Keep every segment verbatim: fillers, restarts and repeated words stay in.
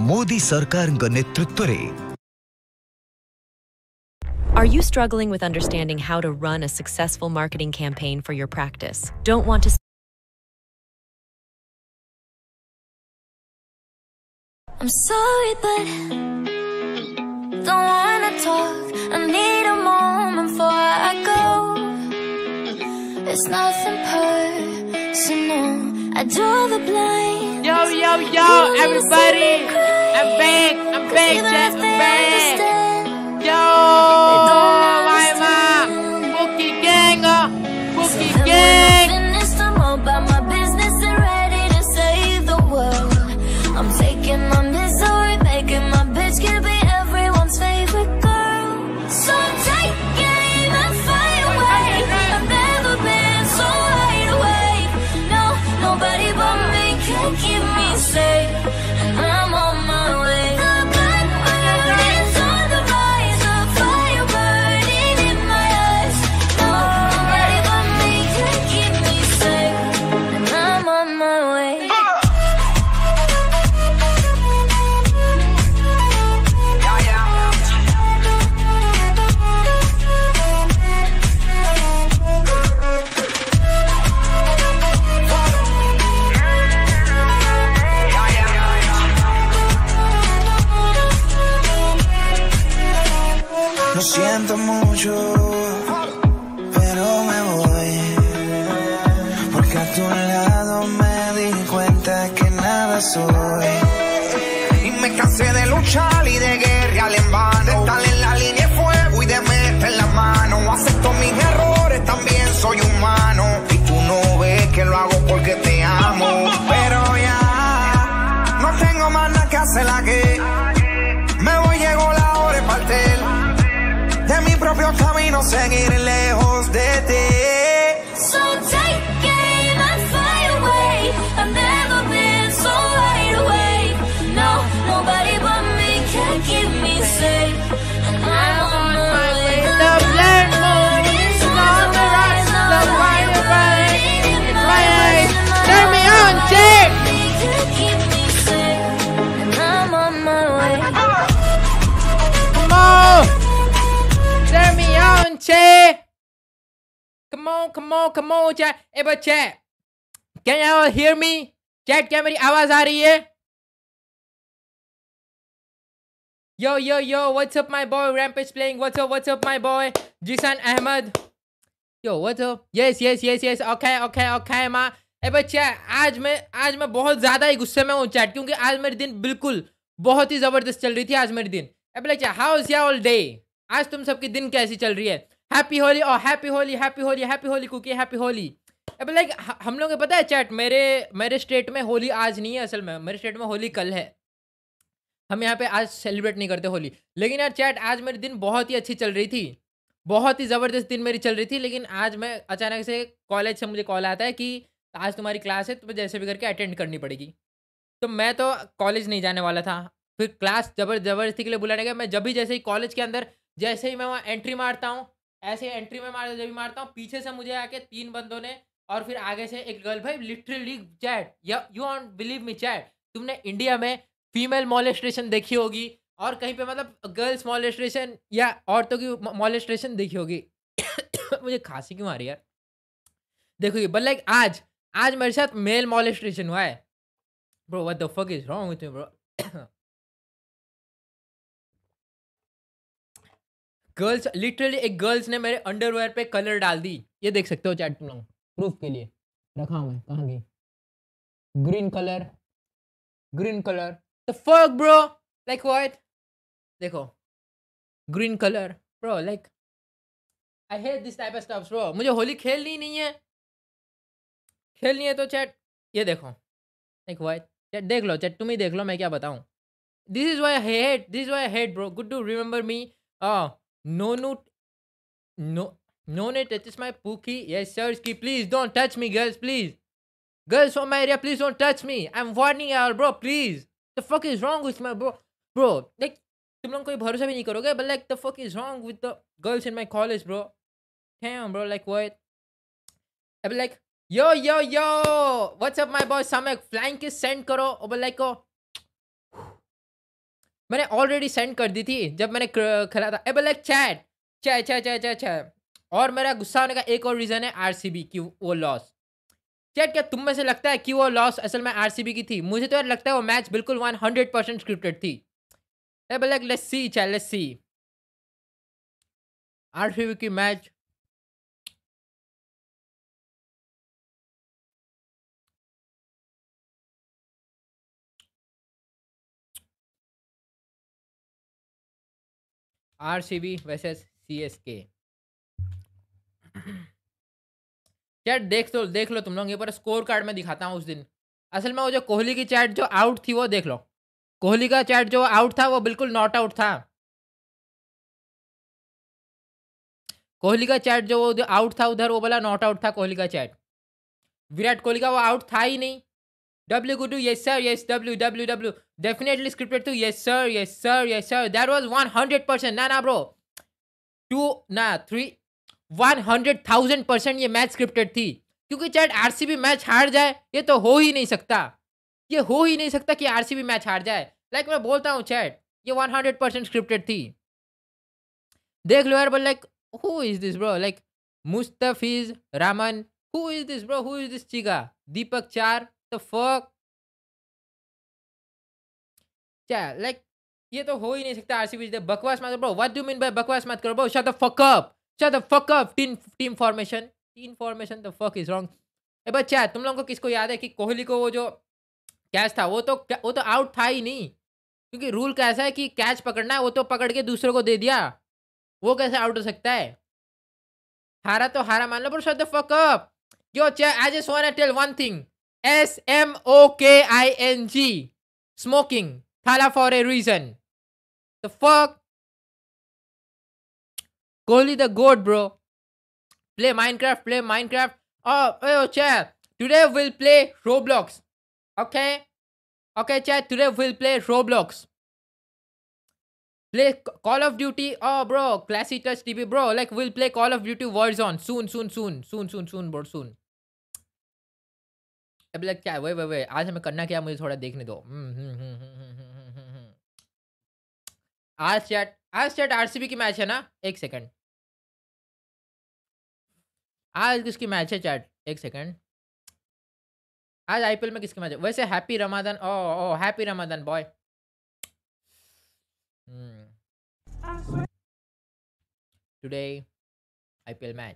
मोदी सरकार नेतृत्व रे। Are you struggling with understanding how to run a successful marketing campaign for your practice? Don't want to I'm sorry, but don't wanna talk. I need a moment before I go. It's nothing personal. I draw the blind. Yo, yo, yo, everybody! I'm back! I'm back, Jeff! I'm back! Yo, my man! Bookie gang! uh, Bookie gang! Finished, I'm all about my business and ready to save the world. I'm taking my misery, making my bitch can be everyone's favorite girl. So take aim and fight away. I've never been so wide awake. No, nobody but me can keep me safe, and I'm on my way. The blackbird is on the rise, a fire burning in my eyes. No, nobody but me can keep me safe, and I'm on my way. Lo siento mucho, pero me voy, porque a tu lado me di cuenta que nada soy. Y me cansé de luchar y de guerrear en vano, de estar en la línea de fuego y de meter la mano. Acepto mis errores, también soy humano, y tú no ves que lo hago porque te amo. Pero ya no tengo más nada que hacer aquí. Me voy, llegó la hora de partir de mi propio camino, seguir lejos de ti. So take aim and fly away. I've never been so wide awake. No, nobody but me can keep me safe, and I'm on my way. The black moon is on the rise, the fire burning in my eyes. Turn me on, Jake! Me can keep me safe, and I'm on my way. Come on! Turn me on, Che! Come on, come on, come on, chat. Hey, but chat, can you all hear me? Chat, क्या मेरी आवाज आ रही है? Yo, yo, yo, what's up, my boy? Rampage playing. What's up, what's up, my boy? Jisan Ahmed. Yo, what's up? Yes, yes, yes, yes. Okay, okay, okay, ma. ए बच्चा, आज मैं आज मैं बहुत ज़्यादा ही गुस्से में हूँ चैट, क्योंकि आज मेरे दिन बिल्कुल बहुत ही ज़बरदस्त चल रही थी आज मेरे दिन। ए बच्चा, हाउ इज योर डे? आज तुम सबकी दिन कैसी चल रही है? हैप्पी होली और happy Holi, happy Holi, happy Holi cookie, happy Holi. अब लाइक हम लोग को पता है चैट, मेरे मेरे स्टेट में होली आज नहीं है, असल में मेरे स्टेट में होली कल है। हम यहाँ पे आज सेलिब्रेट नहीं करते होली। लेकिन यार चैट, आज मेरे दिन बहुत ही अच्छी चल रही थी, बहुत ही ज़बरदस्त दिन मेरी चल रही थी। लेकिन आज मैं अचानक से कॉलेज से मुझे कॉल आता है कि आज तुम्हारी क्लास है, तुम्हें जैसे भी करके अटेंड करनी पड़ेगी। तो मैं तो कॉलेज नहीं जाने वाला था, फिर क्लास जबर जबरदस्ती के लिए बुलाने गया। मैं जब भी जैसे ही कॉलेज के अंदर जैसे ही मैं वहाँ एंट्री मारता हूँ, ऐसे एंट्री में मार जब भी मारता हूँ, पीछे से मुझे आके तीन बंदों ने और फिर आगे से एक गर्ल, भाई literally chat, you won't believe me chat, तुमने इंडिया में फीमेल मॉलेस्ट्रेशन देखी होगी और कहीं पे मतलब गर्ल्स मॉलेस्ट्रेशन या औरतों की मॉलेस्ट्रेशन देखी होगी। मुझे खांसी क्यों आ रही है यार? देखो बट लाइक आज आज मेरे साथ मेल मॉलेस्ट्रेशन हुआ है। Bro what the fuck is wrong with me bro? Girls, literally एक गर्ल्स ने मेरे अंडरवेयर पे कलर डाल दी। ये देख सकते हो चैट, तुम लोग प्रूफ के लिए रखा हुआ है। कहाँ गई? Green colour, green colour, the fuck bro, like what? देखो green colour bro, like I hate this type of stuffs bro. मुझे होली खेलनी नहीं है, खेलनी है तो चैट ये देखो, लाइक व्हाट? चैट देख लो, चैट तुम ही देख लो, मैं क्या बताऊं। This is why I hate, this is why I hate bro. Good to remember me. Oh, no, no, no, no, no, touches my pookie. Yes, sir. Please don't touch me, girls. Please, girls from my area, please don't touch me. I'm warning y'all, bro. Please, the fuck is wrong with my bro, bro? Like, तुम लोग कोई भरोसा भी नहीं करोगे, but like, the fuck is wrong with the girls in my college, bro? Damn, bro. Like what? I'll be like, yo, yo, yo, what's up, my boy? Samek, flying kiss send करो, और like को मैंने already send कर दी थी जब मैंने क- खेला था। A like chat chat chat chat chat chat और मेरा गुस्सा होने का एक और रीजन है आरसीबी की वो लॉस। चैट क्या तुम में से लगता है कि वो लॉस असल में आरसीबी की थी? मुझे तो यार लगता है वो मैच बिल्कुल वन हंड्रेड परसेंट स्क्रिप्टेड थी। A like let's see chat let's see RCB की match. RCB versus CSK. Chat देख लो देख लो तुम लोग, ये पर स्कोर कार्ड में दिखाता हूँ उस दिन। असल में वो जो कोहली की चैट जो आउट थी वो देख लो। कोहली का चैट जो आउट था वो बिल्कुल नॉट आउट था। कोहली का चैट जो वो आउट था उधर वो बोला नॉट आउट था कोहली का चैट। विराट कोहली का वो आउट था ही नहीं। W Guddu yes sir yes W W W definitely scripted too yes sir yes sir yes sir that was one hundred percent. ना ना ब्रो टू ना three one hundred thousand percent ये मैच स्क्रिप्टेड थी। क्योंकि chat RCB match हार जाए ये तो हो ही नहीं सकता। ये हो ही नहीं सकता कि आरसीबी मैच हार जाए। लाइक like मैं बोलता हूँ चैट ये वन हंड्रेड परसेंट स्क्रिप्टेड थी। देख लो यार but like who is this bro? Like Mustafiz Rahman who is this bro? Who is this चिगा? दीपक चार द फक क्या? लाइक ये तो हो ही नहीं सकता आरसीबी बकवास मत bro. What do mean by बकवास मत करो bro? Shut the fuck up shut the fuck up. Team team formation team formation the fuck is wrong. ए बच्चा तुम लोगों को किसको याद है कि कोहली को वो जो कैच था वो तो वो तो आउट था ही नहीं। क्योंकि रूल कैसा है कि कैच पकड़ना है वो तो पकड़ के दूसरों को दे दिया। वो कैसे आउट हो सकता है? हारा तो हारा मान लो bro. Shut the fuck up yo चे I just want to tell one thing. S M O K I N G smoking thala for a reason. The fuck? Kohli the goat, bro. Play Minecraft, play Minecraft. Oh, oh, chat. Today we'll play Roblox. Okay? Okay, chat. Today we'll play Roblox. Play Call of Duty. Oh, bro. Classy Touch T V, bro. Like, we'll play Call of Duty Warzone. Soon, soon, soon. Soon, soon, soon, bro. Soon. अब like क्या वही वही वही आज हमें करना क्या मुझे थोड़ा देखने दो। हम्म हम्म हम्म हम्म हम्म हम्म हम्म आज चैट आज चैट आरसीबी की मैच है ना? एक सेकंड। आज किसकी मैच है चैट? एक सेकंड। आज आईपीएल में किसकी मैच है? वैसे happy Ramadan. Oh oh happy Ramadan boy. Today IPL match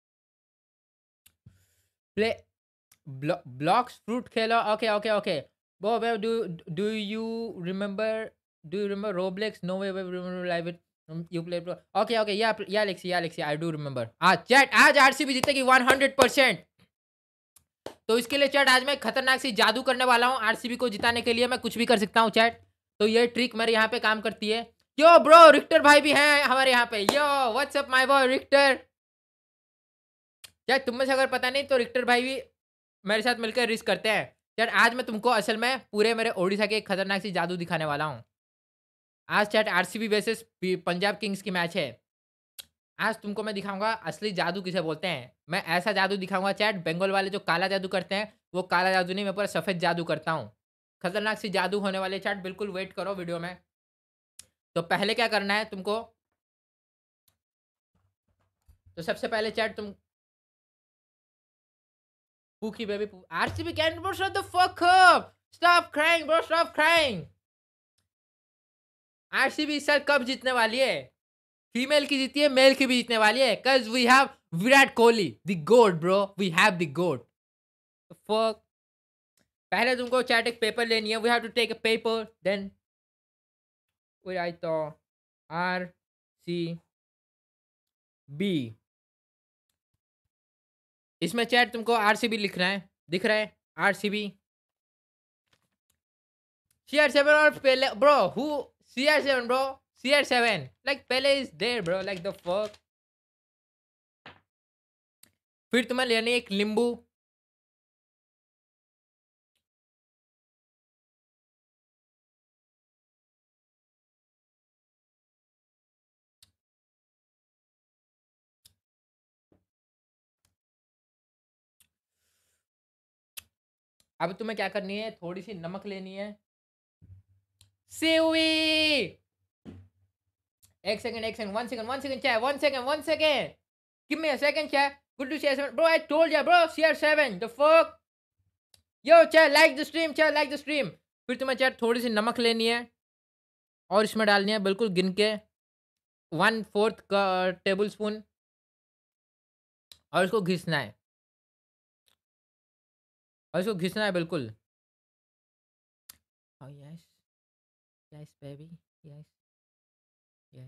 play Blox fruit खेलो। ओके ओके ओके बो way do do you remember do you remember Roblox? No way way remember live it you play bro. Okay okay yeah yeah Lexi yeah Lexi I do remember. आज chat आज RCB जीतेगी one hundred percent. तो इसके लिए chat आज मैं खतरनाक सी जादू करने वाला हूँ। आरसीबी को जिताने के लिए मैं कुछ भी कर सकता हूँ चैट। तो ये ट्रिक मेरे यहाँ पे काम करती है। यो ब्रो रिक्टर भाई भी हैं हमारे यहाँ पे। Yo what's up my boy Richter. Chat तुम में से अगर पता नहीं तो रिक्टर भाई भी मेरे साथ मिलकर रिस्क करते हैं। चैट आज मैं तुमको असल में पूरे मेरे ओडिशा के एक खतरनाक सी जादू दिखाने वाला हूँ। आज chat RCB versus Punjab Kings की मैच है। आज तुमको मैं दिखाऊंगा असली जादू किसे बोलते हैं। मैं ऐसा जादू दिखाऊंगा चैट बंगाल वाले जो काला जादू करते हैं वो काला जादू नहीं, मैं पूरा सफ़ेद जादू करता हूँ। खतरनाक सी जादू होने वाले चैट बिल्कुल वेट करो वीडियो में। तो पहले क्या करना है तुमको? तो सबसे पहले चैट तुम Pookie baby, R C B can bro, shut the fuck up! Stop crying, bro, stop crying. RCB इस साल कब जीतने वाली है? फीमेल की जीती है, मेल की भी जीतने वाली है। Cause we have Virat Kohli, the goat, bro. We have the goat. The fuck. पहले तुमको चैट एक पेपर लेनी है। We have to take a paper, then we write the R C B. इसमें चैट तुमको आरसीबी लिखना है। दिख रहा है आरसीबी सीआर सेवन और पहले bro who CR seven bro CR seven like पहले is there bro like the fuck. फिर तुम्हें लेनी एक नींबू। अब तुम्हें क्या करनी है? थोड़ी सी नमक लेनी है, सिवी एक सेकंड एक second one second one second chat one second one second give me a second chat good to share seven bro I told ya bro share seven the fuck yo chat like the stream chat like the stream फिर तुम्हें chat थोड़ी सी नमक लेनी है और इसमें डालनी है बिल्कुल गिन के वन फोर्थ का टेबल स्पून और इसको घिसना है और इसको घिसना है बिल्कुल oh yes yes baby yes yes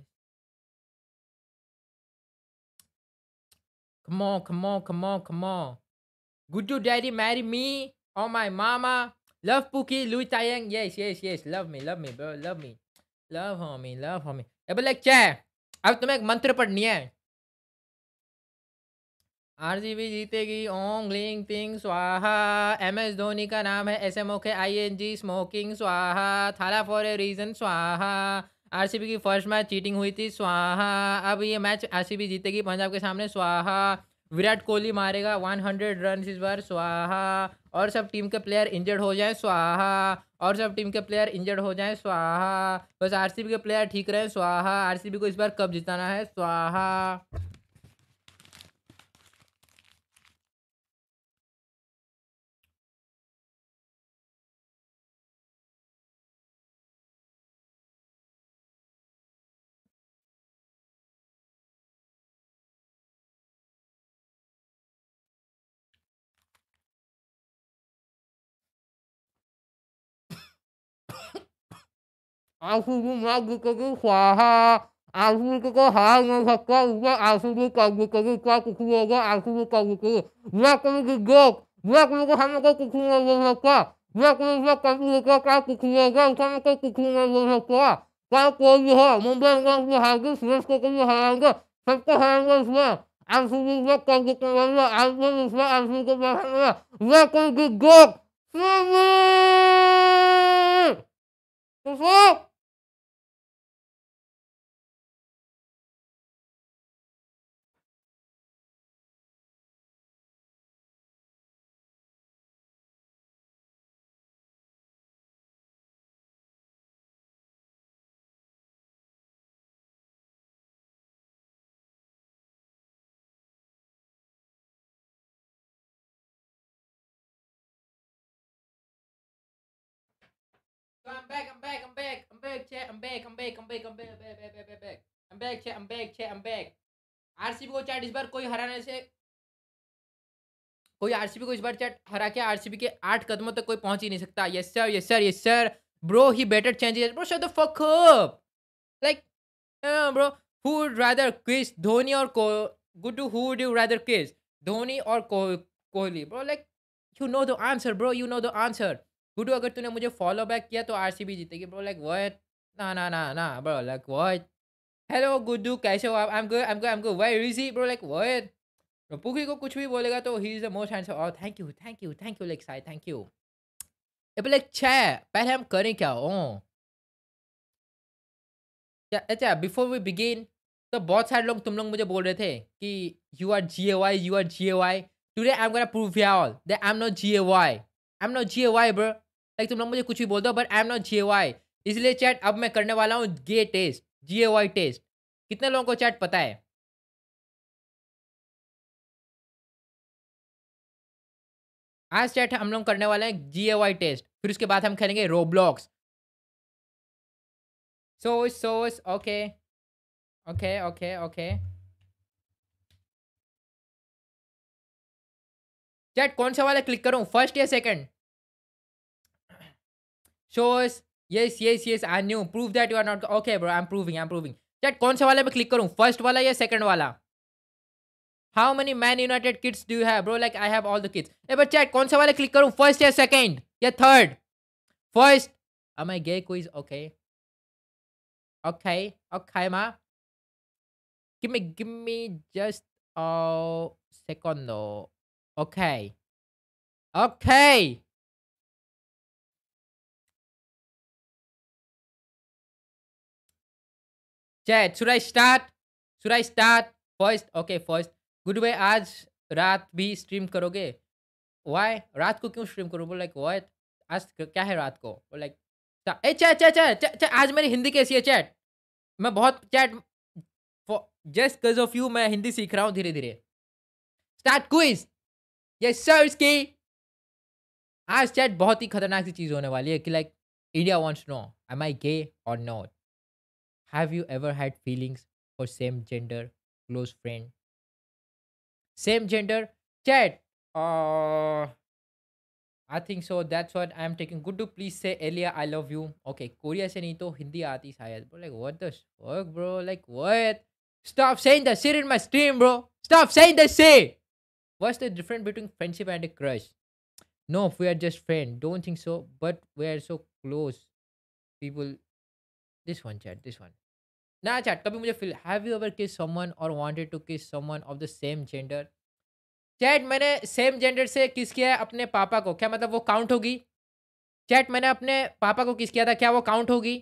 come on come on come on come on good to daddy marry me or my mama love Pookie Louis Tayang yes yes yes love me love me bro love me love homie love homie अब like क्या है अब तुम्हें एक मंत्र पढ़नी है RCB जीतेगी ओम ग्लिंग पिंग स्वाहा एम एस धोनी का नाम है S M O K I N G smoking स्वाहा थाला फॉर ए रीजन स्वाहा आरसीबी की फर्स्ट मैच चीटिंग हुई थी स्वाहा अब ये मैच आरसीबी जीतेगी पंजाब के सामने स्वाहा विराट कोहली मारेगा हंड्रेड रन इस बार स्वाहा और सब टीम के प्लेयर इंजर्ड हो जाए स्वाहा और सब टीम के प्लेयर इंजर्ड हो जाए स्वाहा बस आरसीबी के प्लेयर ठीक रहे स्वाहा आरसीबी को इस बार कब जिताना है स्वाहा आरसीबी मैच जीतेगी स्वाहा आरसीबी को हार नहीं सकता ऊपर आरसीबी कब जीतेगी क्या कुछ नहीं होगा आरसीबी कब जीतेगी विराट कोहली की जोक विराट कोहली को हमें कोई कुछ नहीं बोल सकता विराट कोहली विराट कोहली को क्या कुछ नहीं होगा उसमें कोई कुछ नहीं बोल सकता क्या कोई भी हो मुंबई इंडियंस भी हारेगी सुरेश को भी हराएंगे सबको हराएंगे इसमें आरसीबी विराट कोहली को बोलेंगे आरसीबी इसमें आरसीबी को बोलेंगे विराट कोहली की जोक तो So I'm back, I'm back, I'm back, I'm back, chat, I'm back, I'm back, I'm back, I'm back, back, back, back, back, back. I'm back, chat, I'm back, chat, I'm back. RCB को chat इस बार कोई हराने से कोई RCB को इस बार chat हरा के आरसीबी के आठ कदमों तक कोई पहुंच ही नहीं सकता yes sir yes sir yes sir bro he better changes bro shut the fuck up like bro who would rather kiss Dhoni और को Guddu who would you rather kiss Dhoni और Kohli bro like you know the answer bro you know the answer Guddu अगर तूने मुझे follow back किया तो RCB जीतेगी bro like what ना ना ना ना bro like what hello Guddu कैसे हो आप I am good I am good I am good very easy bro like what pookie को कुछ भी बोलेगा तो he is the most handsome और thank you thank you thank you like Sai thank you अब लाइक छह पहले हम करें क्या ओ अच्छा बिफोर वी बिगिन तो बहुत सारे लोग तुम लोग मुझे बोल रहे थे कि you are G A Y you are G A Y today I am gonna prove you all that I am not G A Y I am not G A Y bro like तुम लोग मुझे कुछ भी बोल दो but I am not G A Y इसलिए chat अब मैं करने वाला हूँ gay test G A Y test कितने लोगों को चैट पता है आज चैट हम लोग करने वाले हैं जी ए वाई टेस्ट फिर उसके बाद हम खेलेंगे रोब्लॉक्स सोस सोस okay okay okay okay chat कौन सा वाला क्लिक करूं फर्स्ट या सेकंड शोस yes yes yes I knew prove that you are not okay bro I am proving I am proving chat कौन सा वाला मैं क्लिक करूं फर्स्ट वाला या सेकंड वाला how many Man United kids do you have bro like I have all the kids a but chat कौन सा वाला क्लिक करूं फर्स्ट या सेकंड या third first am I gay quiz okay okay okay ma give me give me just a secondo okay okay chat should I start should I start first okay first good भाई आज रात भी stream करोगे Y रात को क्यों stream करो like what आज क्या है रात को like a chat chat chat chat chat, आज मेरी हिंदी कैसी है चैट? मैं बहुत chat just because of you मैं हिंदी सीख रहा हूँ धीरे धीरे. Start quiz. यस सर की आज चैट बहुत ही खतरनाक सी चीज होने वाली है कि like India wants know am I gay और not. Have you ever had feelings for same gender close friend? Same gender chat. I think so that's what I am taking. Guddu please से Alia I love you. Okay Korea से नहीं तो हिंदी आती शायद. Like what the fuck bro, like what? Stop saying that shit in my stream bro. Stop saying that shit. What's the difference between friendship and a crush? No, we are just friends. Don't think so, but we are so close. People, this one chat, this one. Nah, chat. कभी मुझे feel. Have you ever kissed someone or wanted to kiss someone of the same gender? Chat मैंने same gender से kiss किया है अपने पापा को. क्या मतलब वो काउंट होगी? चैट मैंने अपने पापा को किस किया था, क्या वो काउंट होगी?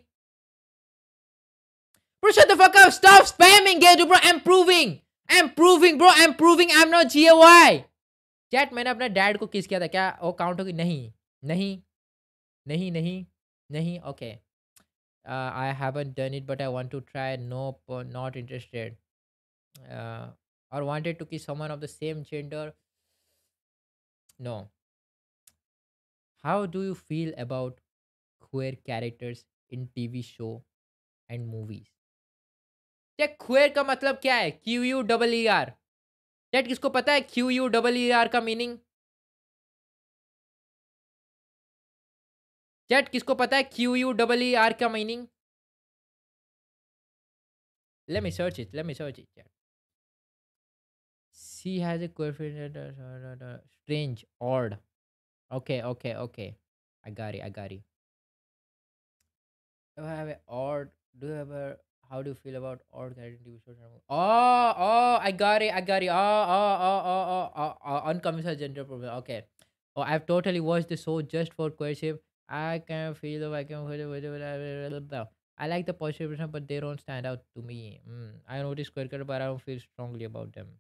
Bro, shut the fuck up. Stop spamming, gay, bro. I'm proving. I'm proving, bro. I'm proving. I'm not G A Y. Chat मैंने अपने डैड को किस किया था, क्या वो काउंट होगी? नहीं नहीं नहीं नहीं नहीं. Okay I haven't done it but I want to try. No not interested. और wanted to kiss someone of the same gender? No. How do you feel about queer characters in TV show and movies? Check queer का मतलब क्या है? Q U double E R. Chat किसको पता है Q U double E R का meaning? Chat किसको पता है Q U double E R का meaning? Let me search it. Let me search it. Chat. See has a coefficient strange odd. Okay okay okay I got it. I got it. Do I have a odd? Do you ever? How do you feel about odd character T V shows? Oh, oh, I got it. I got it. Oh, oh, oh, oh, oh, oh, oh unconventional gender problem. Okay. Oh, I've totally watched the show just for coercive. I can feel. I can feel. I like the positive person, but they don't stand out to me. Mm. I notice queer character, but I don't feel strongly about them.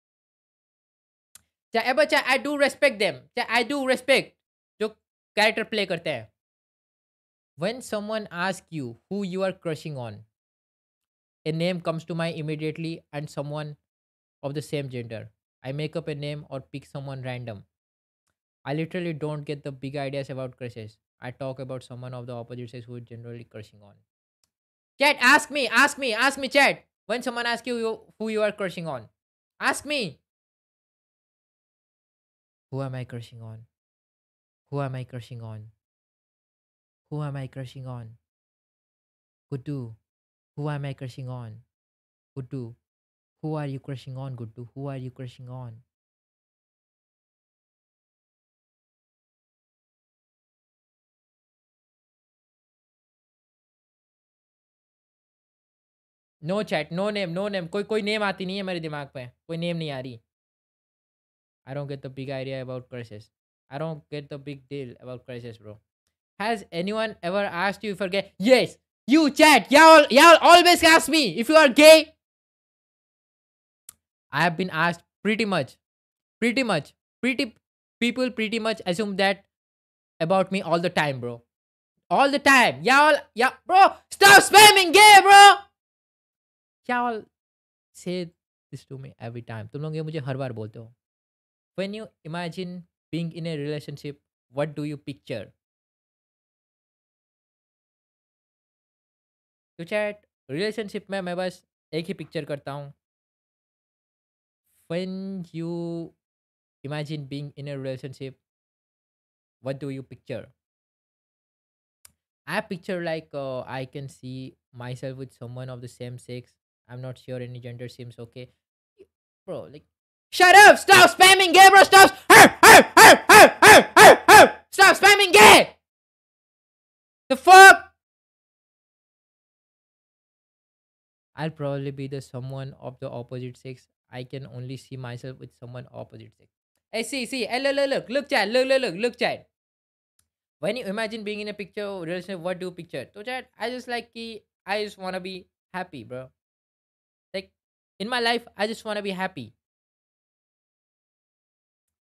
चाहे बच्चा I do respect them. चाहे I do respect जो character play करते हैं. When someone asks you who you are crushing on, a name comes to mind immediately and someone of the same gender. I make up a name or pick someone random. I literally don't get the big ideas about crushes. I talk about someone of the opposite sex who is generally crushing on. Chat, ask me, ask me, ask me, chat. When someone asks you, you who you are crushing on, ask me. Who am I crushing on? Who am I crushing on? Who am I crushing on? Guddu. Who am I crushing on? Guddu. Who are you crushing on, Guddu? Who are you crushing on? No chat, no name, no name. कोई कोई name आती नहीं है मेरे दिमाग पे. कोई name नहीं आ रही. I don't get the big idea about crushes. I don't get the big deal about crushes, bro. Has anyone ever asked you if you're gay? Yes, you chat. Y'all, y'all always ask me if you are gay. I have been asked pretty much, pretty much, pretty people pretty much assume that about me all the time, bro. All the time. Y'all, yeah, bro. Stop spamming gay, bro. Y'all say this to me every time. तुम लोग ये मुझे हर बार बोलते हो. When you imagine being in a relationship, what do you picture? तो chat relationship में मैं बस एक ही पिक्चर करता हूँ. When you imagine being in a relationship, what do you picture? I picture like uh, I can see myself with someone of the same sex. I'm not sure any gender seems okay. Bro, like, shut up! Stop spamming gay, bro! Stop! Arr, arr, arr, arr, arr, arr, arr. Stop spamming gay! The fuck? I'll probably be the someone of the opposite sex. I can only see myself with someone opposite sex. Hey, see, see, hey, look, look, look, look, chat, look, look, look, look, chat. When you imagine being in a picture relationship, what do you picture? So chat, I just like ki, I just wanna be happy, bro. Like in my life, I just wanna be happy.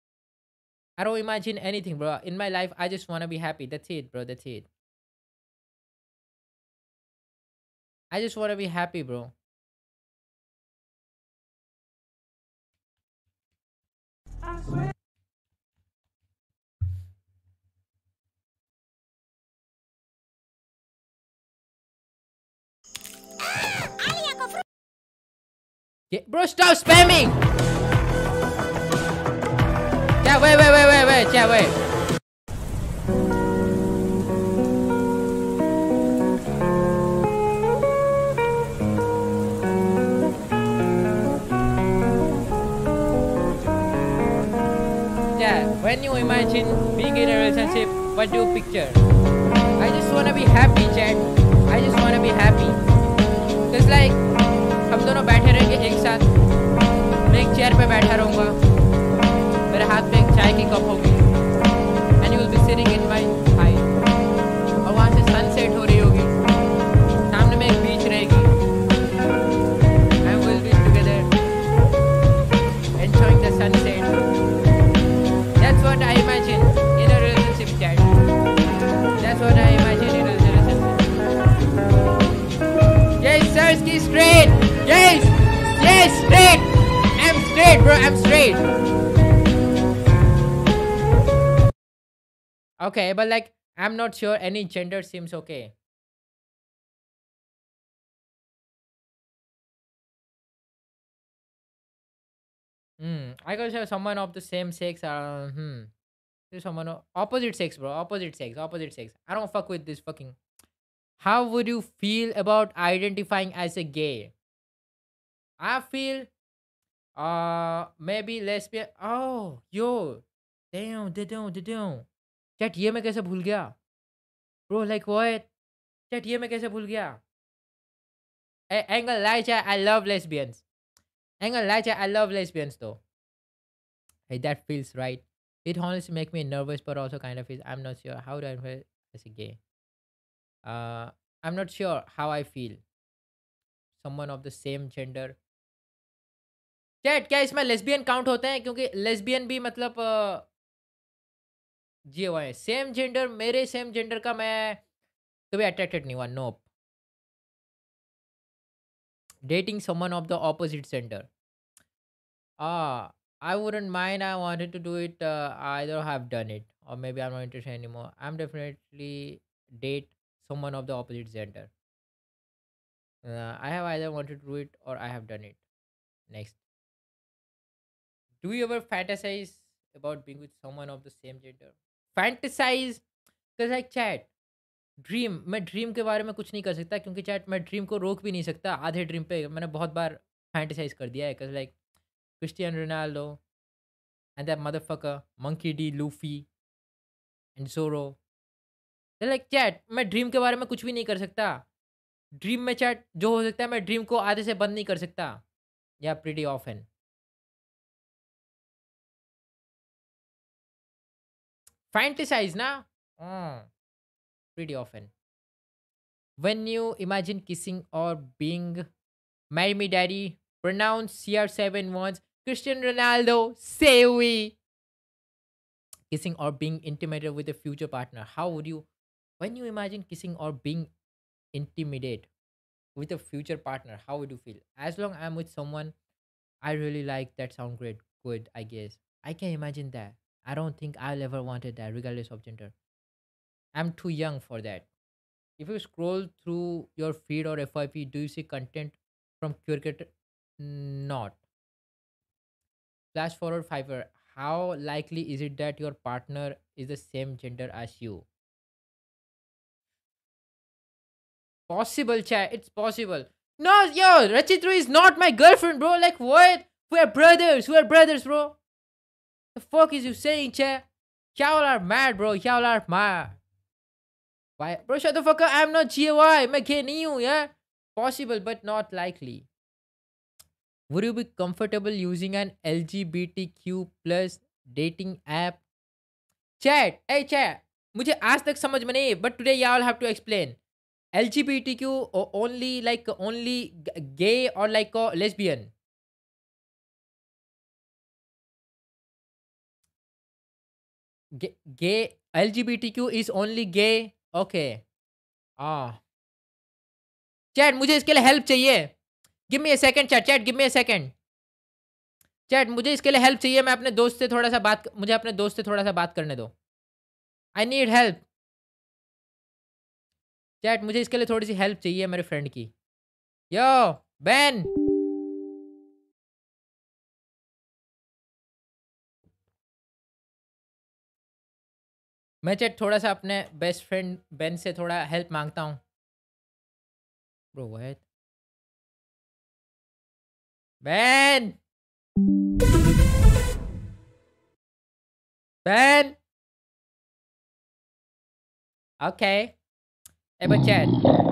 I don't imagine anything, bro. In my life, I just wanna be happy. That's it, bro. That's it. I just want to be happy, bro. Yeah, bro, stop spamming. Yeah, wait, wait, wait, wait, wait. Yeah, wait. Yeah, when you imagine being in a relationship, what do you picture? I just wanna be happy, chat. I just wanna be happy. Cause like, हम दोनों बैठे रहेंगे एक साथ. मैं एक chair पे बैठा रहूँगा. मेरे हाथ में एक चाय की कप होगी. And you will be sitting in my side. और वहाँ से सनसेट हो रही होगी. सामने में एक बीच रहेगी. And we'll be together, enjoying the sunset. That's what I imagine in a relationship, chat. That's what I imagine in a relationship. Yes, Sersky, straight. Yes, yes, straight. I'm straight, bro. I'm straight. Okay, but like, I'm not sure any gender seems okay. Hmm. I could say someone of the same sex. Uh, hmm. There's someone o- opposite sex, bro. Opposite sex. Opposite sex. I don't fuck with this fucking. How would you feel about identifying as a gay? I feel uh maybe lesbian. Oh, yo, damn, damn, damn. Chat ये मैं कैसे भूल गया? Bro, like what? Chat ये मैं कैसे भूल गया? A- Angle lie, chat. I love lesbians. Angle lie, chat. I love lesbians though. Hey, that feels right. It honestly make me nervous, but also kind of is. I'm not sure how do I feel as a gay. Uh, I'm not sure how I feel. Someone of the same gender. Chat क्या इसमें lesbian count होते हैं क्योंकि lesbian भी मतलब अ, जिए हुए हैं सेम जेंडर मेरे सेम जेंडर का मैं कभी अट्रैक्टेड नहीं हुआ nope dating someone of the opposite gender ah I wouldn't mind. I wanted to do it. uh, I either have done it or maybe I'm not interested anymore. I'm definitely date someone of the opposite gender. uh, I have either wanted to do it or I have done it. Next, do you ever fantasize about being with someone of the same gender? Fantasize because like chat dream मैं dream के बारे में कुछ नहीं कर सकता क्योंकि chat मैं ड्रीम को रोक भी नहीं सकता आधे ड्रीम पे मैंने बहुत बार फैंटिसाइज कर दिया है like Cristiano Ronaldo and that motherfucker Monkey D Luffy and Zoro like chat मैं ड्रीम के बारे में कुछ भी नहीं कर सकता ड्रीम में चैट जो हो सकता है मैं ड्रीम को आधे से बंद नहीं कर सकता या प्रीटी ऑफन फैंटिसाइज ना pretty often when you imagine kissing or being marry me daddy pronounce C R seven once Cristiano Ronaldo say we kissing or being intimate with a future partner how would you when you imagine kissing or being intimate with a future partner how would you feel as long I'm with someone I really like that sound great good I guess I can imagine that I don't think I'll ever wanted that regardless of gender I'm too young for that. If you scroll through your feed or F Y P, do you see content from cricket? Not. Flash forward Fiverr. How likely is it that your partner is the same gender as you? Possible, chat. It's possible. No, yo, Rachitru is not my girlfriend, bro. Like, what? We're brothers. We're brothers, bro. The fuck is you saying, chat? Y'all are mad, bro. Y'all are mad. Why? Bro, shut the fuck up. I'm not G A Y. मैं gay नहीं हूँ, yeah? Possible, but not likely. Would you be comfortable using an L G B T Q plus dating app? Chat, hey chat. मुझे आज तक समझ में नहीं, but today y'all have to explain. L G B T Q o- only like only g- gay or like a lesbian? Gay, gay L G B T Q is only gay. Okay. Ah. Chat मुझे इसके लिए help चाहिए. Give me a second chat. Chat give me a second. Chat मुझे इसके लिए help चाहिए. मैं अपने दोस्त से थोड़ा सा बात मुझे अपने दोस्त से थोड़ा सा बात करने दो. I need help. चैट मुझे इसके लिए थोड़ी सी हेल्प चाहिए मेरे फ्रेंड की. यो बेन. मैं चैट थोड़ा सा अपने बेस्ट फ्रेंड बेन से थोड़ा हेल्प मांगता हूँ. Bro what Ben Ben. Okay uh but chat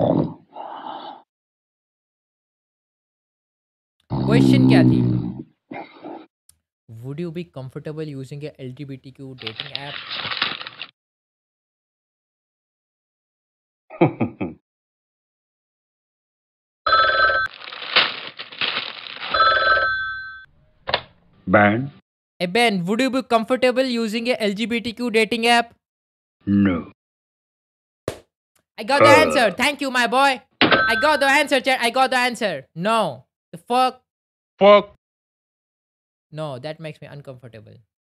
question क्या थी? Would you be comfortable using a LGBTQ dating app? Ben? Hey Ben, would you be comfortable using a L G B T Q dating app? No. I got the Uh. answer. Thank you, my boy. I got the answer, chat. I got the answer. No. The fuck? Fuck. No, that makes me uncomfortable.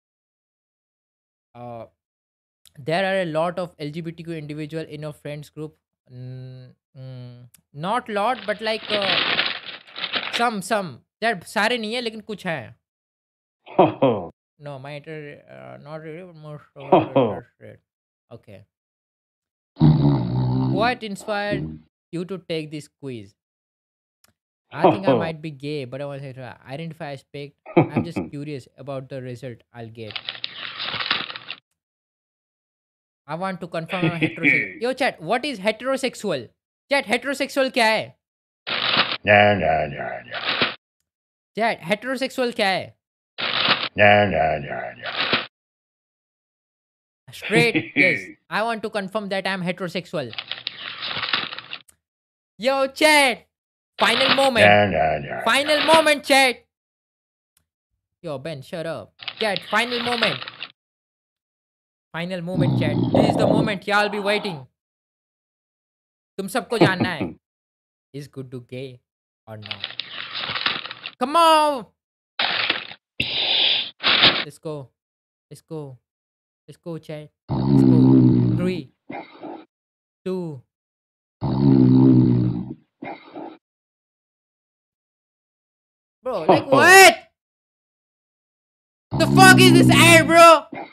Uh, there are a lot of L G B T Q individual in your friends group. Mm, mm, not lot, but like uh, some, some. That सारे नहीं है, लेकिन कुछ है. No, my inter, uh, not really, but more so interested. Okay. What inspired you to take this quiz? I think I might be gay, but I want to say to identify aspect. I'm just curious about the result I'll get. I want to confirm I'm heterosexual. Yo, chat, what is heterosexual? Chat, heterosexual क्या है? No, no, no, no. Chat, heterosexual क्या है? No, no, no, no. Straight, yes. I want to confirm that I'm heterosexual. Yo, chat. Final moment. No, no, no. Final moment, chat. Yo, Ben, shut up. Chat, final moment. Final moment, chat. This is the moment y'all be waiting. तुम सबको जानना है. Is good to gay or not? Come on. Let's go. Let's go. Let's go, chat. Let's go. Three, two. Bro, like what? The fuck is this ad, bro?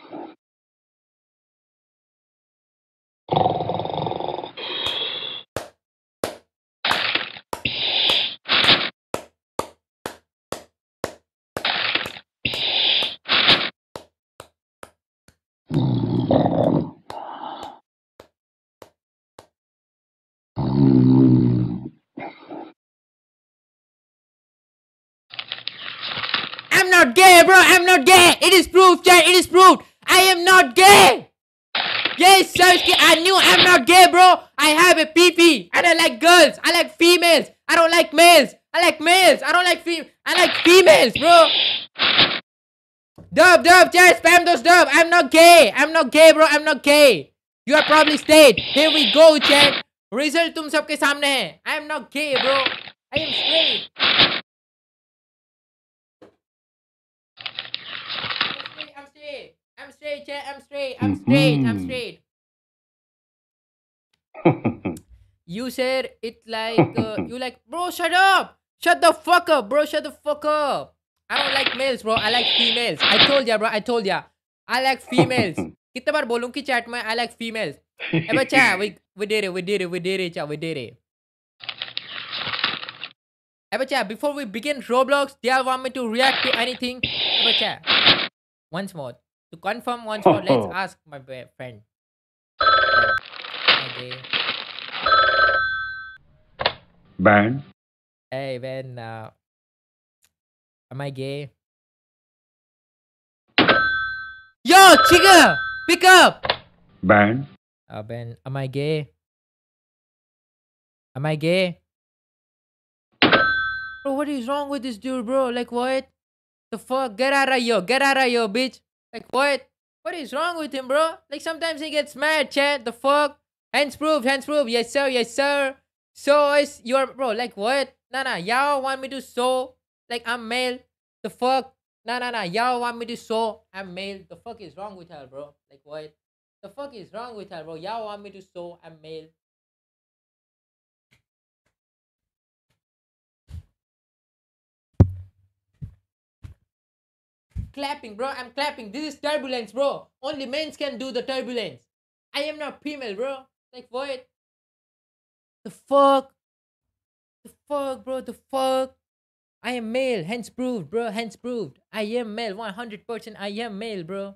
I'm not gay, bro. I'm not gay. It is proved, chat. It is proved. I am not gay. Yes, Sirski, I knew I'm not gay, bro. I have a pee-pee. And I like girls. I like females. I don't like males. I like males. I don't like fem. I like females, bro. Dub, dub, chat. Spam those dub. I'm not gay. I'm not gay, bro. I'm not gay. You are probably straight. Here we go, chat. Result तुम सबके सामने है. I am not gay, bro. I am straight. I'm straight. I'm straight, chat. I'm straight. I'm straight. I'm straight. You said it like uh, you like, bro. Shut up. Shut the fuck up, bro. Shut the fuck up. I don't like males, bro. I like females. I told ya, bro. I told ya. I like females. कितने बार बोलूँ कि chat में I like females. Eh, but chat, we we did it. We did it. We did it, chat. We did it. Eh, but chat, before we begin Roblox, do you want me to react to anything? Eh, but chat, once more to confirm once more. Let's ask my be- friend. Okay. Ben? Hey Ben, uh, am I gay? Yo, Chica, pick up. Ben? Uh, Ben, am I gay? Am I gay? Bro, what is wrong with this dude, bro? Like, what? The fuck? Get out of here. Get out of here, bitch. Like, what? What is wrong with him, bro? Like, sometimes he gets mad, chat. The fuck? Hands proof, hands proof. Yes, sir. Yes, sir. So is your bro, like what? Nah nah, y'all want me to show like I'm male? The fuck? Nah nah nah, y'all want me to show I'm male? The fuck is wrong with her, bro? Like what? The fuck is wrong with her, bro? Y'all want me to show I'm male? Clapping, bro. I'm clapping. This is turbulence, bro. Only men can do the turbulence. I am not female, bro. Like what? The fuck? The fuck, bro? The fuck? I am male. Hence proved, bro. Hence proved. I am male. one hundred percent I am male, bro.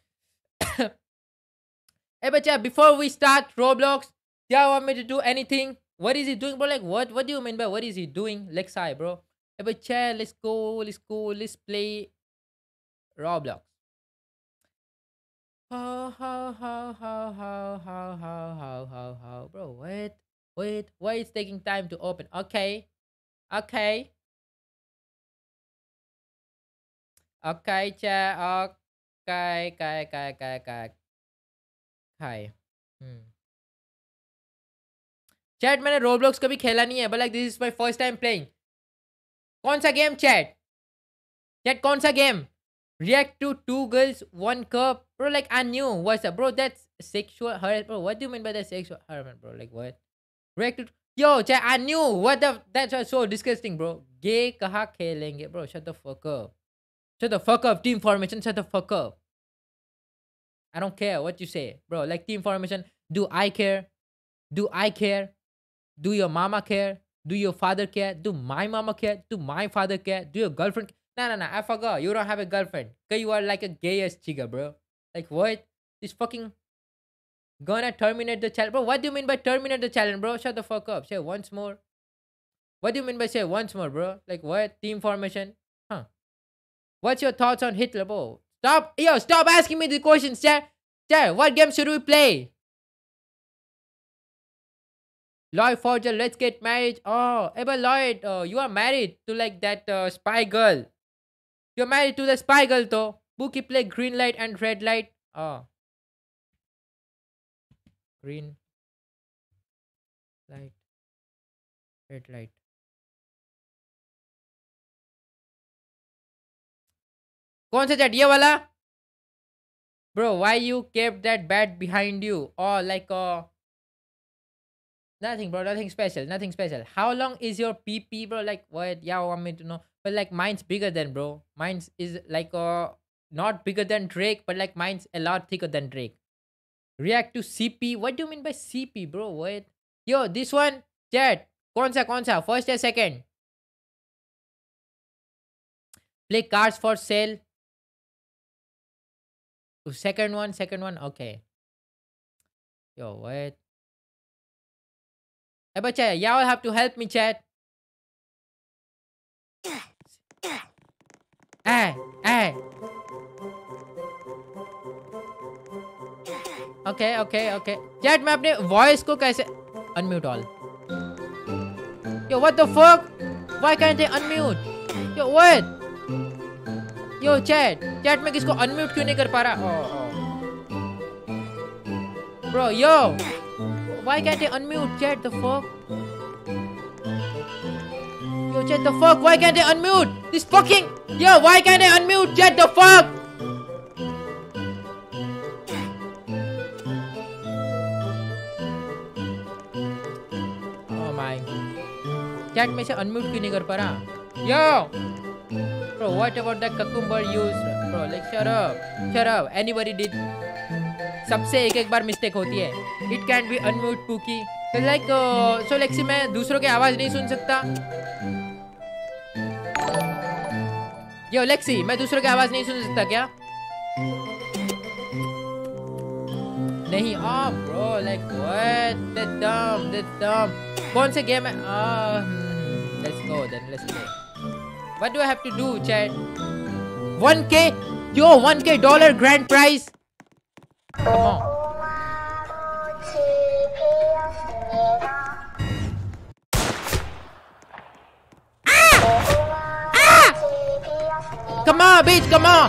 Hey, but yeah, before we start Roblox, do y'all want me to do anything? What is he doing, bro? Like what? What do you mean by what is he doing? Lexi, bro. Hey, but yeah, let's go. Let's go. Let's play Roblox. How, how, how, how, how, how, how, how, how, how, bro, wait, wait, why it's taking time to open? Okay, okay, okay, cha, okay, okay, okay, okay, okay, okay, hmm. Chat, मैंने Roblox कभी खेला नहीं है, but like this is my first time playing. कौन सा game, chat? Chat, कौन सा game? React to two girls, one cup. Bro, like I knew what's up, bro. That's sexual harassment, bro. What do you mean by that sexual harassment, bro? Like what? React to yo, chat, I knew what the that's so disgusting, bro. Gay kaha khelenge, bro. Shut the fuck up. Shut the fuck up. Team formation, shut the fuck up. I don't care what you say, bro. Like team formation. Do I care? Do I care? Do your mama care? Do your father care? Do my mama care? Do my father care? Do your girlfriend? Nah, nah, nah. I forgot. You don't have a girlfriend. Cause you are like a gayest chica, bro. Like what? This fucking gonna terminate the challenge, bro. What do you mean by terminate the challenge, bro? Shut the fuck up. Say once more. What do you mean by say once more, bro? Like what? Team formation? Huh? What's your thoughts on Hitler, bro? Stop, yo, stop asking me the questions, chat. Chat, what game should we play? Lloyd Forger, let's get married. Oh, Eba Lloyd, uh, you are married to like that uh, spy girl. You're married to the spy girl, though. Bookie play green light and red light. Oh. Green light. Red light. कौन सा chat? ये वाला? Bro, why you kept that bat behind you? Oh, like uh nothing, bro. Nothing special. Nothing special. How long is your P P, bro? Like what? Yeah, I want me to know. But like mine's bigger than, bro. Mine's is like uh not bigger than Drake, but like mine's a lot thicker than Drake. React to C P. What do you mean by C P, bro? What? Yo, this one, chat. Kaun sa, kaun sa? First or second? Play cards for sale. Second one, second one. Okay. Yo, what? Hey, but chat, y'all have to help me, chat. Hey, hey. Okay, okay, okay. Chat, मैं अपने voice को कैसे unmute all? Yo, what the fuck? Why can't I unmute? Yo, what? Yo, chat, chat में किसको unmute क्यों नहीं कर पा रहा? Oh, oh. Bro, yo, why can't I unmute? Chat, the fuck? Yo, chat, the fuck? Why can't I unmute? This fucking yo, why can't I unmute? Chat, the fuck? Oh my. Chat में से unmute क्यों नहीं कर पा रहा? Yo. Bro, what about that cucumber use? Bro, like shut up, shut up. Anybody did? सबसे एक एक बार मिस्टेक होती है. It can't be unmute Pookie. Like uh, so like si मैं दूसरों की आवाज नहीं सुन सकता. Yo Lexi, मैं दूसरों की आवाज नहीं सुन सकता क्या? नहीं. Oh bro, like what? That's dumb. That's dumb. कौन से गेम है? Ah, hmm, let's go then. Let's play. What do I have to do, chat? one K? Yo, one K dollar grand prize. Come on. Ah! Ah! Come on, bitch, come on.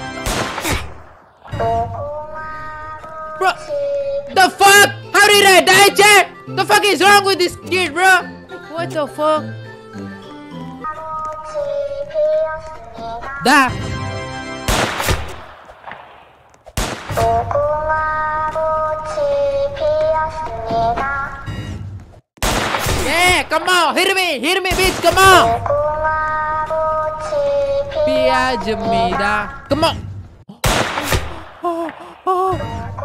Bro, the fuck? How did I die, chat? The fuck is wrong with this kid, bro? What the fuck? Da. Yeah, come on, hit me, hit me, bitch, come on. Piajamida, come on. Oh, oh.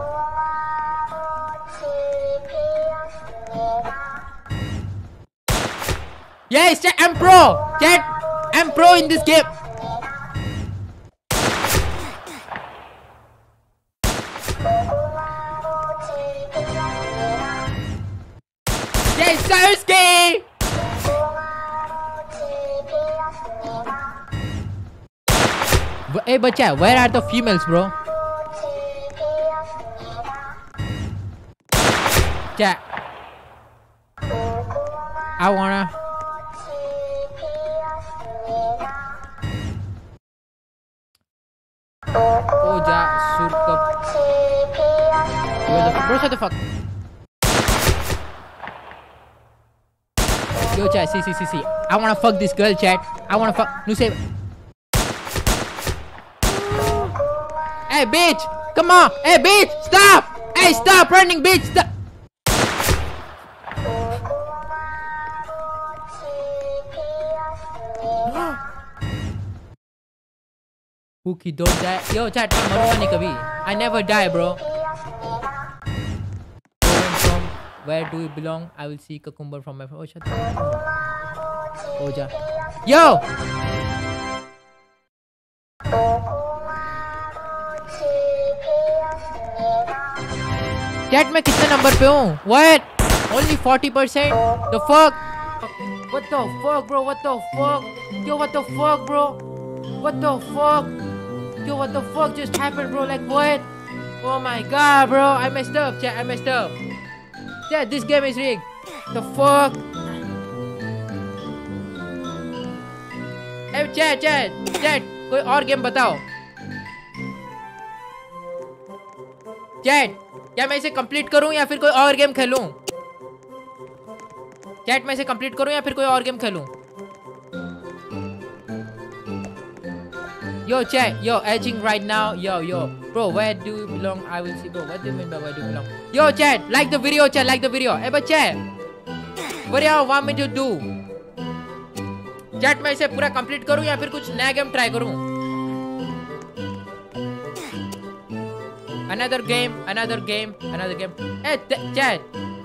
Yes, I'm pro. Chat, I'm pro in this game. Yes, Sasuke. Hey, bacha, where are the females, bro? Chat. I wanna. Oh, ja, surkap. Bro, shut the fuck. Yo, chat, see, see, see, see. I wanna fuck this girl, chat. I wanna fuck. No, say. Hey, bitch! Come on! Hey, bitch! Stop! Hey, stop running, bitch! Stop! Pookie, don't die. Yo, chat, I'm marunga nahi kabhi. I never die, bro. From where do you belong? I will seek a cucumber from my. Oh, shut up. Oh, ja. Yo! Chat, मैं कितने number पे हूँ? What? Only forty percent? The fuck? What the fuck, bro? What the fuck? Yo, what the fuck, bro? What the fuck? Yo, what the fuck just happened, bro? Like, what? Oh my god, bro. I messed up, chat. I messed up. Chat, this game is rigged. The fuck? Hey, chat, chat. Chat, कोई और game बताओ. Chat, क्या मैं इसे complete करूं या फिर कोई और गेम खेलूं? चैट में इसे कंप्लीट करूं या फिर कोई और गेम खेलूं? Yo, chat, yo, edging right now. Yo, yo, bro, where do you belong? I will see, bro. What do you mean by where do you belong? Yo, chat, like the video, chat, like the video. Hey, but chat, what do you want me to do? Chat में इसे पूरा complete करूं या फिर कुछ नया game try करूं? Another game, another game, another game. Hey, chat.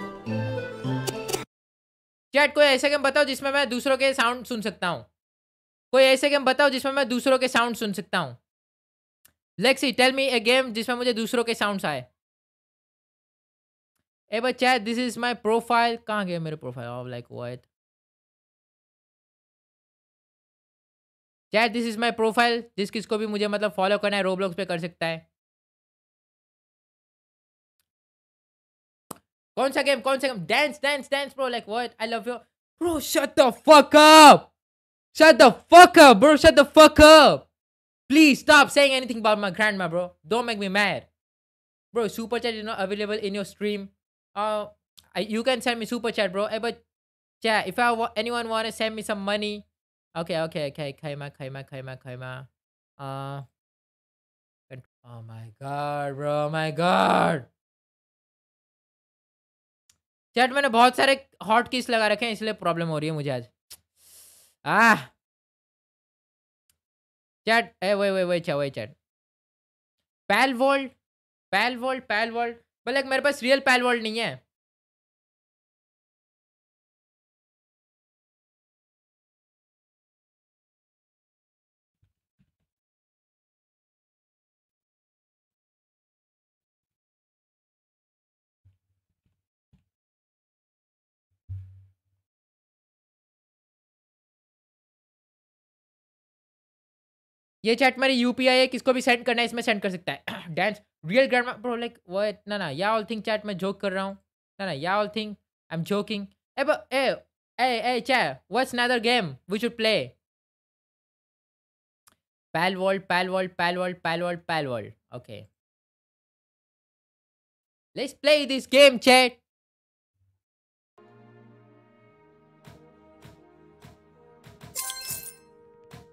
Chat, कोई ऐसा गेम बताओ जिसमें मैं दूसरों के साउंड सुन सकता हूँ. कोई ऐसे गेम बताओ जिसमें मैं दूसरों के साउंड सुन सकता हूँ. Lexi, tell me a game जिसमें मुझे दूसरों के साउंड्स आए. Hey, but chat, this is my profile. कहाँ गया मेरे profile? Oh, like what? Chat, this is my profile. जिस किसको भी मुझे मतलब फॉलो करना है रोब्लॉक्स पे कर सकता है. कौन सा गेम? कौन सा game? Dance, dance, dance, bro. Like what? I love you, bro. Shut the fuck up. Shut the fuck up, bro. Shut the fuck up. Please stop saying anything about my grandma, bro. Don't make me mad, bro. Super chat is not available in your stream. Uh, I, you can send me super chat, bro. Hey, but chat, if I wa anyone want to send me some money, okay, okay, okay. Kaima, kaima, kaima, kaima. Uh, oh my god, bro. Oh my god. Chat मैंने बहुत सारे hot keys लगा रखे हैं इसलिए problem हो रही है मुझे आज. आह चैट ए वही वही वही चा वही chat Palworld Palworld Palworld पर लाइक मेरे पास रियल पैल वर्ल्ड नहीं है. ये चैट मेरी यूपीआई है, किसको भी सेंड करना है इसमें सेंड कर सकता है. Dance real grand bro like वो ना ना या ऑल थिंक चैट में जोक कर रहा हूँ ना ना y'all think I am joking. Ah ah ah ah chat what's another game we should play? Palworld Palworld Palworld Palworld Palworld. Okay let's play this game chat.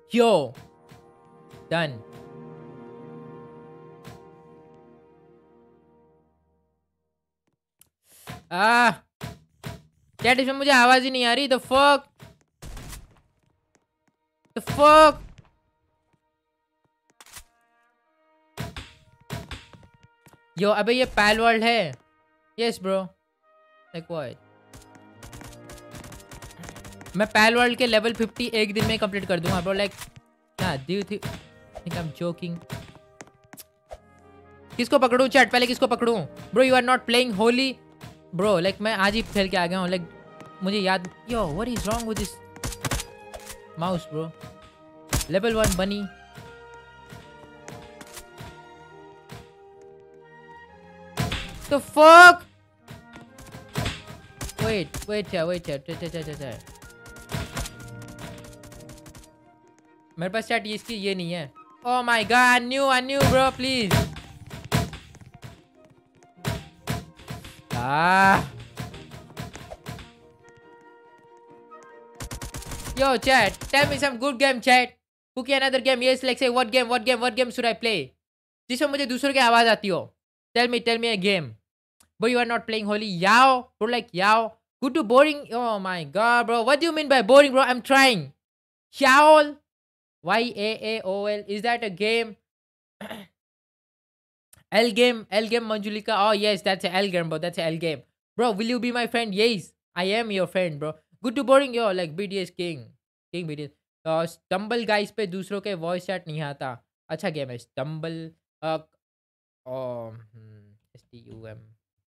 Yo, done. Ah, chat इसमें मुझे आवाज ही नहीं आ रही. The fuck, the fuck. Yo, अबे ये Palworld है. Yes bro. Like what? मैं Palworld के लेवल फिफ्टी एक दिन में कंप्लीट कर दूंगा ब्रो. लाइक ना do you think I am joking? किसको पकड़ूं चैट? पहले किसको पकड़ूं bro? You are not playing Holi bro. Like मैं आज ही खेल के आ गया हूँ. लाइक मुझे याद. Yo what is wrong with this mouse bro? Level one bunny. The fuck. Wait wait wait wait. मेरे पास चैट इसकी ये नहीं है. Oh my god, new I new bro please. Ah. Yo chat, tell me some good game chat. Cookie another game. Yes, like say what game, what game, what game should I play? जिसमें मुझे दूसरों की आवाज आती हो. Tell me, tell me a game. But you are not playing holy. Yao, bro, like yao. Good to boring. Oh my god, bro. What do you mean by boring, bro? I'm trying. Yaol. Y A A O L. Is that a game? L game, L game Manjulika. Oh yes, that's a L game, bro. That's a L game, bro. Will you be my friend? Yes, I am your friend, bro. Good to boring, yo. Like B D S King, King B D S. Uh, Stumble guys पे दूसरों के voice chat नहीं आता. अच्छा game है Stumble. Uh, oh, S T U M.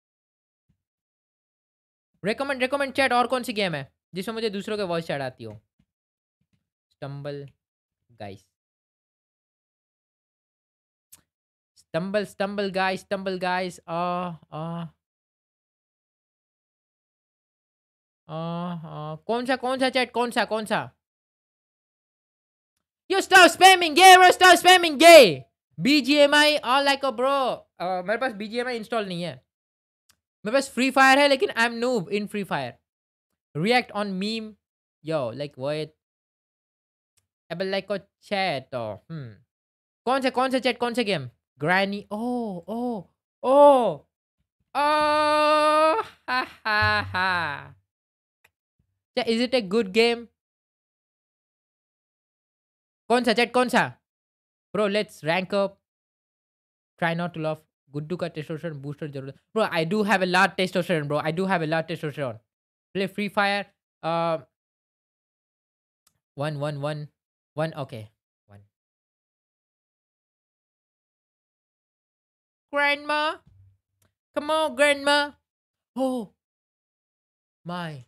Recommend, recommend chat. और कौन सी game है जिसमें मुझे दूसरों के voice chat आती हो? Stumble guys. Stumble, stumble guys, stumble guys. Uh, uh, uh, uh, कौन सा कौन सा चैट? कौन सा कौन सा? You stop spamming gay, bro. Stop spamming gay. B G M I all like a bro. Uh, मेरे पास B G M I install नहीं है. मेरे पास Free Fire है लेकिन I'm noob in Free Fire. React on meme. Yo, like what? अब like a chat or hmm. कौन सा कौन सा चैट? कौन सा game? Granny. Oh, oh, oh, oh, ha ha ha. Yeah, is it a good game? कौन सा chat? कौन सा? Bro, let's rank up. Try not to laugh. Guddu का testosterone booster जरूर. Bro, I do have a lot testosterone, bro. I do have a lot testosterone. Play Free Fire. Uh, one, one, one, one. Okay. Grandma, come on, grandma. Oh my.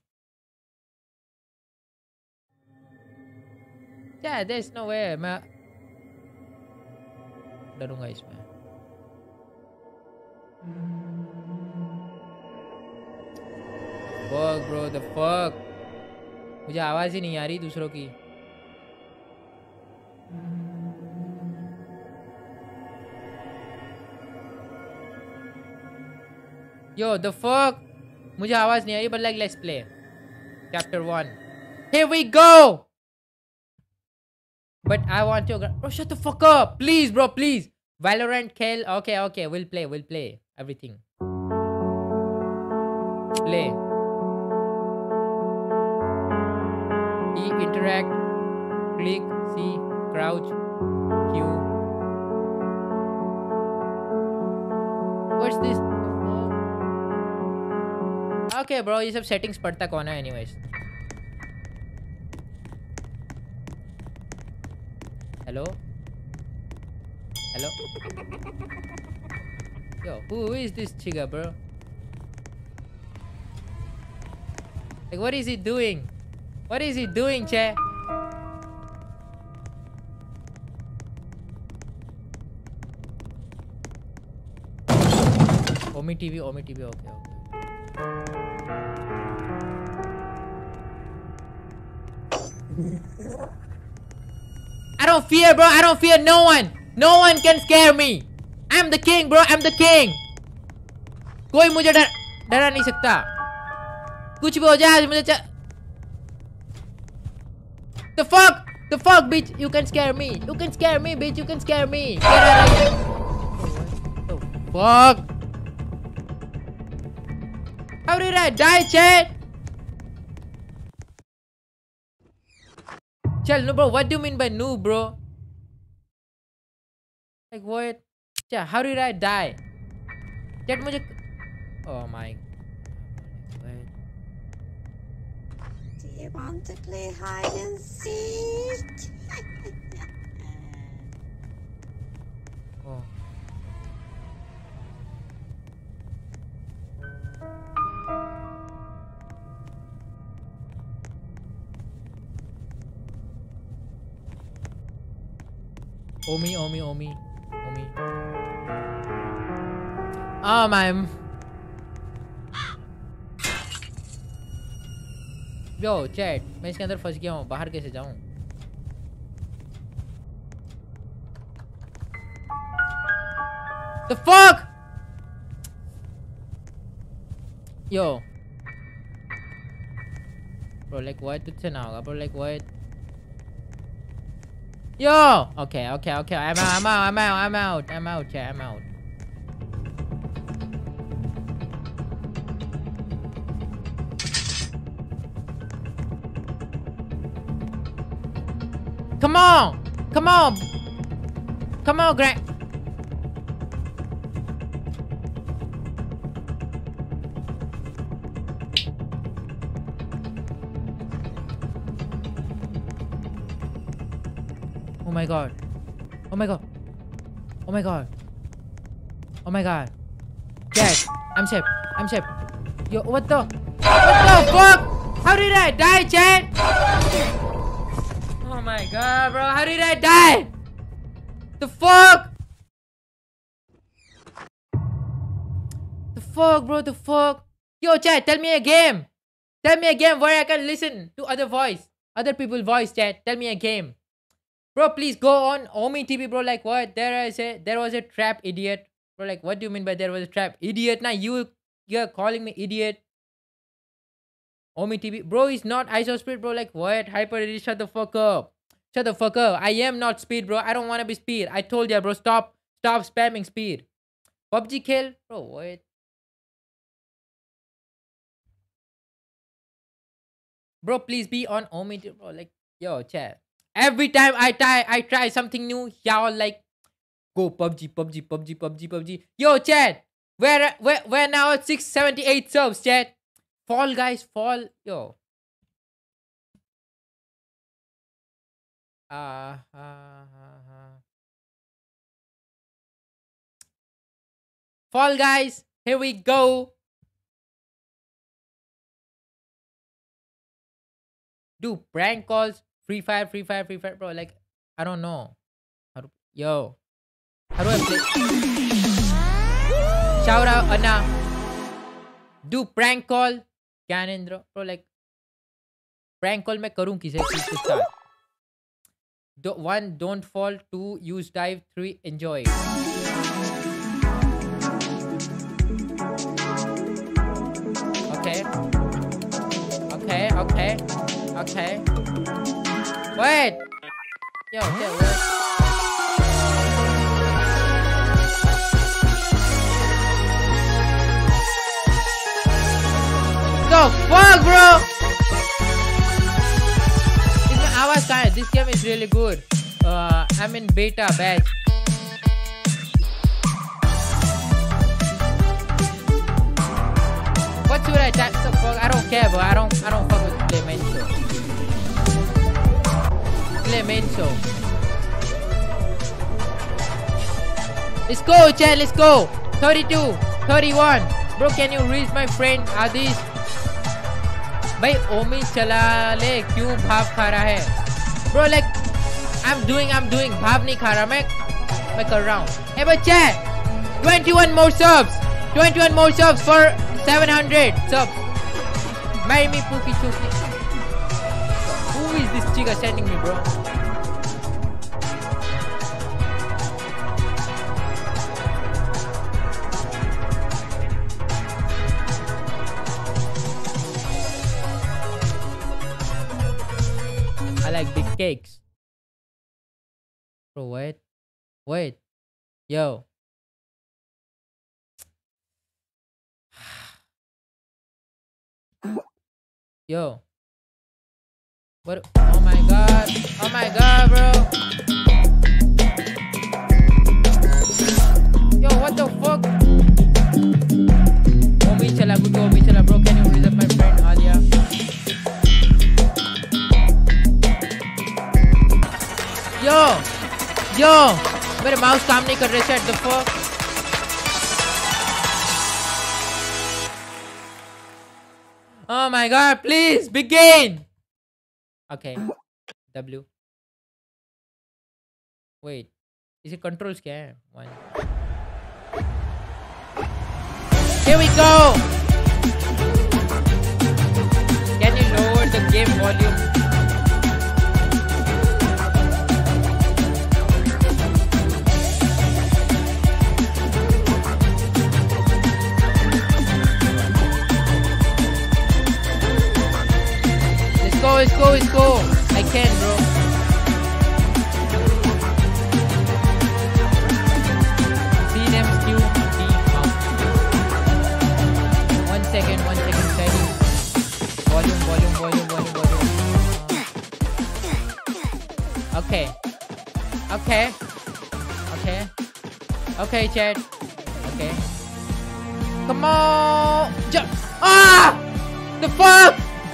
Yeah, there's no way. मैं डरूंगा इसमें. Fuck bro, the fuck. मुझे आवाज ही नहीं आ रही दूसरों की. Yo, the fuck? मुझे आवाज नहीं आ रही, but like let's play. Chapter one. Here we go. But I want to. Bro, shut the fuck up, please, bro, please. Valorant, Kale. Okay, okay, we'll play, we'll play everything. Play. E interact. Click. C crouch. Q. What's this? Okay, bro, ये सब settings पढ़ता कौन है anyways? Hello? Hello? Yo, who is this chica, bro? Like, what is he doing? What is he doing, che? Omi T V, Omi T V, okay, okay. I don't fear, bro. I don't fear no one. No one can scare me. I'm the king, bro. I'm the king. कोई मुझे डर डरा नहीं सकता. कुछ भी हो जाए मुझे च... The fuck? The fuck, bitch? You can scare me. You can scare me, bitch. You can scare me. Get out of here. Oh, fuck. How did I die, chat? Chal, no, bro. What do you mean by noob, bro? Like, what? Chal, how did I die? Chat, mujhe... Oh, my... Do you want to play hide and seek? Oh. Omi, Omi, Omi, Omi. Oh my. Yo, chat, मैं इसके अंदर फंस गया हूँ. बाहर कैसे जाऊँ? The fuck? Yo. Bro, like what? तुझसे ना होगा. Bro, like what? Yo. Okay, okay, okay. I'm out. I'm out. I'm out. I'm out. I'm out. Chat, I'm out. Come on! Come on! Come on, Grant! Oh my god. Oh my god. Oh my god. Oh my god. Dad, I'm safe. I'm safe. Yo, what the? What the fuck? How did I die, Chad? Oh my god, bro. How did I die? The fuck? The fuck, bro. The fuck? Yo, chat, tell me a game. Tell me a game where I can listen to other voice. Other people's voice, chat. Tell me a game. Bro, please go on Omi T V, bro. Like, what? There is a, there was a trap, idiot. Bro, like, what do you mean by there was a trap? Idiot. Now, you, you're calling me idiot. Omi T V. Bro, it's not I S O Speed, bro. Like, what? Hyper, shut the fuck up. Shut the fuck up. I am not speed, bro. I don't want to be speed. I told ya, bro. Stop. Stop spamming speed. P U B G kill? Bro, what? Bro, please be on Omi T V, bro. Like, yo, chat. Every time I try, I try something new, y'all like, go P U B G, P U B G, P U B G, P U B G, P U B G. Yo, chat. Where, where, where now at six seventy-eight subs, chat. Fall, guys. Fall. Yo. Uh, uh, uh, uh. Fall, guys. Here we go. Do prank calls. Free Fire, Free Fire, Free Fire. Bro, like, I don't know. How to, yo. How do I play? Shout out, Anna. Do prank call. Canindra. Bro, like, prank call मैं करूँ किसे चीज़ के साथ? Do, one, don't fall. Two, use dive. Three, enjoy. Okay. Okay, okay. Okay. Wait. Yo, okay, wait. The fuck, bro? I was kind. This game is really good. Uh, I'm in beta batch. What should I type? The fuck? I don't care, bro. I don't. I don't fuck with play main show. Play main show. Let's go, chat. Let's go. thirty-two, thirty-one. Bro, can you reach my friend Adis? भाई ओमी चला ले क्यों भाप खा रहा है bro like I'm doing I'm doing भाप नहीं खा रहा मैं मैं कर रहा हूँ hey but chat twenty-one more subs twenty-one more subs for seven hundred subs marry me Pookie Chookie who is this chica sending me bro I like big cakes. Bro, wait. Wait. Yo. Yo. What? Oh my god. Oh my god, bro. Yo, what the fuck? Oh, me chala, good go, me chala, bro. Can you raise up my friend Alia? Yo. Yo. मेरे mouse काम नहीं कर रहे थे. The fuck? Oh my god, please begin. Okay. W. Wait. इसे controls क्या है? One. Here we go. Can you lower the game volume? Let's go, let's go, let's go. I can, bro. C them Q D out. One second, one second, steady. Volume, volume, volume, volume, volume. Okay. Okay. Okay. Okay, chat. Okay. Come on. Jump. Ah! The fuck?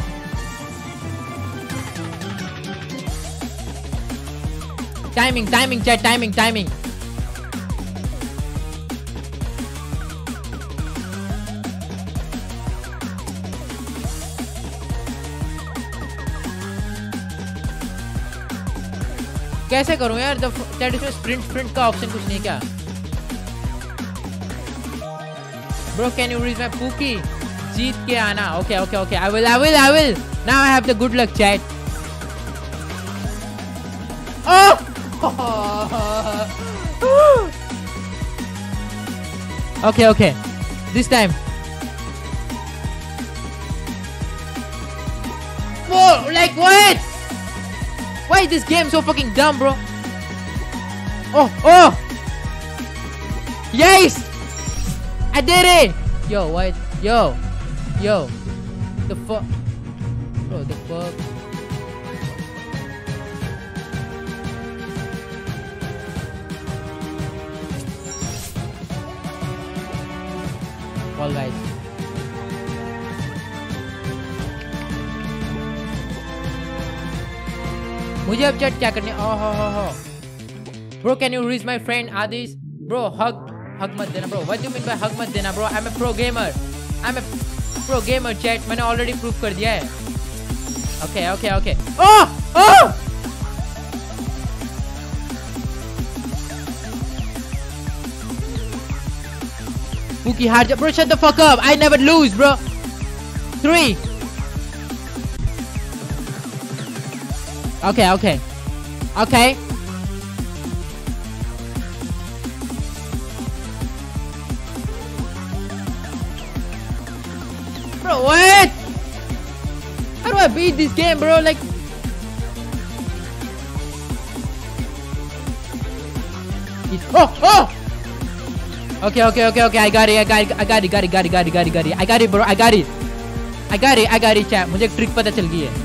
Timing, timing, chat, timing, timing. कैसे करूं यार? The chat इसमें sprint sprint का option कुछ नहीं क्या? Bro, can you reach my Pookie? जीत के आना. Okay, okay, okay. I will, I will, I will. Now I have the good luck, chat. Oh! Okay, okay. This time. Whoa! Like what? Why is this game so fucking dumb, bro? Oh, oh! Yes! I did it! Yo, what? Yo, yo. The fuck? Bro, the fuck? All guys. मुझे अब chat क्या करने? Oh, oh, oh, oh. Bro, can you reach my friend Adis? Bro, hug, hug मत देना, bro. What do you mean by hug मत देना, bro? I'm a pro gamer. I'm a pro gamer, chat. मैंने already prove कर दिया है. Okay, okay, okay. Oh, oh! Pookie hard job. Bro, shut the fuck up. I never lose, bro. Three. Okay, okay. Okay. Bro, what? How do I beat this game, bro? Like... Oh, oh! Okay, okay, okay, okay. I got it. I got it. I got it. Got it. Got it. Got it. Got it. Got it. I got it, bro. I got it. I got it. I got it, chat. मुझे एक trick पता चल गई है.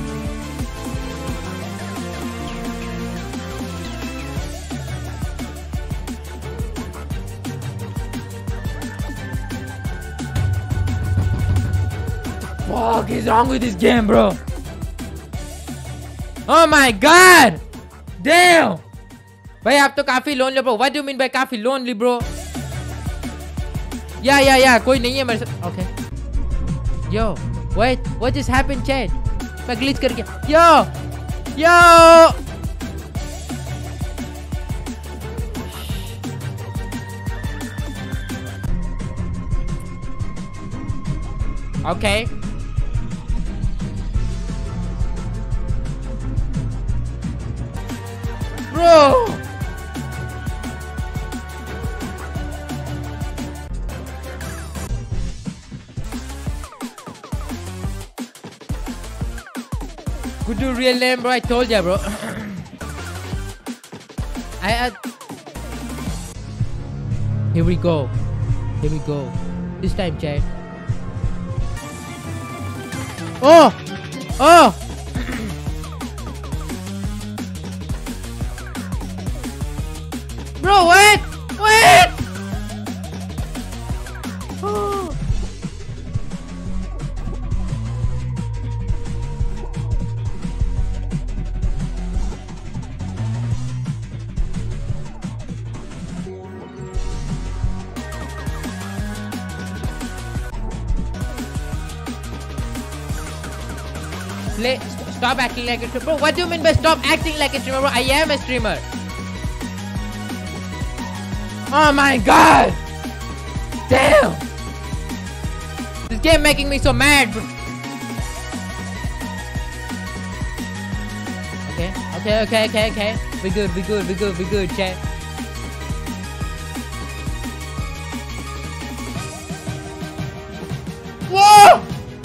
What is wrong with this game, bro? Oh my god! Damn! भाई आप तो काफी lonely, bro. What do you mean by काफी lonely, bro? Yeah, yeah, yeah. कोई नहीं है मेरे साथ. Okay. Yo, wait. What just happened, chat? मैं glitch कर गया. Yo, yo. Okay. Bro. Could do real name, bro. I told ya, bro. I, I Here we go. Here we go. This time, chat. Oh! Oh! Bro, what? What? Oh. Play, st stop acting like a streamer. Bro, what do you mean by stop acting like a streamer, bro? I am a streamer. Oh my god! Damn! This game making me so mad, bro. Okay, okay, okay, okay, okay. We good, we good, we good, we good, chat. Whoa!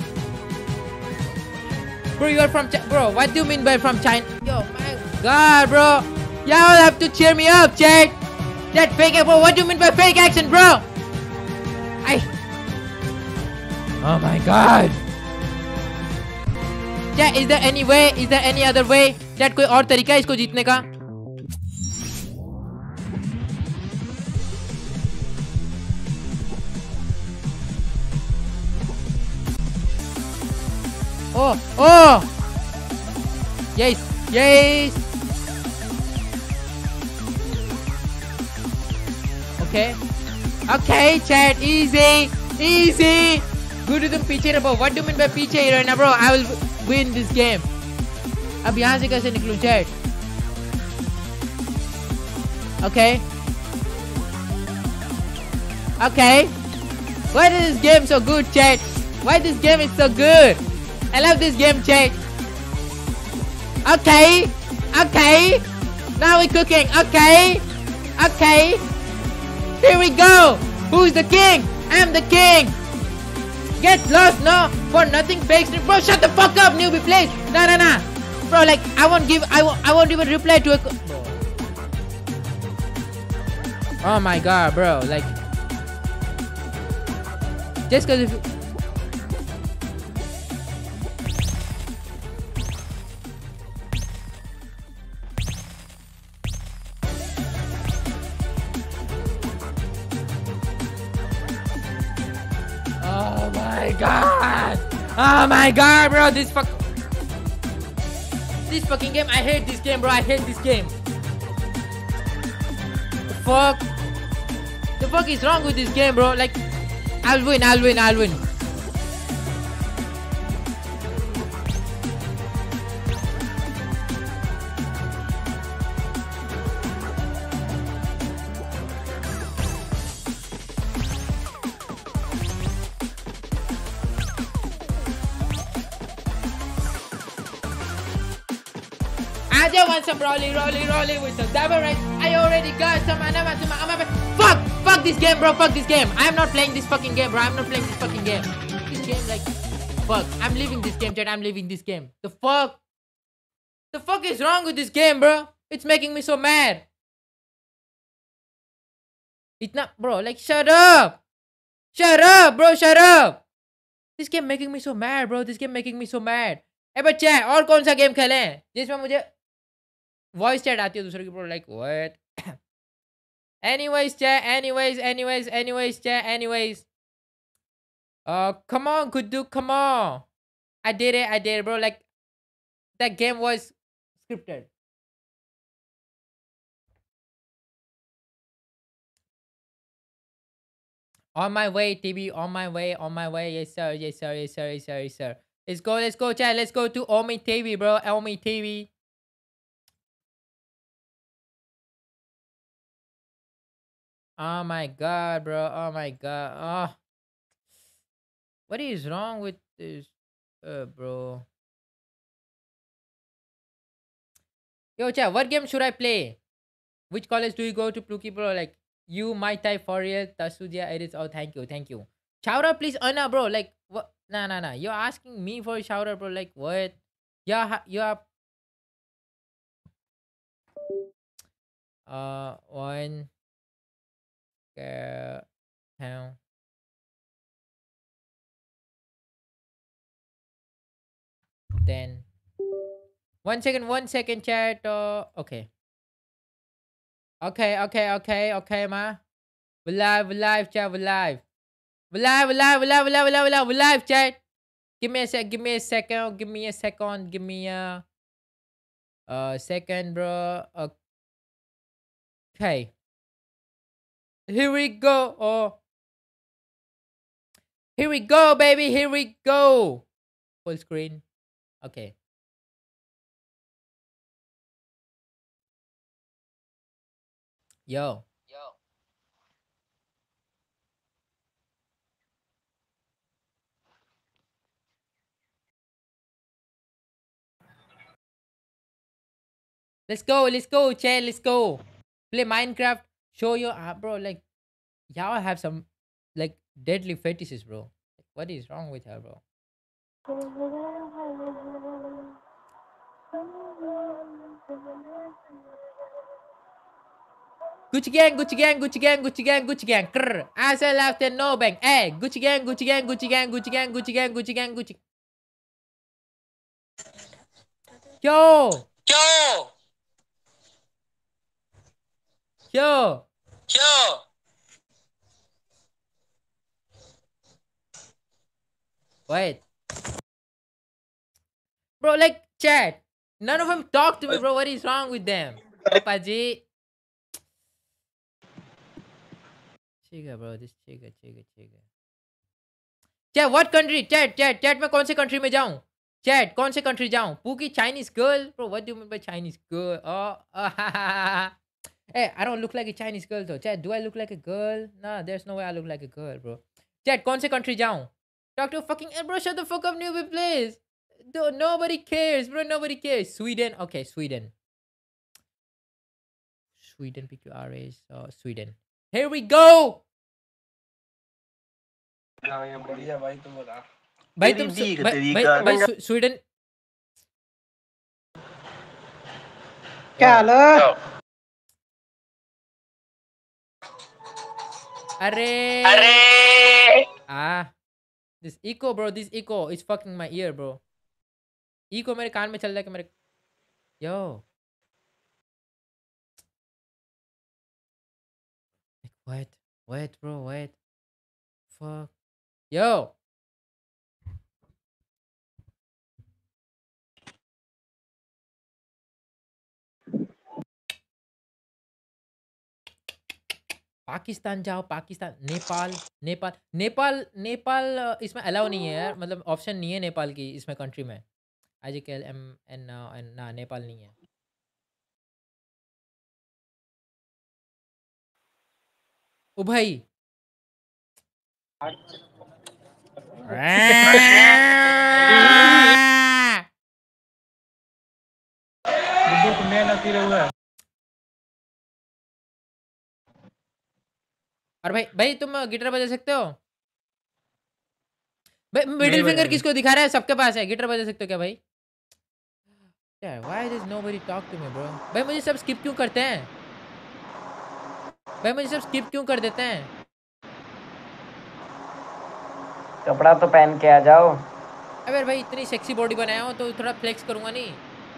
Bro, you are from China. Bro, what do you mean by from China? Yo, my god, bro. Y'all have to cheer me up, chat. That fake, bro. What do you mean by fake action, bro? I. Oh my god. क्या is there any way? Is there any other way? That कोई और तरीका है इसको जीतने का? Oh, oh! Yes, yes. Okay, okay, chat, easy, easy. Good to तुम पीछे रहो. What do you mean by पीछे ही रहना, bro? I will win this game. अब यहाँ से कैसे निकलूँ, chat? Okay. Okay. Why is this game so good, chat? Why this game is so good? I love this game, chat. Okay. Okay. Now we're cooking. Okay. Okay. Here we go. Who's the king? I'm the king. Get lost, no? For nothing fake stream. Bro, shut the fuck up, newbie, please. Nah, nah, nah. Bro, like, I won't give, I won't, I won't even reply to a... Oh my god, bro. Like, just because if you... Oh my god! Oh my god, bro! This fuck, this fucking game. I hate this game, bro. I hate this game. The fuck? The fuck is wrong with this game, bro? Like, I'll win. I'll win. I'll win. I just want some rolling, rolling, rolling with some double right. I already got some anama to my Fuck! Fuck this game, bro. Fuck this game. I am not playing this fucking game, bro. I'm not playing this fucking game. This game, like, fuck. I'm leaving this game, chat. I'm leaving this game. The fuck? The fuck is wrong with this game, bro? It's making me so mad. It's not, bro. Like, shut up. Shut up, bro. Shut up. This game making me so mad, bro. This game making me so mad. Hey, बच्चा और कौन सा game खेलें जिसमें मुझे voice chat आती है दूसरे की, bro? Like what? Anyways, chat. Anyways, anyways, anyways, chat. Anyways. Uh, come on, Kudu. Come on. I did it. I did it, bro. Like, that game was scripted. On my way, T B. On my way. On my way. Yes, sir. Yes, sir. Yes, sir. Yes, sir. Yes, sir. Let's go. Let's go, chat. Let's go to Omi T V, bro. Omi T V. Oh my god, bro. Oh my god. Oh. What is wrong with this, uh, bro? Yo, chat. What game should I play? Which college do you go to, Pluki, bro? Like, you, my type, for real. Tasudia edits. Oh, thank you. Thank you. Shout out, please. Anna, bro. Like, what? Nah, nah, nah. You're asking me for a shout out, bro. Like, what? Yeah, you are. uh one uh, town. Then one second, one second, chat. Uh, okay, okay, okay, okay, okay, ma. We live, we live, chat. We live, we live, we live, we live, we live, we live, we live, we live, chat. Give me a sec. Give me a second. Give me a second. Give me a uh second, bro. Okay. Here we go. Oh, here we go, baby. Here we go. Full screen. Okay. Yo. Yo. Let's go. Let's go, chat. Let's go. Play Minecraft. Show your uh, bro. Like, y'all have some like deadly fetishes, bro. Like, what is wrong with her, bro? Gucci gang, Gucci gang, Gucci gang, Gucci gang, Gucci gang. Krr. I said left and no bang. Hey, Gucci gang, Gucci gang, Gucci gang, Gucci gang, Gucci gang, Gucci gang, Gucci. Yo, Yo, yo. yo. Wait. Bro, like, chat. None of them talk to me, bro. What is wrong with them? Papa G. Chiga, bro. This chiga, chiga, chiga. Chat, what country? Chat, chat, chat में कौन से country में जाऊँ? Chat, कौन से country जाऊँ? Pookie, Chinese girl? Bro, what do you mean by Chinese girl? Oh, oh ha, ha, ha. Hey, I don't look like a Chinese girl though. Chat, do I look like a girl? Nah, there's no way I look like a girl, bro. Chat, कौन से country जाऊँ? Talk to a fucking... Hey, bro, shut the fuck up, newbie, please. Dude, nobody cares, bro. Nobody cares. Sweden. Okay, Sweden. Sweden, P Q R A. So, Sweden. Here we go. भाई तुम तेरी भाई तेरी भाई का- भाई स्वी- Sweden क्या हाल है? अरे अरे ah this echo bro this echo is fucking my ear bro echo मेरे कान में चल रहा है कि मेरे yo like what what bro what fuck yo Pakistan जाओ पाकिस्तान नेपाल नेपाल नेपाल नेपाल अ, इसमें अलाउ नहीं है यार मतलब ऑप्शन नहीं है नेपाल की इसमें कंट्री में आई के एल एम एन एन ना नेपाल नहीं है ओ भाई और भाई भाई तुम गिटार बजा सकते हो भाई मिडिल फिंगर किसको दिखा रहा है सबके पास है गिटार बजा सकते हो क्या भाई why does nobody talk to me bro भाई मुझे सब स्किप क्यों करते हैं भाई मुझे सब स्किप क्यों कर देते हैं कपड़ा तो पहन के आ जाओ। अबे भाई इतनी सेक्सी बॉडी बनाया हो तो थोड़ा फ्लेक्स करूंगा नहीं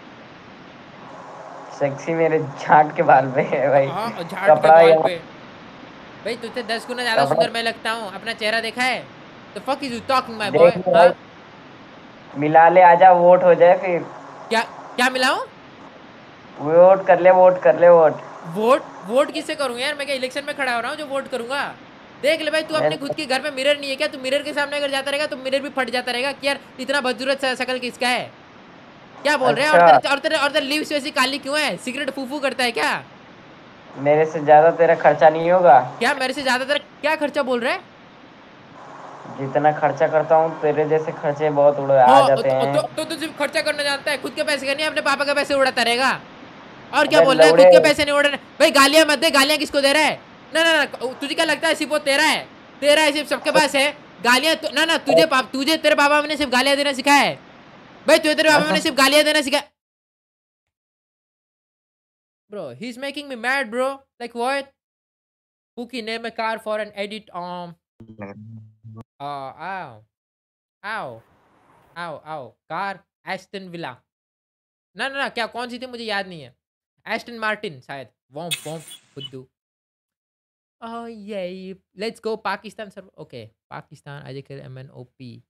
सेक्सी मेरे झाट के बाल पे है भाई। हाँ और झाड़ के कपड़ा बाल या- पे भाई तुझसे दस गुना ज्यादा कपड़ा- सुंदर मैं लगता हूँ अपना चेहरा देखा है तो fuck is you talking my देख बॉय लो भाई, मिला ले आजा, वोट हो जाए फिर। क्या क्या मिलाऊं वोट कर ले, वोट कर ले, वोट। वोट वोट किससे करूंगा यार मैं क्या इलेक्शन में खड़ा हो रहा हूँ जो वोट करूंगा देख ले भाई तू अपने खुद के घर में मिरर नहीं है क्या तू मिरर के सामने अगर जाता रहेगा तो मिरर भी फट जाता रहेगा कि यार इतना बदसूरत सा शकल किसका है क्या बोल रहे हैं और अच्छा। तेरे और तेरे और तेरे लिप्स वैसी काली क्यों है सिगरेट फूफू करता है क्या मेरे से ज्यादा तेरा खर्चा नहीं होगा। क्या मेरे से ज्यादातर क्या खर्चा बोल रहा है जितना खर्चा करता हूँ तेरे जैसे खर्चे बहुत उड़ आ हाँ, जाते तो, हैं। तो, तो, तो सिर्फ खर्चा करना जानता है खुद के पैसे का नहीं अपने पापा के पैसे उड़ाता रहेगा और क्या अबे बोल रहा है खुद लौड़े। के पैसे नहीं उड़ रहे भाई गालियां मत दे गालियां किसको दे रहा है ना ना ना तुझे क्या लगता है सिर्फ वो तेरा है तेरा है सिर्फ सबके पास है गालियां तु, ना ना तुझे पाप तुझे तेरे पापा ने सिर्फ गालियां देना सिखाया है भाई तुझे तेरे पापा ने सिर्फ गालियां देना सिखाया Bro, he's making me mad, bro. Like what? Pookie, name a car for an edit. Um. Uh. Ow. Ow. Ow. Ow. Car. Aston Villa. ना ना ना क्या कौन सी थी मुझे याद नहीं है. Aston Martin शायद. Womp womp. Buddu. Oh yeah. Let's go Pakistan server. Okay. Pakistan. I J K M N O P.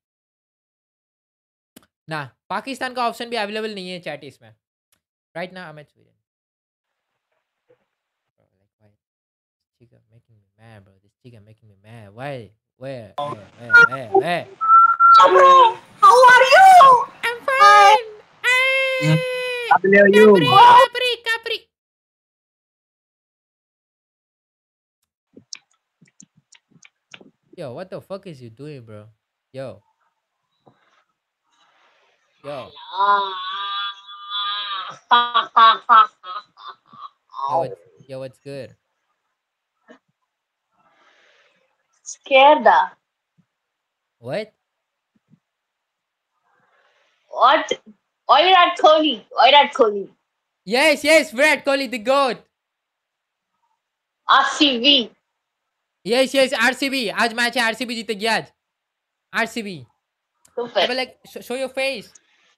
ना पाकिस्तान का ऑप्शन भी अवेलेबल नहीं है चैट इसमें. Right now I'm at Sweden. Bro, like why? This chica making me mad, bro. This chica making me mad. Why? Where? Where? Where? Where? Where? How are you? I'm fine. Hey, How are you? Capri, Capri, Capri. Yo, what the fuck is you doing, bro? Yo. Yo. Yo, what's, yo, what's good? Scared. What? What? Why Virat Kohli? Why Virat Kohli? Yes, yes, Virat Kohli, the goat. R C B. Yes, yes, R C B. आज match है, R C B जीतेगी आज. R C B. Super. But like, sh- show your face.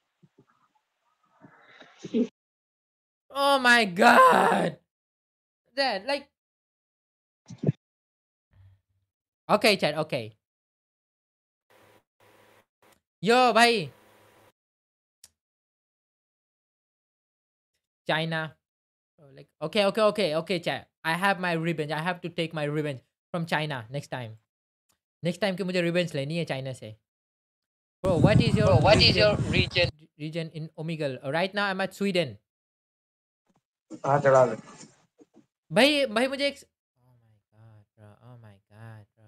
Oh my god. That like. Okay, chat. Okay. Yo, bhai. China. Oh, like okay, okay, okay, okay, chat. I have my revenge. I have to take my revenge from China next time. Next time कि मुझे revenge लेनी है China से. Bro, what is your Bro, what is region, your region? region in Omegle? Uh, Right now I'm at Sweden. हाँ चढ़ा दे. भाई भाई मुझे एक Oh my god, bro. Oh my god, bro.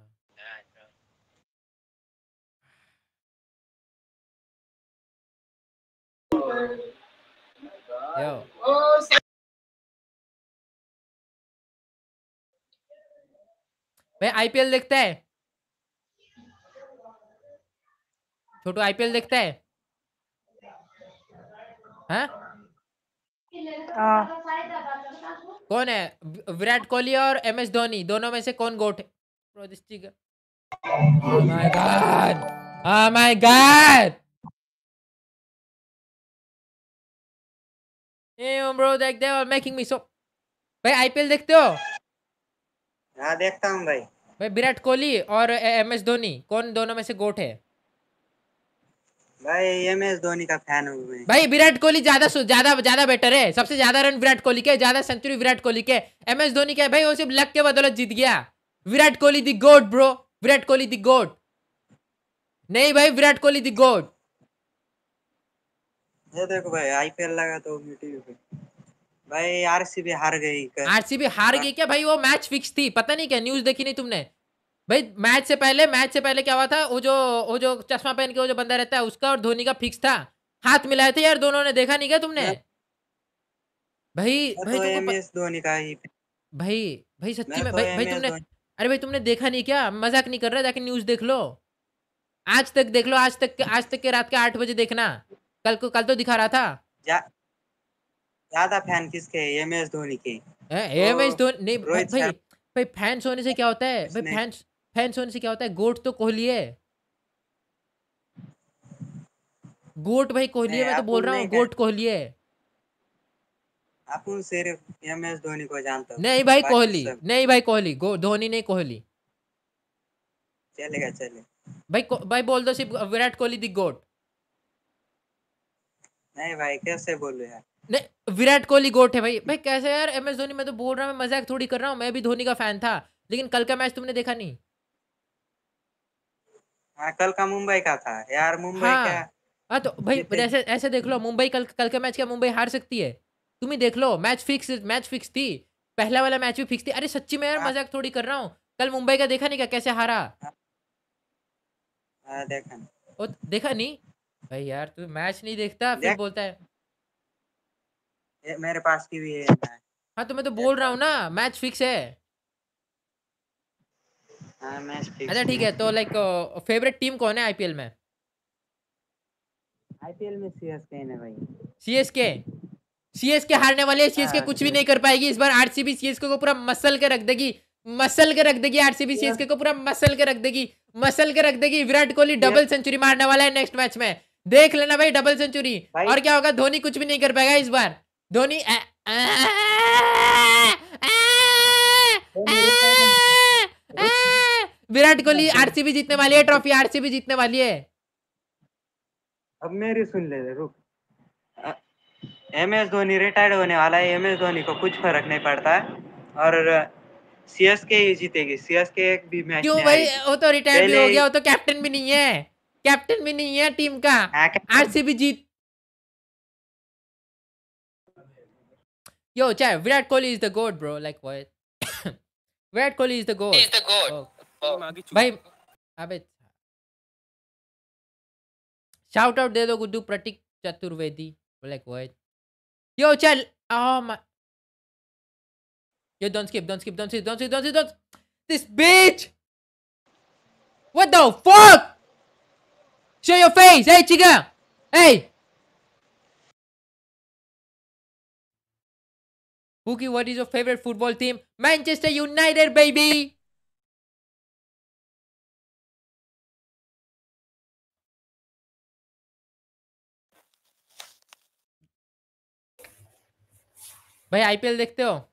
Yo. भाई आईपीएल देखता है? छोटू आईपीएल देखता है? हाँ? कौन है? वि- विराट कोहली और एम एस धोनी दोनों में से कौन गोट है? Bro, this chica. Oh my god. Oh my god. Damn, bro, like they are making me so. भाई आईपीएल देखते हो? हाँ देखता हूँ भाई. भाई विराट कोहली और एम एस धोनी कौन दोनों में से गोट है? भाई एम एस धोनी का फैन हूँ मैं. भाई विराट कोहली ज्यादा सु- ज्यादा ज्यादा बेटर है. सबसे ज्यादा रन विराट कोहली के, ज्यादा सेंचुरी विराट कोहली के. एम एस धोनी क्या है भाई? वो सिर्फ लक के बदौलत जीत गया. Virat Kohli the goat bro. Virat Kohli the goat. नहीं भाई, विराट कोहली दी गोट. ये देखो भाई आईपीएल लगा तो टीवी पे. भाई आरसीबी हार गई. आरसीबी हार गई क्या भाई? वो मैच फिक्स थी. पता नहीं क्या न्यूज देखी नहीं तुमने? भाई मैच से पहले मैच से पहले क्या हुआ था? वो जो वो जो चश्मा पहन के वो जो बंदा रहता है उसका और धोनी का फिक्स था. हाथ मिलाए थे यार दोनों ने. देखा नहीं क्या तुमने? भाई भाई तो तुमको एम प- एस धोनी का ही. भाई भाई सच्ची मैं में तो भाई भाई एम एस तुमने धोनी. अरे भाई तुमने देखा नहीं क्या? मजाक नहीं कर रहा. जाके न्यूज देख लो. आज तक देख लो. आज तक आज तक के रात के आठ बजे देखना. कल को कल तो दिखा रहा था. जा ज्यादा फैन किसके? एम एस धोनी के. एम एस धोनी नहीं भाई. रोहित भाई शर्मा. भाई फैंस होने से क्या होता है? भाई उसने- फैंस फैंस होने से क्या होता है? गोट तो कोहली है. गोट भाई कोहली है. नहीं, मैं तो आप बोल रहा हूँ नहीं कह- गोट कोहली है. अपन सिर्फ एम एस धोनी को जानता हूँ. नहीं भाई बाकी कोहली. सब- नहीं भाई कोहली. गो धोनी नहीं कोहली. चलेगा चले. भाई को- भाई बोल दो सिर्फ विराट कोहली दी गोट. नहीं भाई कैसे बोलूं यार. नहीं विराट कोहली गोट है भाई. भाई कैसे यार? M S Dhoni. मैं तो बोल रहा हूँ, मैं मजाक थोड़ी कर रहा हूँ. मैं भी धोनी का फैन था. लेकिन कल का मैच तुमने देखा नहीं? हाँ कल का मुंबई का था यार. मुंबई हाँ. क्या. हाँ तो भाई जीते- ऐसे ऐसे देख लो. मुंबई कल कल का मैच क्या मुंबई हार सकती है? तुम ही देख लो. मैच फिक्स मैच फिक्स थी. पहला वाला मैच भी फिक्स थी. अरे सच्ची में यार हाँ। मजाक थोड़ी कर रहा हूँ. कल मुंबई का देखा नहीं क्या कैसे हारा? हाँ देखा. ओ देखा नहीं? भाई यार तू मैच नहीं देखता फिर देख- बोलता है. ये मेरे पास टीवी है. हाँ तो मैं तो बोल रहा हूँ ना मैच फिक्स है. हाँ मैच फिक्स. अच्छा ठीक है. तो लाइक फेवरेट टीम कौन है आईपीएल में? आईपीएल में सीएसके है भाई. सीएसके. सीएसके हारने वाले, सीएसके कुछ भी नहीं कर पाएगी इस बार। आरसीबी सीएसके को पूरा मसल के रख देगी, मसल के रख देगी। आरसीबी सीएसके को पूरा मसल के रख देगी, मसल के रख देगी। विराट कोहली डबल सेंचुरी मारने वाला है नेक्स्ट मैच में, देख लेना भाई, डबल सेंचुरी। और क्या होगा, धोनी कुछ भी नहीं कर पाएगा इस बार। धोनी विराट कोहली, आरसीबी जीतने वाली है ट्रॉफी, आरसीबी जीतने वाली है। अब मेरी सुन ले, रुक। एम एस धोनी रिटायर्ड होने वाला है, एम एस धोनी को कुछ फर्क नहीं पड़ता है और सीएसके ही जीतेगी। सीएसके एक भी मैच क्यों भाई, वो तो रिटायर्ड भी हो गया, वो तो कैप्टन भी नहीं है, कैप्टन भी नहीं है टीम का। आरसीबी जीत। Yo, chat, Virat Kohli is the GOAT, bro. Like what? Virat Kohli is the GOAT. He's the GOAT. Oh. भाई, अबे shout out दे दो Guddu Pratik Chaturvedi. Like what? Yo, chat. Oh my. Yo, don't skip, don't skip, don't skip, don't skip, don't skip, don't. This bitch. What the fuck? Show your face, hey chica. Hey. Pookie, what is your favorite football team? Manchester United, baby! भाई IPL देखते हो?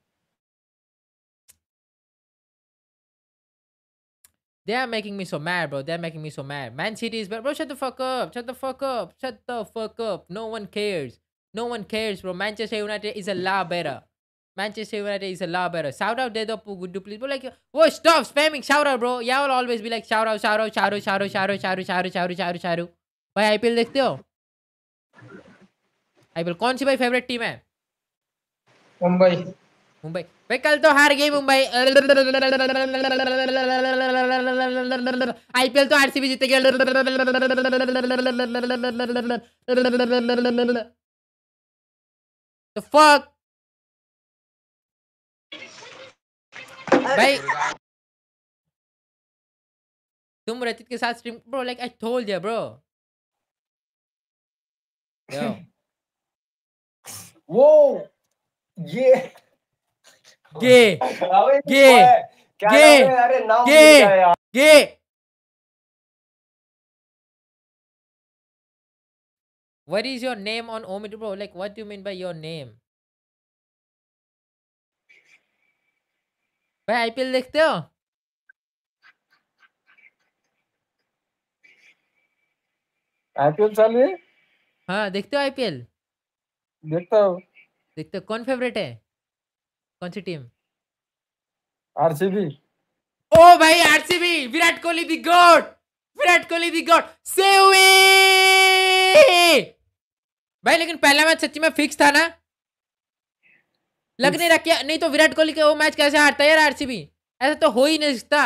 They are making me so mad, bro. They are making me so mad. Man City is better. Bro, shut the fuck up. Shut the fuck up. Shut the fuck up. No one cares. No one cares, bro. Manchester United is a lot better. Manchester United is a lot better. Shout out there, good please. Bro, like, whoa, stop spamming shout out, bro. Yeah, will always be like shout out, shout out, shout out, shout out, shout out, shout out, shout out, shout out, shout out, shout out. भाई IPL देखते हो? IPL कौन सी भाई favourite team है? मुंबई। मुंबई भाई कल तो हार गई मुंबई। आईपीएल तो आरसीबी जीतेगी। The fuck? भाई तुम रचित के साथ stream bro like I told you bro. Yo वो ये gay gay gay gay gay What is your name on Ometer, bro? Like, what do you mean by your name? भाई IPL देखते हो? IPL चालू है? हाँ देखते हो आईपीएल? देखता हूँ। देखते हो? कौन फेवरेट है? कौन सी टीम? आरसीबी। ओ भाई RCB, Virat Kohli the god, Virat Kohli the god, save भाई। लेकिन पहला मैच सच्ची में फिक्स था ना? लग नहीं रहा, नहीं तो विराट कोहली के वो मैच कैसे हारता है यार आरसीबी? ऐसा तो हो ही नहीं सकता।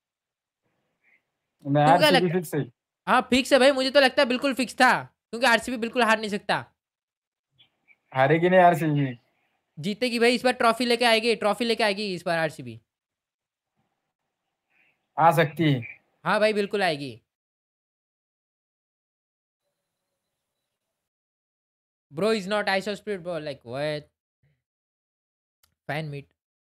मैं आरसीबी फिक्स है। हाँ फिक्स है भाई, मुझे तो लगता है बिल्कुल फिक्स था, क्योंकि आरसीबी बिल्कुल हार नहीं सकता। हारेगी नहीं आरसीबी, जीतेगी भाई इस बार, ट्रॉफी लेके आएगी, ट्रॉफी लेके आएगी इस बार आरसीबी। आ सकती है। हाँ भाई बिल्कुल आएगी। Bro is not ice or spirit, bro. Like what? Fan meet.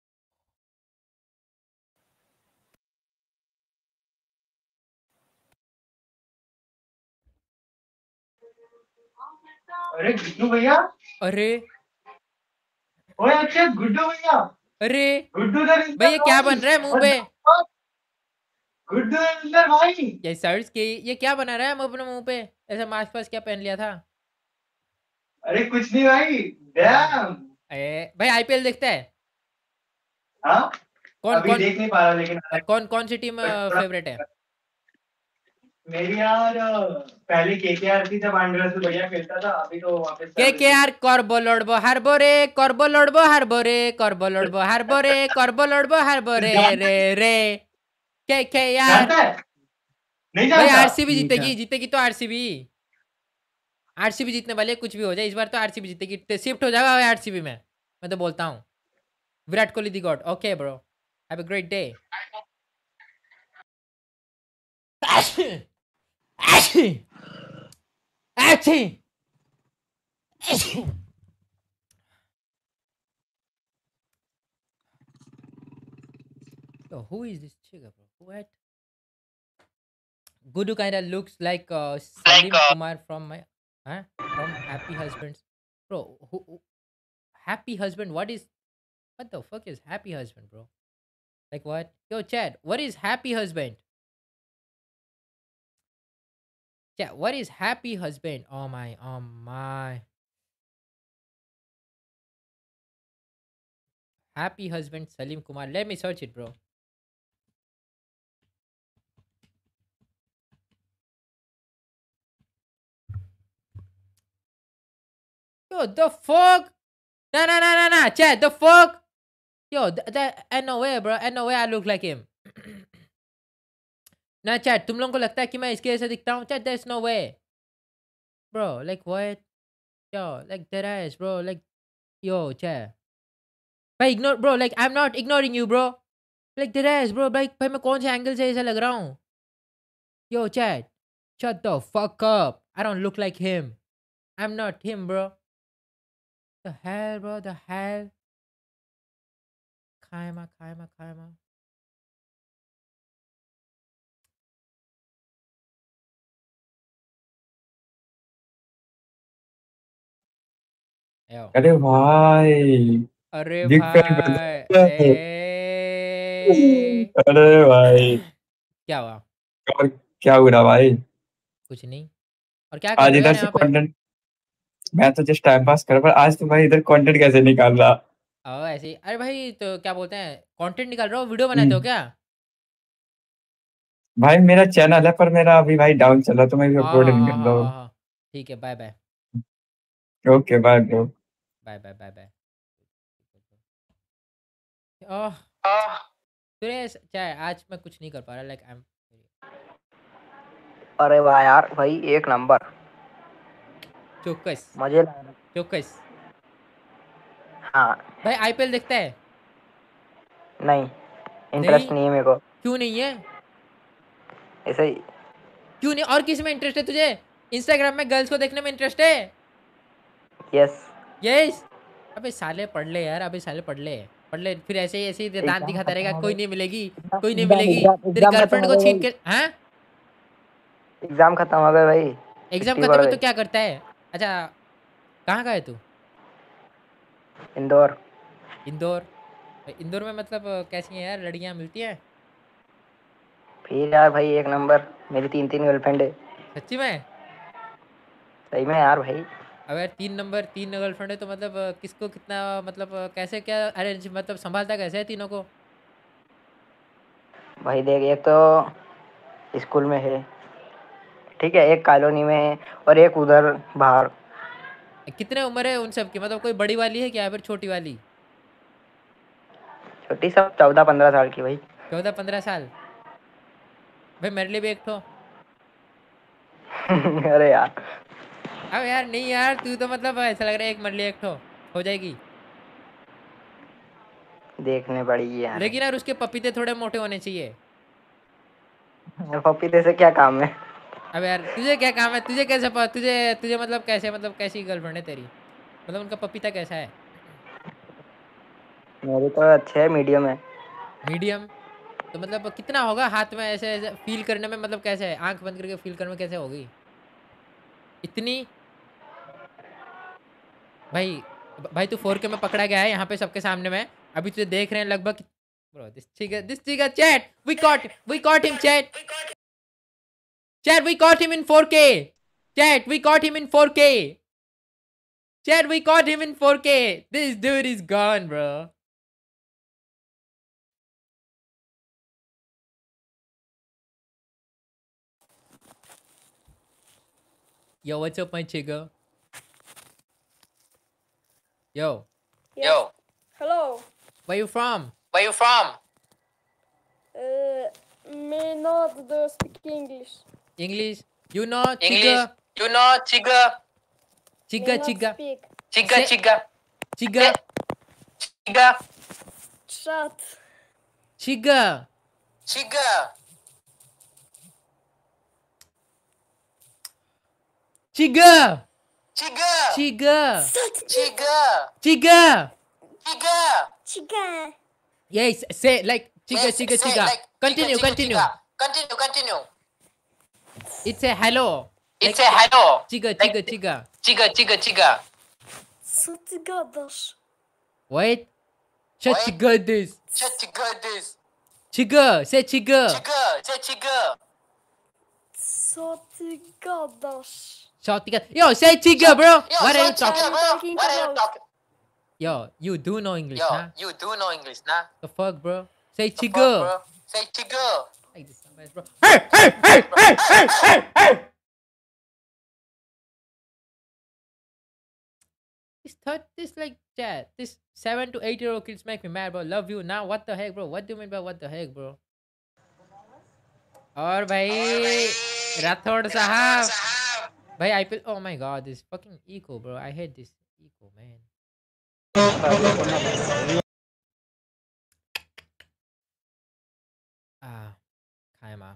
अरे गुड्डू भैया। अरे ओए अच्छा गुड्डू भैया। अरे गुड्डू भैया क्या बन रहा है मुंह पे? गुड्डू अंदर भाई। ये सर्च के ये क्या बना रहा है हम अपने मुंह पे? ऐसा मास्क पास क्या पहन लिया था? अरे कुछ नहीं भाई। डैम। अरे भाई आईपीएल देखता है? हाँ कौन अभी कौन देख नहीं पा रहा, लेकिन कौन कौन सी टीम फेवरेट है? मेरी यार पहले केकेआर थी जब आंड्रेस भैया खेलता था, अभी तो वापस केकेआर करबो लड़बो हारबो रे, करबो लड़बो हारबो रे, करबो लड़बो हारबो रे, करबो लड़बो हारबो रे रे रे। केकेआर नहीं भाई जानता। आरसीबी जीतेगी, जीतेगी तो आरसीबी, आरसीबी जीतने वाली है, कुछ भी हो जाए इस बार तो आरसीबी जीतेगी। शिफ्ट हो जाएगा आरसीबी में, मैं तो बोलता हूँ। Virat Kohli the god. Okay bro, have a great day. Yo, who is this chick, bro? What? Gudu kind of looks like uh, Salim Like, uh, Kumar from my, huh? From Happy Husbands, bro. Who, who? Happy Husband? What is? What the fuck is Happy Husband, bro? Like what? Yo, Chad, what is Happy Husband? Chad, what is Happy Husband? Oh my, oh my. Happy Husband, Salim Kumar. Let me search it, bro. Yo, the fuck? Nah, nah, nah, nah, nah. Chad, the fuck? Yo, th- that, ain't no way, bro. Ain't no way I look like him. ना chat तुम लोगों को लगता है कि मैं इसके जैसे दिखता हूँ chat there's no way bro like what yo like that ass bro like yo chat भाई ignore bro like I'm not ignoring you bro like that ass bro like भाई मैं कौन से एंगल से ऐसा लग रहा हूँ yo chat shut the fuck up I don't look like him I'm not him bro the hell bro the hell Kaima Kaima Kaima Yo. अरे भाई अरे बिग फैन भाई ए अरे भाई क्या हुआ और क्या हो रहा भाई कुछ नहीं और क्या कर आज रहे हो इधर यार से यहाँ पे कंटेंट मैं तो जस्ट टाइम पास कर पर आज तुम्हारी इधर कंटेंट कैसे निकाल रहा ओ ऐसे ही अरे भाई तो क्या बोलते हैं कंटेंट निकाल रहे हो वीडियो बनाते हो हम्म, क्या भाई मेरा चैनल है पर मेरा अभी भाई डाउन चल रहा तो मैं भी हाँ अपलोड हाँ नहीं हाँ कर हाँ रहा हाँ हाँ ठीक है बाय बाय हूँ okay bye bro bye bye bye bye oh Ah, Suresh चाहे आज मैं कुछ नहीं कर पा रहा लाइक आई एम अरे वाह यार भाई एक नंबर चौकस मजे ला रहा। चौकस हाँ भाई आईपीएल देखता है नहीं इंटरेस्ट नहीं नहीं है मेरे को क्यों नहीं है ऐसे ही क्यों नहीं और किस में इंटरेस्ट है तुझे इंस्टाग्राम में गर्ल्स को देखने में इंटरेस्ट है यस यस अबे साले पढ़ ले यार अबे साले पढ़ ले पढ़ ले फिर ऐसे ही ऐसे ही दांत एग्जाम दिखाता खत्म रहेगा हो कोई गए नहीं मिलेगी कोई नहीं एग्जाम मिलेगी एग्जाम तेरी एग्जाम खत्म गर्लफ्रेंड हो को गए छीन भाई के हाँ एग्जाम खत्म हो गए भाई एग्जाम छुट्टी खत्म पड़ है गई तो क्या करता है अच्छा कहाँ का है तू इंदौर इंदौर इंदौर में मतलब कैसी हैं यार लड़कियाँ मिलती हैं फिर यार भाई एक नंबर मेरी तीन तीन गर्लफ्रेंड है सच्ची में सही में यार भाई अब यार तीन नंबर तीन गर्लफ्रेंड है तो मतलब अ, किसको कितना मतलब अ, कैसे क्या अरेंज मतलब संभालता कैसे है तीनों को भाई देख एक तो स्कूल में है ठीक है एक कॉलोनी में है और एक उधर बाहर कितने उम्र है उन सब की मतलब कोई बड़ी वाली है क्या फिर छोटी वाली छोटी सब चौदह पंद्रह साल की भाई चौदह पंद्रह साल भाई मेरे लिए भी एक ठो अरे यार अब यार नहीं यार तू तो मतलब ऐसा लग रहा है एक मेरे लिए एक ठो हो जाएगी देखने पड़ेगी यार लेकिन यार उसके पपीते थोड़े मोटे होने चाहिए पपीते से क्या काम है अब यार तुझे क्या काम है तुझे कैसे प- तुझे तुझे मतलब कैसे मतलब कैसी गर्लफ्रेंड है तेरी मतलब उनका पपीता कैसा है मेरे तो अच्छे है मीडियम है मीडियम तो मतलब कितना होगा हाथ में ऐसे ऐसे फील करने में मतलब कैसे है आंख बंद करके फील करने में कैसे होगी इतनी भाई भाई तू फोर के में पकड़ा गया है यहाँ पे सबके सामने में अभी तुझे देख रहे हैं लगभग bro this chigga this chigga chat we caught we caught him chat chat we caught him in four K chat we caught him in four K chat we caught him in four K this dude is gone bro Yo, what's up, my chigga? Yo, yo, Hello. where you from? where you from? Uh, may not do speak English. English? You know, English. chigga, You know, chiga, chigga, May not chigga, speak. chiga, Say- chiga, chigga, chiga, Chat. chigga. chiga, Chigga, chiga, chigga, chiga, chigga. chiga. Chica. Yes, say like Chiga, Yes, chiga, say chiga. like Continue, chiga, chiga, continue. chiga. Continue, continue. It's a hello. It's a hello. Chiga, Like- chiga, chiga. Chiga, chiga, chiga. Co ty gadasz? Wait. Shut Wait. chiga this. Shut chiga this. Chiga, say chiga. Chiga, say chiga. Co ty gadasz? Shut chiga. Yo, say chiga, bro. Yo, What are say you talking? chiga, bro. talking What are you about? talking? Yo, you do know English, Yo, huh? you do know English, nah? The fuck, bro? Say The chiga. fuck, bro? Say chiga. Like this, dumbass, bro. Hey, hey, hey, hey, hey, hey, hey. This third, this like chat. This seven to eight year old kids make me mad, bro. Love you now. What the heck, bro? What do you mean by what the heck, bro? और भाई राठौड़ साहब भाई I P L. Oh my god, this fucking eco, bro. I hate this eco, man. Ah, खाए माँ.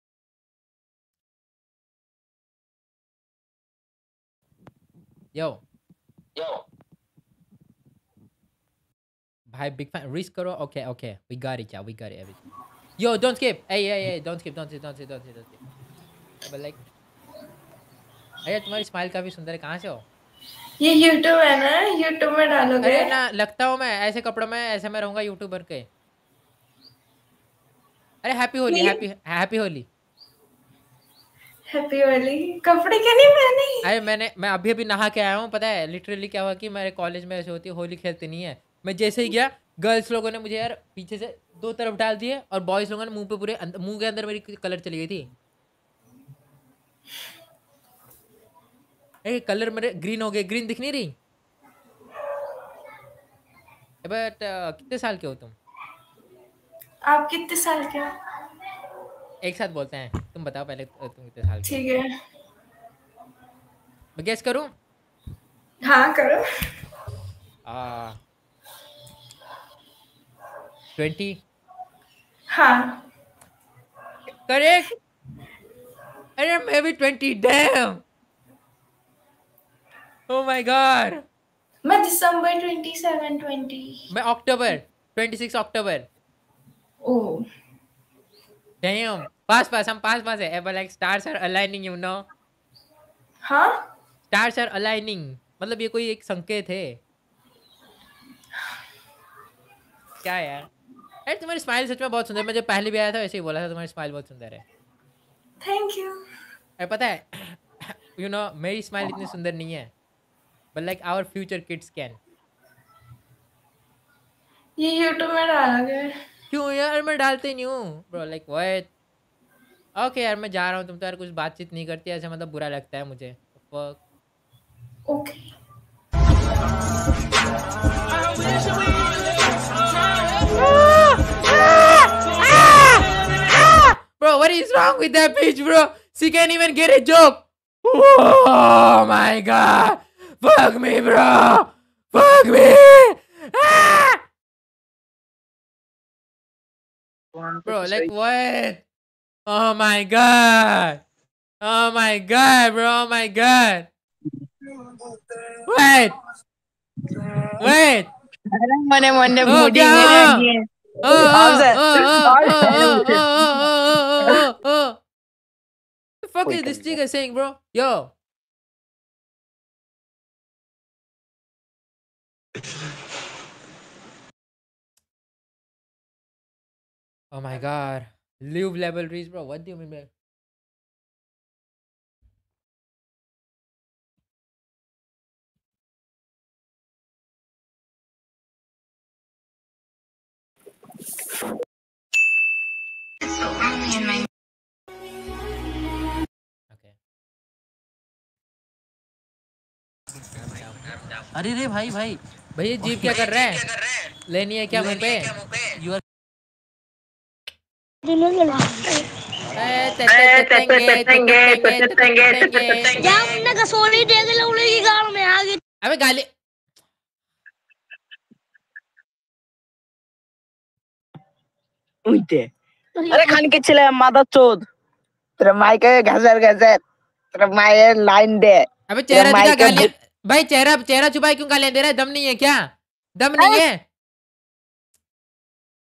Yo, Yo. भाई big fan. Risk करो. Okay, okay. We got it, yeah. We got it. Everything. Yo, don't skip. Hey, hey, hey. Don't skip. Don't skip. Don't skip. Don't skip. Don't skip. But like, अरे तुम्हारी smile काफी सुंदर है. कहाँ से हो? ये यूट्यूब है ना, यूट्यूब में डालोगे? अरे ना, लगता हूँ मैं ऐसे कपड़ों में ऐसे में रहूंगा यूट्यूबर के. अरे happy Holi, happy happy Holi. Happy Holi. कपड़े क्या नहीं पहने? अरे मैंने मैं अभी अभी नहा के आया हूँ. पता है लिटरली क्या हुआ कि मेरे कॉलेज में ऐसे होती है, होली खेलते नहीं है. मैं जैसे ही गया, गर्ल्स लोगों ने मुझे यार पीछे से दो तरफ डाल दिए और बॉयज लोगों ने मुंह पे पूरे मुंह के अंदर मेरी कलर चली गई थी. कलर मेरे ग्रीन हो गए. ग्रीन दिख नहीं रही. बट कितने साल के हो तुम? आप कितने साल के हो? एक साथ बोलते हैं. तुम बताओ पहले तुम कितने साल के? ठीक है. मैं गेस करूं? हाँ करो. आ ट्वेंटी. हाँ. करेक्ट. अरे मैं भी twenty. Damn. Oh my god. मैं दिसंबर ट्वेंटी सेवन ट्वेंटी. मैं October twenty six October. Oh. Damn. पास पास हम पास पास है. But like stars are aligning, you know. हाँ? Stars are aligning. मतलब ये कोई एक संकेत है. क्या यार? अरे तुम्हारी स्माइल सच में बहुत सुंदर है. मैं जब पहले भी आया था वैसे ही बोला था तुम्हारी स्माइल बहुत सुंदर है. Thank you. अरे पता है यू नो मेरी स्माइल इतनी सुंदर नहीं है. But like our future kids can. ये यूट्यूब में डालोगे? क्यों यार? मैं डालते नहीं हूँ ब्रो. Like what? ओके यार मैं जा रहा हूँ. तुम तो यार कुछ बातचीत नहीं करती ऐसे, मतलब बुरा लगता है मुझे. Fuck. Okay. Bro, what is wrong with that bitch, bro? She can't even get a joke. Oh my god. Fuck me, bro. Fuck me. Ah! Bro, like what? Oh my god. Oh my god, bro. Oh my god. Wait. Wait. मने मने Oh, बूढ़ी yeah. मेरी है. Oh, oh, oh, oh, oh, oh, oh, oh, oh. The fuck is this nigga saying, bro? Yo. Oh my god. Live level reach, bro. What do you mean by? अरे रे भाई भाई भैया jeep क्या कर रहा है? लेनी है क्या मुंह पे? यू आर अबे गाली. अरे खान के चले मादा चोद. तेरा माइक है घसर घसर. तेरा माइक है लाइन दे. अबे चेहरा दिखा. गाली भाई. चेहरा चेहरा छुपाए क्यों गालियां दे रहा है? दम नहीं है क्या? दम नहीं है.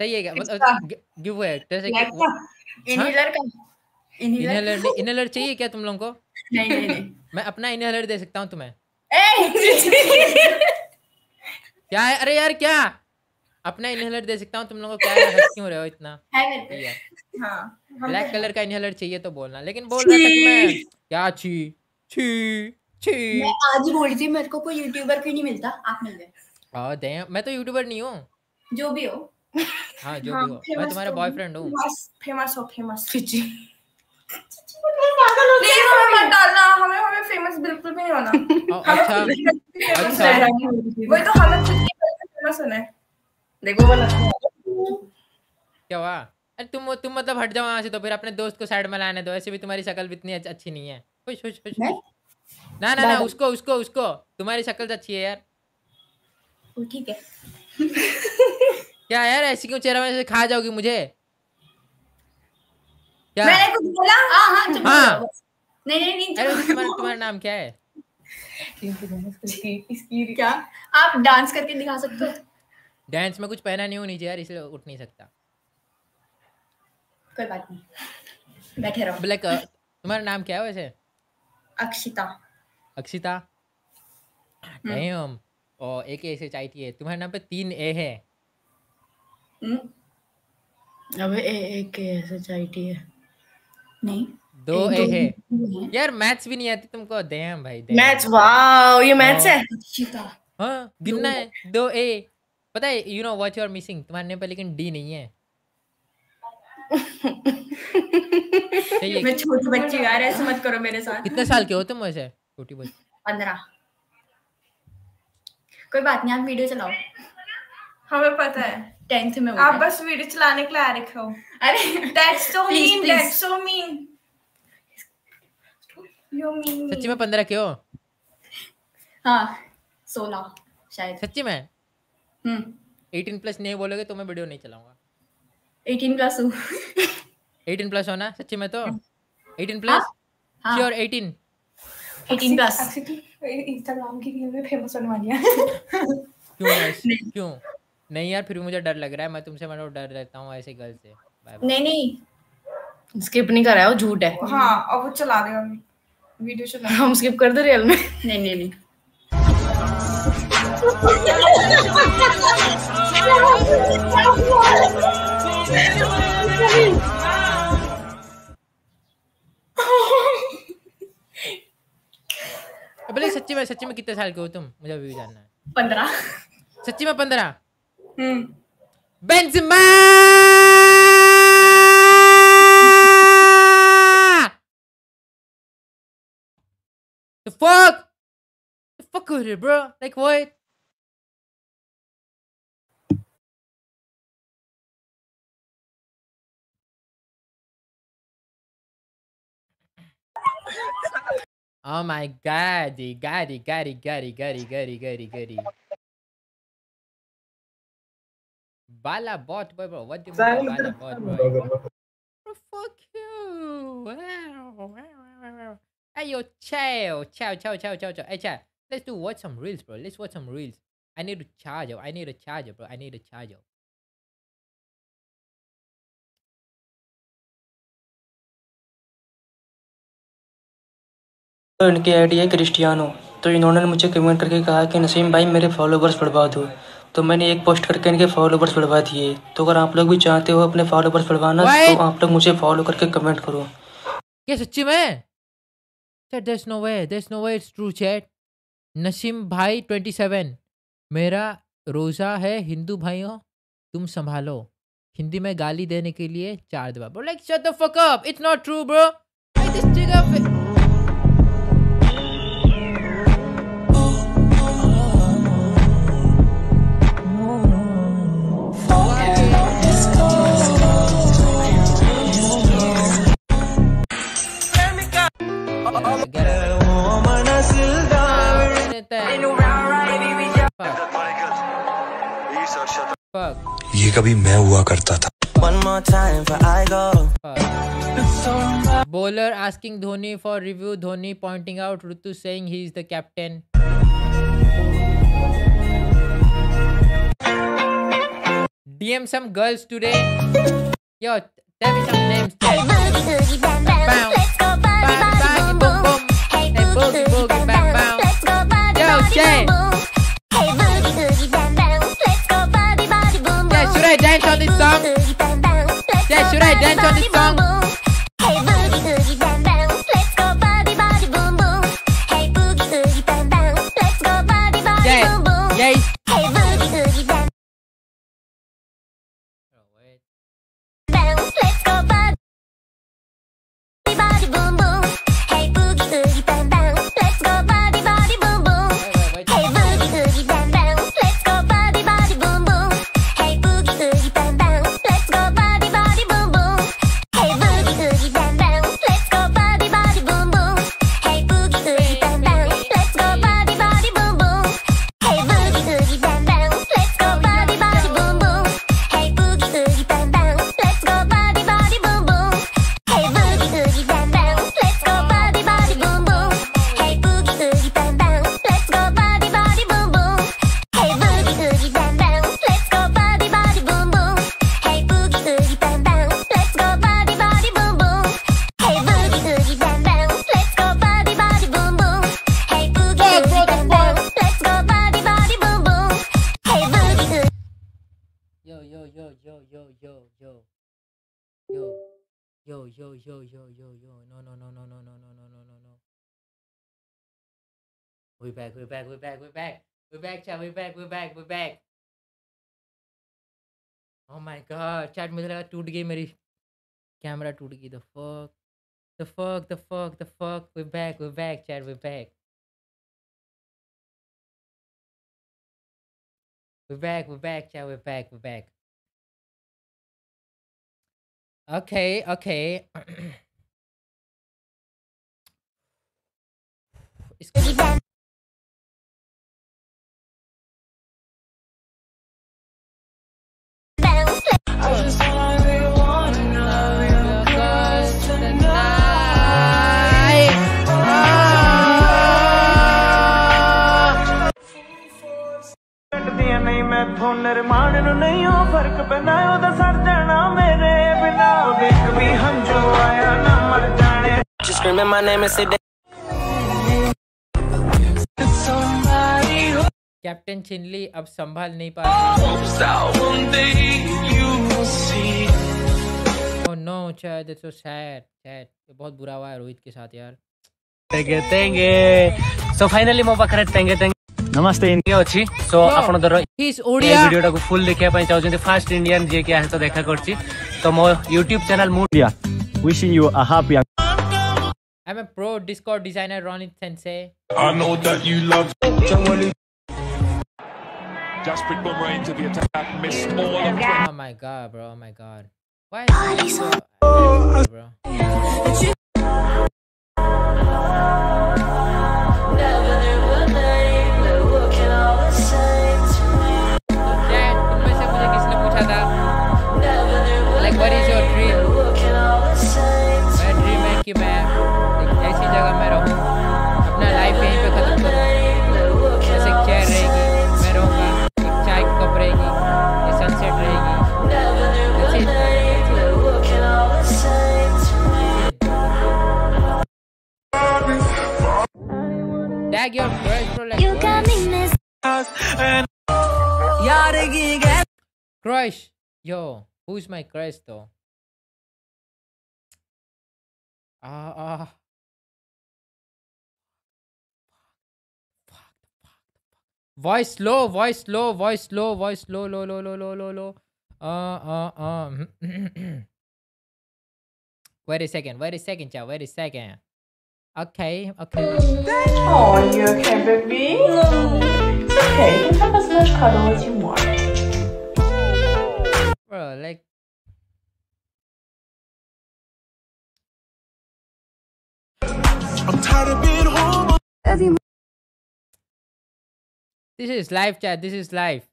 चाहिए क्या? किसका? मतलब गिव अवे जैसे कि ब्लैक का इनहेलर का इनहेलर इनहेलर नहीं, इनहेलर चाहिए क्या तुम लोगों को? नहीं नहीं नहीं मैं अपना इनहेलर दे सकता हूँ तुम्हें। ए क्या है? अरे यार क्या? अपना इनहेलर दे सकता हूँ तुम लोगों को। क्या है, हंस क्यों रहे हो इतना? है मेरे पे यार हाँ हम ब्लैक पे कलर का इनहेलर चाहिए तो बोलना। लेकिन बोल रहा था कि मैं क्या छी छी छी। मैं आज ही बोली थी मेरे को कोई यूट्यूबर क्यों नहीं मिलता, आप मिल गए। और दे मैं तो यूट्यूबर नहीं हूँ। जो भी हो हाँ जो हाँ भी हो, मैं फेमस तुम्हारा तो बॉयफ्रेंड हूँ। फेमस फेमस हो फेमस चिची प्लीज हमें मत डालना, हमें हमें फेमस बिल्कुल भी नहीं होना। अ- हमें अच्छा खुद की फेमस अच्छा रहना है। वही तो हमें खुद की फेमस होना है। देखो बोला क्या हुआ? अरे तुम तुम मतलब हट जाओ यहाँ से, तो फिर अपने दोस्त को साइड में लाने दो। ऐसे भी तुम्हारी शक्ल भी इतनी अच्छ- अच्छी नहीं है। खुश खुश खुश मैं? खुश। ना ना ना दादा। उसको उसको उसको तुम्हारी शक्ल तो अच्छी है यार। वो ठीक है। क्या यार ऐसी क्यों चेहरा में से खा जाओगी मुझे? क्या? मैंने कुछ बोला? हाँ हाँ चुप हाँ। हो जाओ बस। नहीं नहीं नहीं अरे वैसे चुप तुम्हारा हो तुम्हारा नाम क्या है? इसकी क्या आप डांस करके दिखा सकते हो? डांस में कुछ पहना नहीं हो नीचे यार, इसलिए उठ नहीं सकता। कोई बात नहीं बैठे रहो। ब्लैक तुम्हारा नाम क्या है वैसे? अक्षिता। अक्षिता। डैम। और एक ऐसे चाहिए है। तुम्हारे नाम पे तीन ए है। अबे ए ए के ऐसे चाहिए नहीं दो एक ए दो है है। यार। मैथ्स भी नहीं आती तुमको? डैम भाई डैम। मैथ्स वाओ ये मैथ्स है। अक्षिता। हाँ गिनना है दो ए। पता है you know what you are missing, तुम्हारे नेम पे लेकिन डी नहीं है। मैं छोटी बच्ची हूँ यार, ऐसे मत करो मेरे साथ। कितने साल के हो तुम वैसे? छोटी बच्ची। पंद्रह। कोई बात नहीं आप वीडियो चलाओ। हमें पता है टेंथ में आप बस वीडियो चलाने के लिए आ रखे हो। अरे that's so mean that's so mean you mean सच्ची में पंद्रह के हो? हाँ सोलह शायद। सच्ची में? हम्म एटीन प्लस नहीं बोलोगे तो मैं वीडियो नहीं चलाऊंगा। एटीन प्लस हूँ। एटीन प्लस होना सच्ची में? तो eighteen plus sure? Eighteen eighteen plus. Instagram की रील में फेमस होने वाली है। क्यों नहीं? क्यों नहीं यार? फिर भी मुझे डर लग रहा है। मैं तुमसे मतलब डर रहता हूँ ऐसे गर्ल से। नहीं नहीं स्किप नहीं कर रहा है, वो झूठ है। हाँ और वो चला देगा वीडियो चला। हम स्किप कर दे रियल में। नहीं नहीं नहीं बोले सच्ची में सच्ची में कितने साल के हो तुम? मुझे अभी भी जानना है। पंद्रह। सच्ची में पंद्रह? Hmm Benzema. The fuck? The fuck with it, bro? Like what? Oh my god, Gary, Gary, Gary, Gary, Gary, Gary, Gary. Bala bot, boy, bro. What do you mean by Bala bot, bro? Bro, fuck you. Hey, yo, ciao, ciao, ciao, ciao, ciao, ciao. Hey, chat. Let's do watch some reels, bro. Let's watch some reels. I need a charger. I need a charger, bro. I need a charger. तो इनकी ID है Cristiano. तो इन्होंने मुझे comment करके कहा कि नसीम भाई मेरे फॉलोवर्स बढ़वा दो। तो मैंने एक पोस्ट करके इनके फॉलोवर्स बढ़वा दिए। तो अगर आप लोग भी चाहते हो अपने फॉलोवर्स बढ़वाना तो आप लोग मुझे फॉलो करके कमेंट करो। क्या सच्ची में? Chat, there's no way. There's no way it's true, chat. Naseem भाई ट्वेंटी सेवन। मेरा रोज़ा है हिंदू भाइयों, तुम संभालो। हिंदी में गाली देने के लिए चार दबा। Bro, like shut the fuck up. It's not true, bro. Like this jigga. ये कभी मैं हुआ करता था। Bowler asking Dhoni for review. Dhoni pointing out Ritu saying he is the captain. D M some girls today. Yo, tell me some names. Bam, bam, bam, boom, boom. Hey, boogie, boogie, bam, bam. Yo, Jay. Yeah, should I dance on this song? Yeah, should I dance on this song? Yeah, yeah. Yo, yo, yo, yo, yo, yo. No, no, no, no, no, no, no, no, no, no, no. We're back, we're back, we're back, we're back. We're back, chat, we're back, we're back, we're back. Oh my god, chat मुझे लगा टूट गई मेरी camera टूट गई. The fuck, the fuck, the fuck, the fuck. We're back, we're back, chat, we're back. We're back, we're back, chat, we're back, we're back. Okay, okay. It's cool. नहीं मैं थो निर्माण नु नहीं हो फर्क पैना ओदा सर जाना मेरे बिना देख भी हम जो आया ना मर जाने just screaming my name and say captain चिनली अब संभाल नहीं पा रही. Oh no, Chad, that's so sad. Chad, ये बहुत बुरा हुआ है रोहित के साथ यार. तेंगे तेंगे. So finally ମୋ ପାଖରେ ତେंगे तेंगे नमस्ते इंडिया अच्छी. सो आपण दर हिज ओडिया वीडियो टाको फुल देखिया पई चाहउछन फर्स्ट इंडियन जे के आसे तो देखा करछि तो मो YouTube चैनल मूडिया wishing you a happy. I'm a pro Discord designer, Ronit Sensei. I know that you love Jasprit Bumrah into the attack, missed all of it. Oh my god, bro. Oh my god. Why is this so bro? Like, what is your dream? My dream है कि मैं एक ऐसी जगह में रहूं, अपना life यहीं पे खत्म करूं. जैसे एक चेयर रहेगी, मैं रहूंगा, एक चाय की कप रहेगी, ये सनसेट रहेगी. That's it, that's it. Tag your crush, bro. Like, what? Crush. Yo, who's my crush though? Ah, ah. Voice low, voice low, voice low, voice low, low, low, low, low, low, low. Uh, uh, uh. Wait a second, wait a second, child, wait a second. Okay, okay. Oh, you okay, baby? It's okay. You can have as much cuddle as you want. Bro, like. I'm tired of being home. This is live, chat. This is live.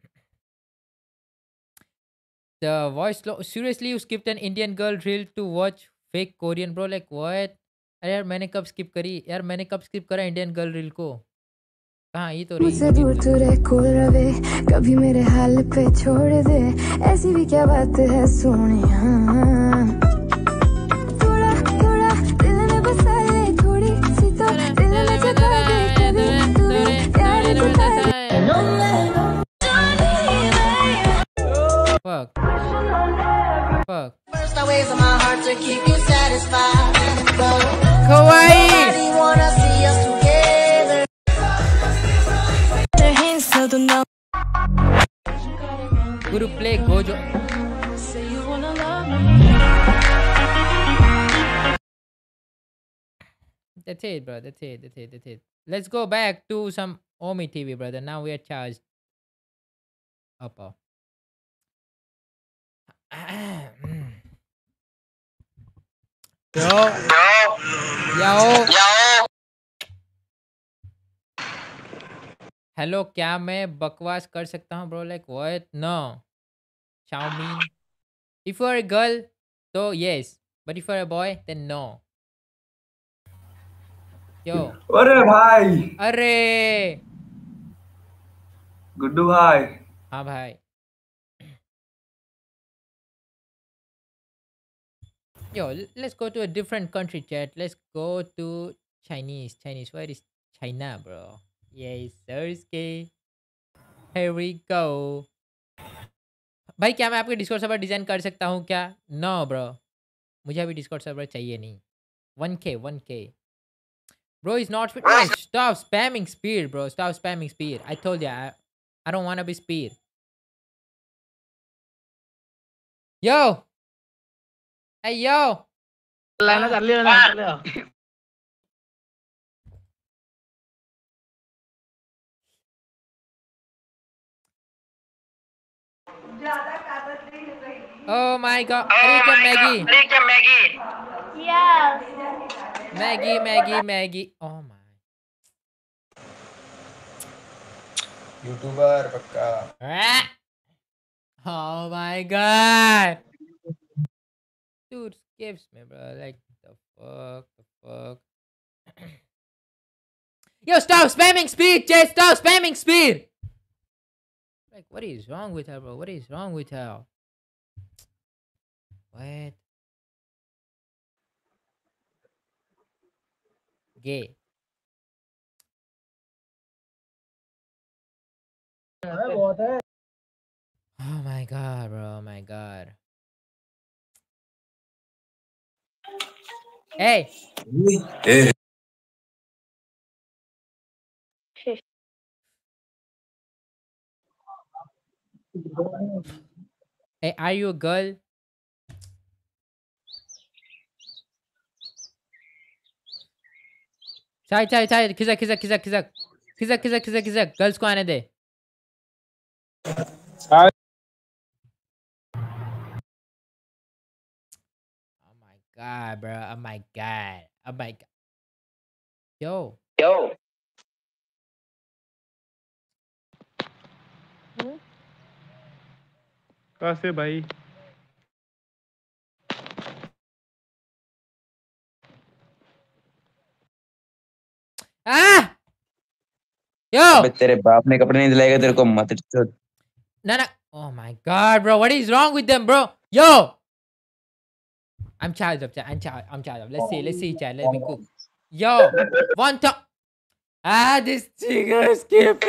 The voice low. Seriously, you skipped an Indian girl reel to watch fake Korean, bro? Like what? अरे यार मैंने कब skip करी यार मैंने कब skip करा Indian girl reel को? हाँ ये तो रही मुझसे दूर तू रह कोल रवे कभी मेरे हाल पे छोड़ दे ऐसी भी क्या बात है सोनिया थोड़ा थोड़ा दिल में बसा ले थोड़ी सी तो दिल में जगा दे कभी तू भी प्यार दिखा दे Fuck. Fuck. First I ways on my heart to keep you satisfied. Kawaii. Nobody wanna see us together. Their hands to the no. Guru play Gojo. Say you wanna love me. That's it, bro. That's it. That's it. That's it. Let's go back to some Omi T V, brother. Now we are charged. Up. Oh. Yo. Yo. Yo. Hello क्या मैं बकवास कर सकता हूँ bro like what no chow mein if you are a girl तो yes but if you are a boy then no yo अरे भाई अरे गुड्डू भाई हाँ भाई yo let's go to a different country chat let's go to Chinese Chinese where is China bro yes sir here we go भाई क्या मैं आपके डिस्कॉर्ड सर्वर डिजाइन कर सकता हूँ क्या नो ब्रो मुझे अभी डिस्कॉर्ड सर्वर चाहिए नहीं वन के वन के bro is not fit no, stop spamming speed bro stop spamming speed I told you I, I don't want to be speed yo hey yo लाना चल लियो ना चल लियो oh my god अरे क्या मैगी अरे क्या Maggi Yes. Maggi Maggi Maggi oh my YouTuber पक्का oh my god dude skips me bro like the fuck the fuck yo stop spamming speed Jay stop spamming speed like what is wrong with her bro what is wrong with her what gay oh my god bro oh my god hey hey hey are you a girl Chai chai chai खिसक खिसक खिसक खिसक खिसक खिसक खिसक खिसक girls को आने दे oh my god bro oh my god oh my god yo yo कैसे भाई ah yo अबे तेरे बाप ने कपड़े नहीं दिलाएगा तेरे को मत no no oh my god bro what is wrong with them bro yo I'm charged up I'm charged I'm charged up let's see let's see chat let me cook yo one top ah this trigger skip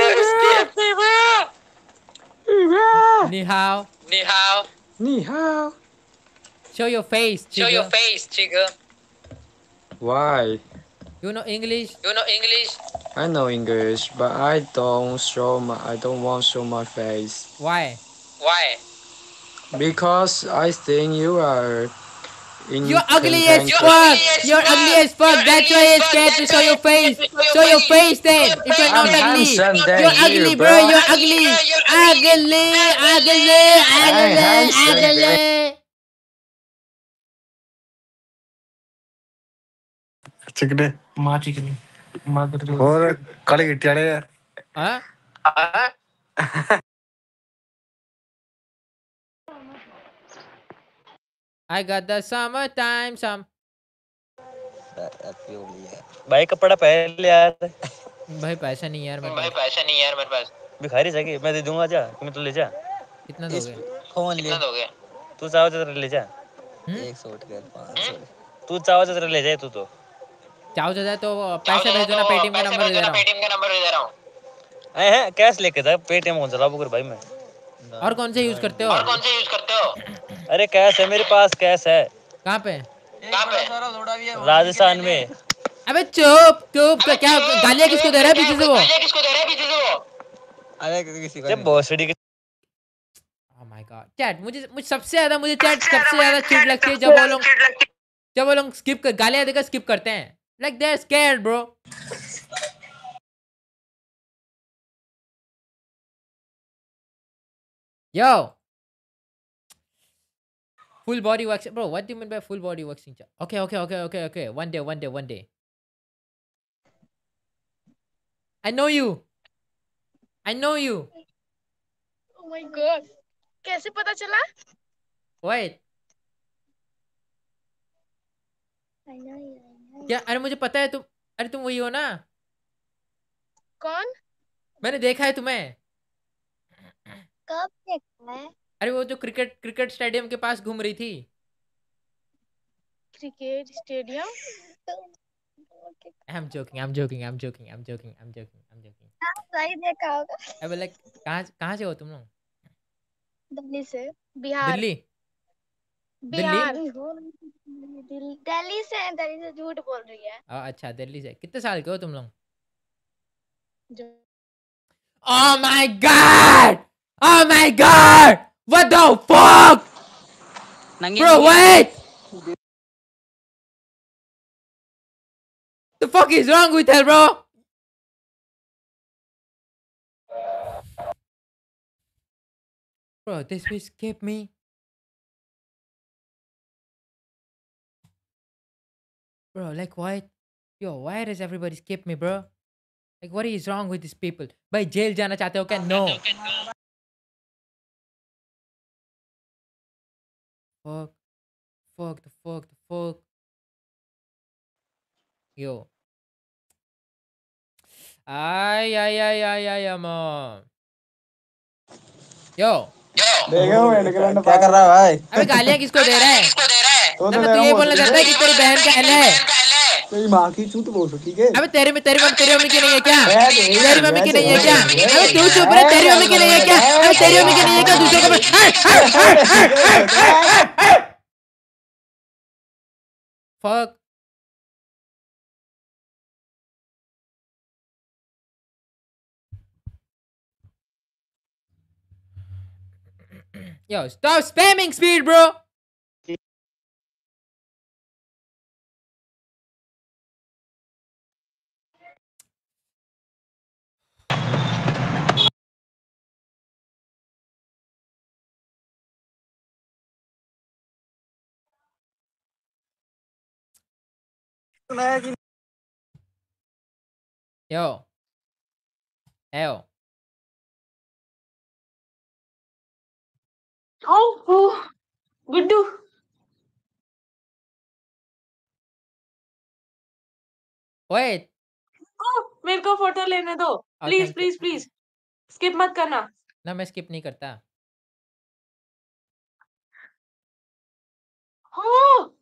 ni hao ni hao ni hao show your face show your face Chigga why you know English you know English I know English but I don't show my I don't want to show my face why why because I think you are you're ugly as fuck you're ugly as fuck that's why you're scared to show your face show your face then if you're not ugly you're ugly bro you're ugly ugly ugly ugly ugly चिकने मां चिकनी मां कर और काले गिट्टियाड़े यार हां I got the summertime some भाई कपड़ा पहन ले यार भाई पैसा नहीं यार मेरे भाई पास। पैसा नहीं यार मेरे पास। भिखारी जाके मैं दे दूंगा जा, तुम्हें तो ले जा। कितना दोगे? फोन ले कितना दोगे? तू चाहो तो ले जा। एक सौ उठ गया पाँच सौ। तू चाहो तो ले जाए तू तो। चाहो चाचा तो पैसे भेज दो ना, पेटीएम का नंबर दे दे रहा हूँ। पेटीएम का नंबर दे दे रहा हूँ। हैं हैं कैश लेके जा, पेटीएम कौन चलाओ कर भाई मैं। और कौन से यूज करते हो? और कौन से यूज करते हो? अरे कैश है मेरे पास, कैश है। कहाँ पे? कहाँ पे? राजस्थान में। अबे चुप चुप, क्या गालियाँ किसको दे रहा है पीछे से वो? गालियाँ किसको दे रहा है पीछे से वो? अरे किसी को भोसड़ी के। Oh my God, चैट मुझे मुझे सबसे ज्यादा मुझे चैट सबसे ज्यादा चिढ़ लगती है जब वो लोग जब वो लोग स्किप कर गालियाँ देकर स्किप करते हैं। Like they're scared, bro. Yo. Full body waxing, bro. What do you mean by full body waxing? Okay, okay, okay, okay, okay. One day, one day, one day. I know you. I know you. Oh my God. कैसे पता चला? Wait. I know you. I know you. क्या? अरे मुझे पता है तुम, अरे तुम वही हो ना? कौन? मैंने देखा है तुम्हें। कब देखा है? अरे वो जो क्रिकेट क्रिकेट स्टेडियम के पास घूम रही थी। Cricket stadium? I'm joking, I'm joking, I'm joking, I'm joking, I'm joking, I'm joking. हाँ, सही देखा होगा। अबे लाइक कहाँ कहाँ से हो तुम लोग? दिल्ली से। बिहार। दिल्ली? बिहार। दिल्ली दिल्ली से दिल्ली से झूठ बोल रही है। आ, अच्छा दिल्ली से। कितने साल के हो तुम लोग? जो Oh my God! Oh my God! What the fuck? Bro, wait! The fuck is wrong with her, bro? Bro, this will skip me. Bro, like what? Yo, why does everybody skip me, bro? Like what is wrong with these people? भाई jail जाना चाहते हो क्या? No. Fuck. Fuck the fuck the fuck. Yo. Ay ay ay ay ay mom. Yo. क्या कर रहा है भाई? अबे गालियाँ किसको दे रहा है? तो ना तू ये बोलना चाहता है कि तेरी बहन का एल है? तेरी माँ की चूत बोल ठीक है? अबे तेरे में तेरी मम्मी तेरी मम्मी की नहीं है क्या? तेरी मम्मी की नहीं है क्या? अबे तू चुप रह, तेरी मम्मी की नहीं है क्या? अबे तेरी मम्मी की नहीं है क्या? दूसरे को fuck. Yo, stop spamming speed, bro. Yo. Yo. Oh, oh, Guddu. Wait. oh, मेरे को फोटो लेने दो प्लीज प्लीज प्लीज स्किप मत करना। ना मैं स्किप नहीं करता। oh.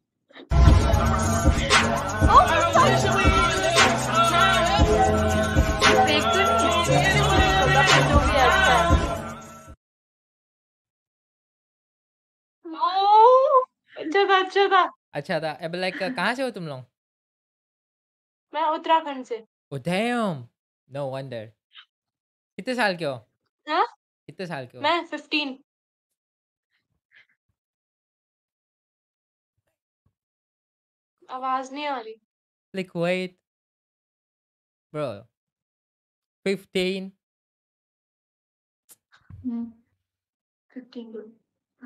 अच्छा था अच्छा था अच्छा था। अब लाइक कहाँ से हो तुम लोग? मैं उत्तराखंड से। Oh damn. No wonder. कितने साल के हो? हाँ? कितने साल के हो? मैं फिफ्टीन। आवाज नहीं आ रही। Like wait. Bro. fifteen. Fifteen.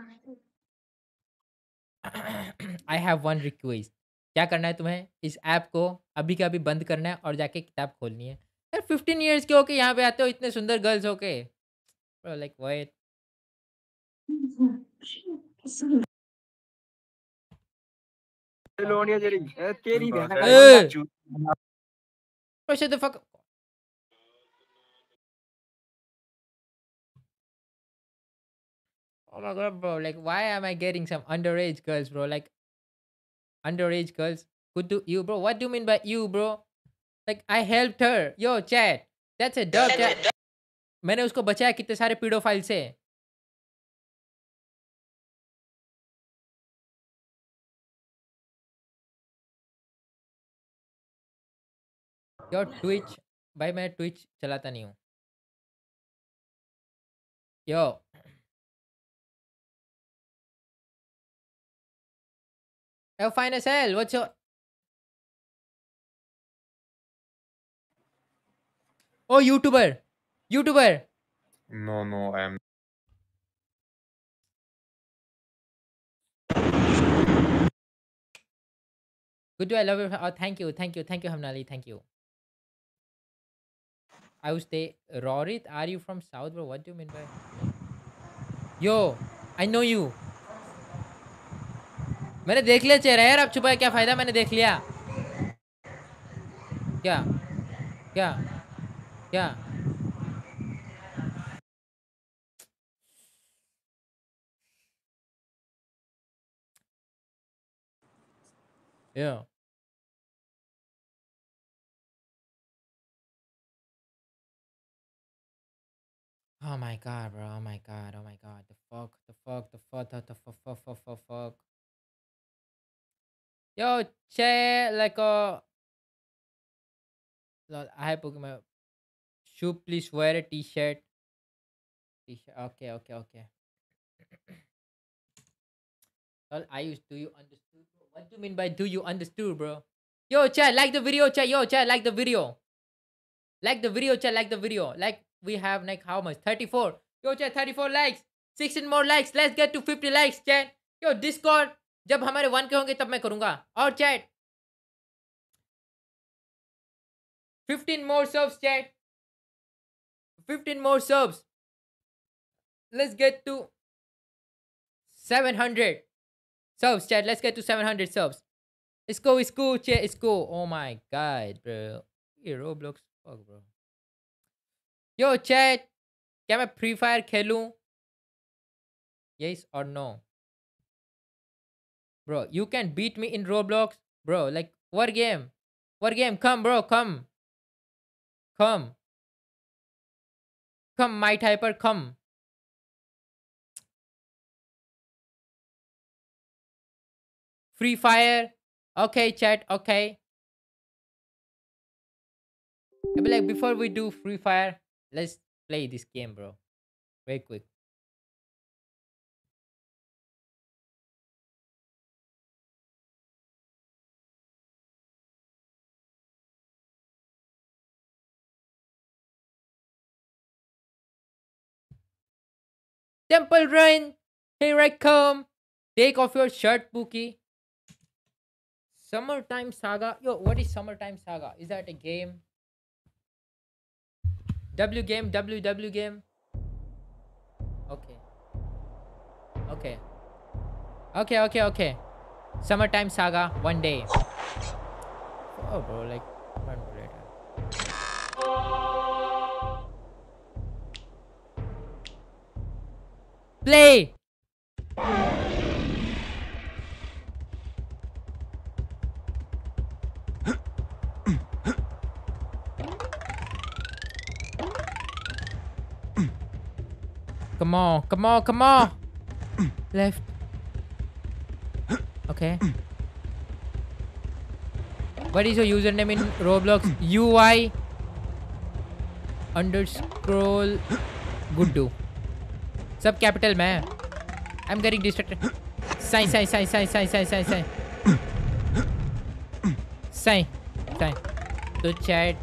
I have one request. क्या करना है तुम्हें? इस ऐप को अभी का अभी बंद करना है और जाके किताब खोलनी है। यार फिफ्टीन इयर्स के होके यहाँ पे आते हो इतने सुंदर गर्ल्स होके। Bro, like wait. तेरी बहन Hey! Bro, shut the fuck up. Oh my god, bro. Like, why am I getting some underage girls, bro? Like, underage girls. Good to you, bro. What do you mean by you, bro? Like, I helped her. Yo, chat. That's a dub, chat. मैंने उसको बचाया कितने सारे paedophile से. Yo, Twitch. भाई मैं Twitch चलाता नहीं हूँ. Yo. Yo, fine as hell. What's your... Oh, YouTuber. YouTuber. No, no, I am. Good do I love you. Oh, thank you, thank you, thank you, Hamnali. Thank you. I would say, Rorit, are you from South, bro? What do you mean by... Yo, I know you. मैंने देख लिया चेहरा यार. अब छुपाया क्या फायदा. मैंने देख लिया. क्या क्या क्या Yeah. Oh my god, bro. Oh my god. Oh my god. The fuck. The fuck. The fuck. The fuck. Fuck. Fuck. Fuck. Fuck. Yo, che, like a. Lol, I have Pokemon. Shoe, please wear a t-shirt. T-shirt. Okay. Okay. Okay. Lol, I used. Do you understood, bro? What do you mean by do you understood, bro? Yo, chat, like the video, chat. Yo, chat, like the video. Like the video, chat, like the video. Like, we have, like, how much? thirty-four. Yo, chat, thirty-four likes. sixteen more likes. Let's get to fifty likes, chat. Yo, Discord. जब हमारे one के होंगे तब मैं करूँगा. और chat. fifteen more subs, chat. fifteen more subs. Let's get to seven hundred subs, chat. Let's get to seven hundred subs. Let's go, it's cool, chat. It's cool. Oh my god, bro. ये Roblox. Fuck, bro. Yo, chat. क्या मैं Free Fire खेलूं? Yes or no? Bro, you can beat me in Roblox. Bro, like, what game? What game? Come, bro, come. Come. Come, my typer, come. Free Fire. Okay, chat, okay. But like, before we do Free Fire, let's play this game, bro. Very quick. Temple Run, here I come. Take off your shirt, Pookie. Summertime Saga. Yo, what is Summertime Saga? Is that a game? W game, W W game. Okay. Okay. Okay, okay, okay. Summertime Saga, one day. Oh, bro, like, one later. Play! Come on, come on, come on! Left. Okay. What is your username in Roblox? U I underscroll Guddu. Sub capital man. I'm getting distracted. Sign, sign, sign, sign, sign, sign, sign, sign. Sign, sign. तो chat.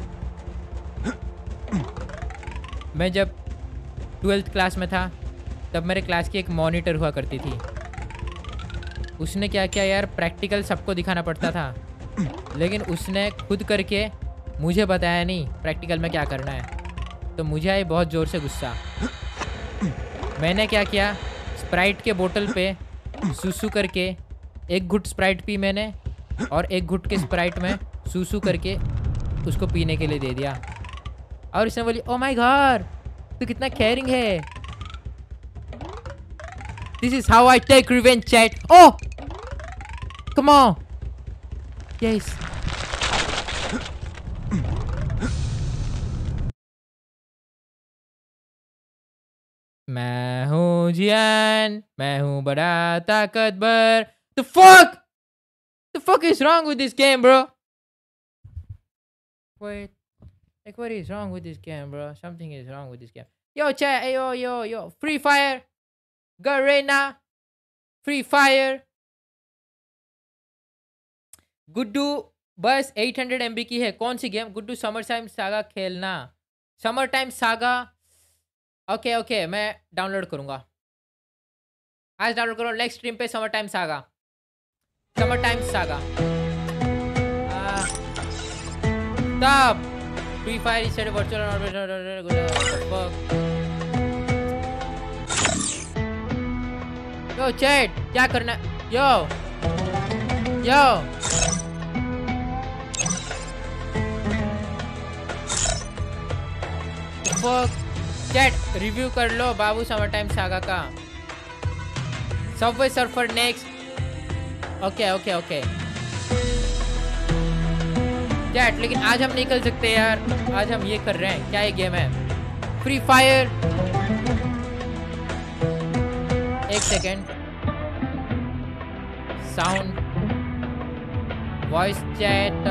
मैं जब twelfth class में था तब मेरे class की एक monitor हुआ करती थी. उसने क्या किया यार, प्रैक्टिकल सबको दिखाना पड़ता था, लेकिन उसने खुद करके मुझे बताया नहीं प्रैक्टिकल में क्या करना है. तो मुझे आई बहुत ज़ोर से गुस्सा. मैंने क्या किया, स्प्राइट के बोतल पे सूसू करके एक घुट स्प्राइट पी मैंने, और एक घुट के स्प्राइट में सूसू करके उसको पीने के लिए दे दिया. और उसने बोली, ओ माय गॉड, तू कितना केयरिंग है. This is how I take revenge, chat. Oh! Come on. Yes. मैं हूँ जियान, मैं हूँ बड़ा ताकतवर. The fuck? The fuck is wrong with this game, bro? Wait. Like, what is wrong with this game, bro? Something is wrong with this game. Yo, chat. Hey, yo, yo, yo. Free Fire. Garena. Free Fire. Guddu बस eight hundred M B की है. कौन सी game? Guddu Summer Time Saga खेलना. Summer Time Saga. Okay okay मैं download करूंगा. आज download करो. नेक्स्ट स्ट्रीम पे Summer Time Saga. Summer Time Saga. Stop. Free Fire is set virtual. Yo chat क्या करना. यो यो चैट रिव्यू कर लो बाबू समर टाइम सागा का. Subway Surfer next. Okay okay okay chat. लेकिन आज हम नहीं कर सकते यार. आज हम ये कर रहे हैं. क्या ये गेम है? Free Fire. एक second. Sound voice chat.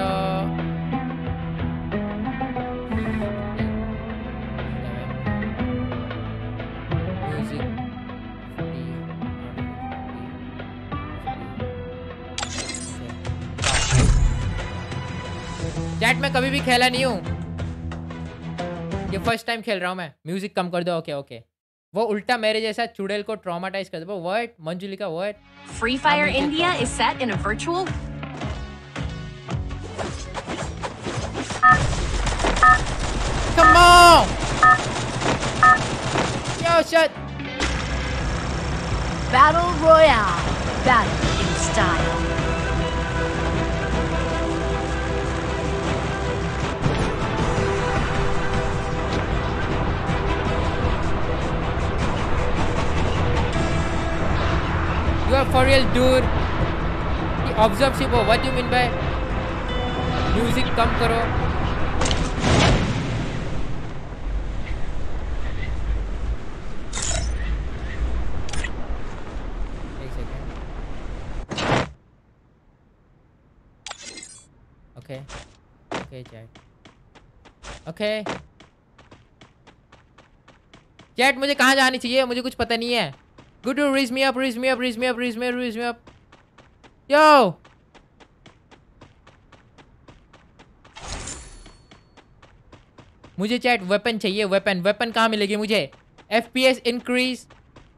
Chat में कभी भी खेला नहीं हूँ. ये फर्स्ट टाइम खेल रहा हूँ मैं. म्यूजिक कम कर दो. Okay okay. वो उल्टा मेरे जैसा चुड़ैल को ट्रॉमाटाइज कर दो. Word Manjulika word. Free Fire India is set in a virtual. Come on. Yo, shut. Battle Royale. Battle in style. You are for real, dude. Observe Shibo. What do you mean by music? कम करो. एक second. Okay. Okay, chat. Okay. Chat मुझे कहाँ जानी चाहिए? मुझे कुछ पता नहीं है. Good to raise me up, raise me up, raise me up, raise me up, raise me up. Yo! मुझे चैट वेपन चाहिए. वेपन वेपन कहाँ मिलेगी मुझे? F P S increase.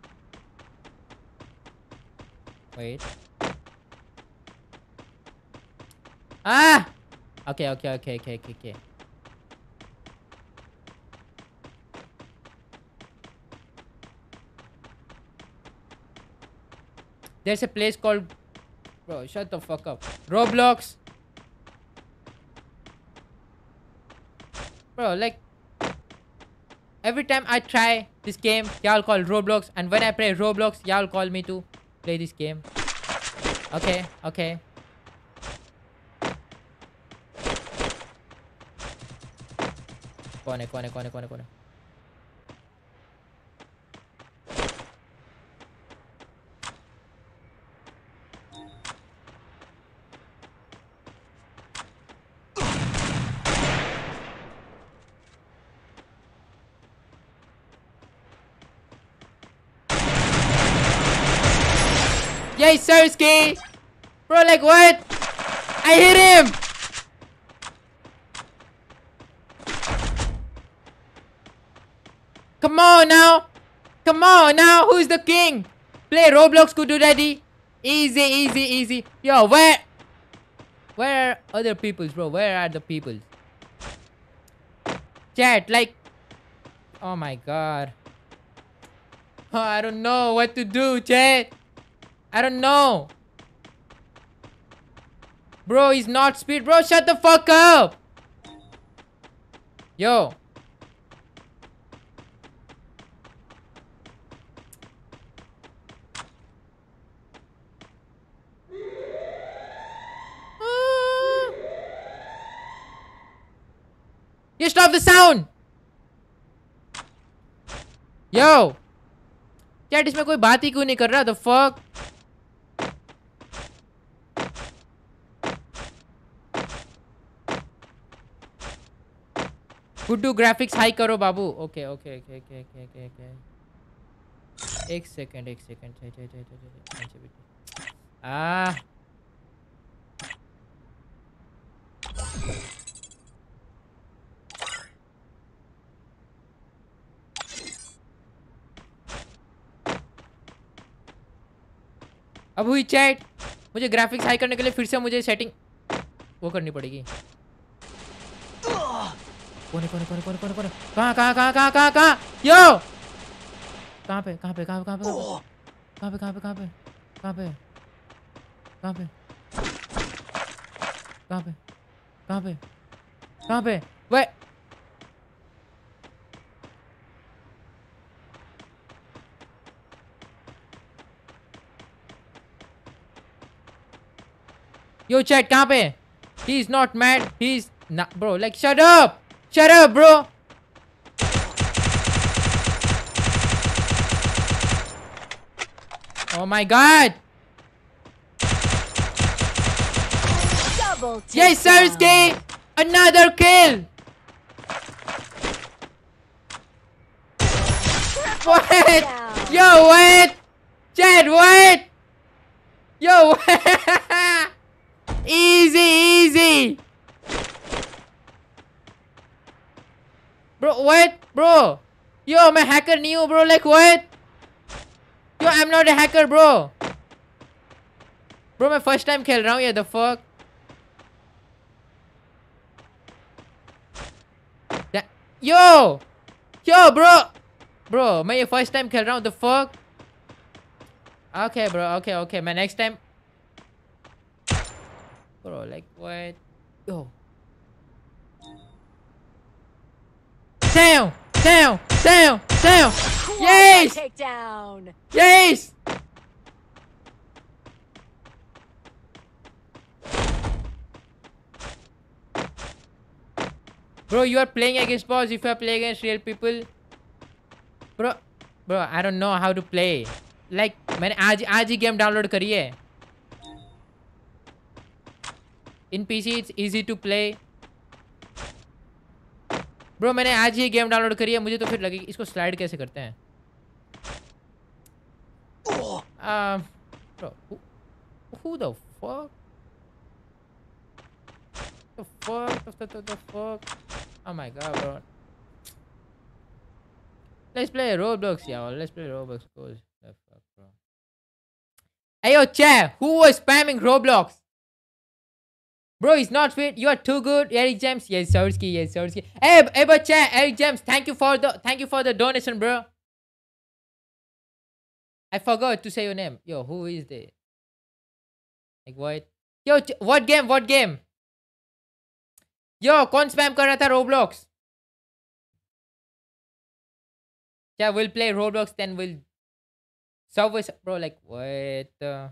Wait. Ah! Okay, okay, okay, okay, okay, okay. There's a place called... Bro, shut the fuck up. Roblox. Bro, like... Every time I try this game, y'all call Roblox. And when I play Roblox, y'all call me to play this game. Okay, okay. कौन है कौन है कौन है कौन है कौन है Yay, Sersky! Bro, like what? I hit him! Come on now! Come on now! Who's the king? Play Roblox, Kudu Daddy. Easy, easy, easy. Yo, where? Where are other peoples, bro? Where are the peoples? Chat, like... Oh my god. Oh, I don't know what to do, chat. I don't know. Bro, he's not speed. Bro, shut the fuck up. Yo. Yo, stop the sound. Yo. Chat इसमें कोई बात ही क्यों नहीं कर रहा? The fuck? Guddu graphics high करो बाबू. Okay okay okay okay okay okay okay एक सेकंड एक सेकंड. आ अब हुई चैट. मुझे ग्राफिक्स हाई करने के लिए फिर से मुझे सेटिंग वो करनी पड़ेगी. कोने कोने कोने कोने कोने कोने कहाँ कहाँ कहाँ कहाँ कहाँ कहाँ यो कहाँ पे कहाँ पे कहाँ पे कहाँ पे कहाँ पे कहाँ पे कहाँ पे कहाँ पे कहाँ पे कहाँ पे कहाँ पे कहाँ पे वे Yo chat कहाँ पे? He is not mad. He is not bro. Like shut up. Shut up, bro. Oh my god. Double Yes, Sirski. Another kill. What? Yo, what? Chat, what? Yo, what? Easy, easy. Bro, what? Bro. Yo, I'm a hacker new, bro. Like, what? Yo, I'm not a hacker, bro. Bro, मैं first time खेल रहा हूँ ये. The fuck? Da Yo! Yo, bro! Bro, मैं ये first time खेल रहा हूँ. The fuck? Okay, bro. Okay, okay. मैं next time... Bro, like what? Yo. Down, down, down, down. Yes. Takedown. Yes. Bro, you are playing against bots. If you are playing against real people, bro, bro, I don't know how to play. Like, मैंने आज आज ही game download करी है. In P C it's easy to play. Bro, मैंने आज ही game download करी है. मुझे तो फिर लगेगी इसको स्लाइड कैसे करते हैं. uh, bro, who, who the fuck? The fuck? The, the, the fuck? Oh my god, bro. Let's play Roblox, y'all. Let's play Roblox. Goes the fuck, bro. Hey, yo, chat. Who was spamming Roblox? Bro, he's not fit. You are too good, Eric James. Yes, Sirski. Yes, Sirski. Hey, hey, but chat, Eric James. Thank you for the, thank you for the donation, bro. I forgot to say your name. Yo, who is the? Like what? Yo, what game? What game? Yo, कौन spam कर रहा था Roblox? Yeah, we'll play Roblox, then we'll. Subway, bro. Like what? The...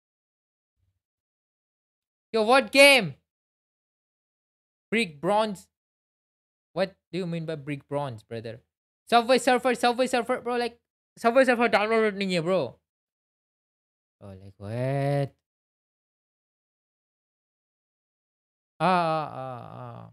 Yo, what game? Brick bronze. What do you mean by brick bronze, brother? Subway Surfer, Subway Surfer, bro. Like Subway Surfer downloaded नहीं है, bro. Oh, like what? Ah, ah, ah, ah.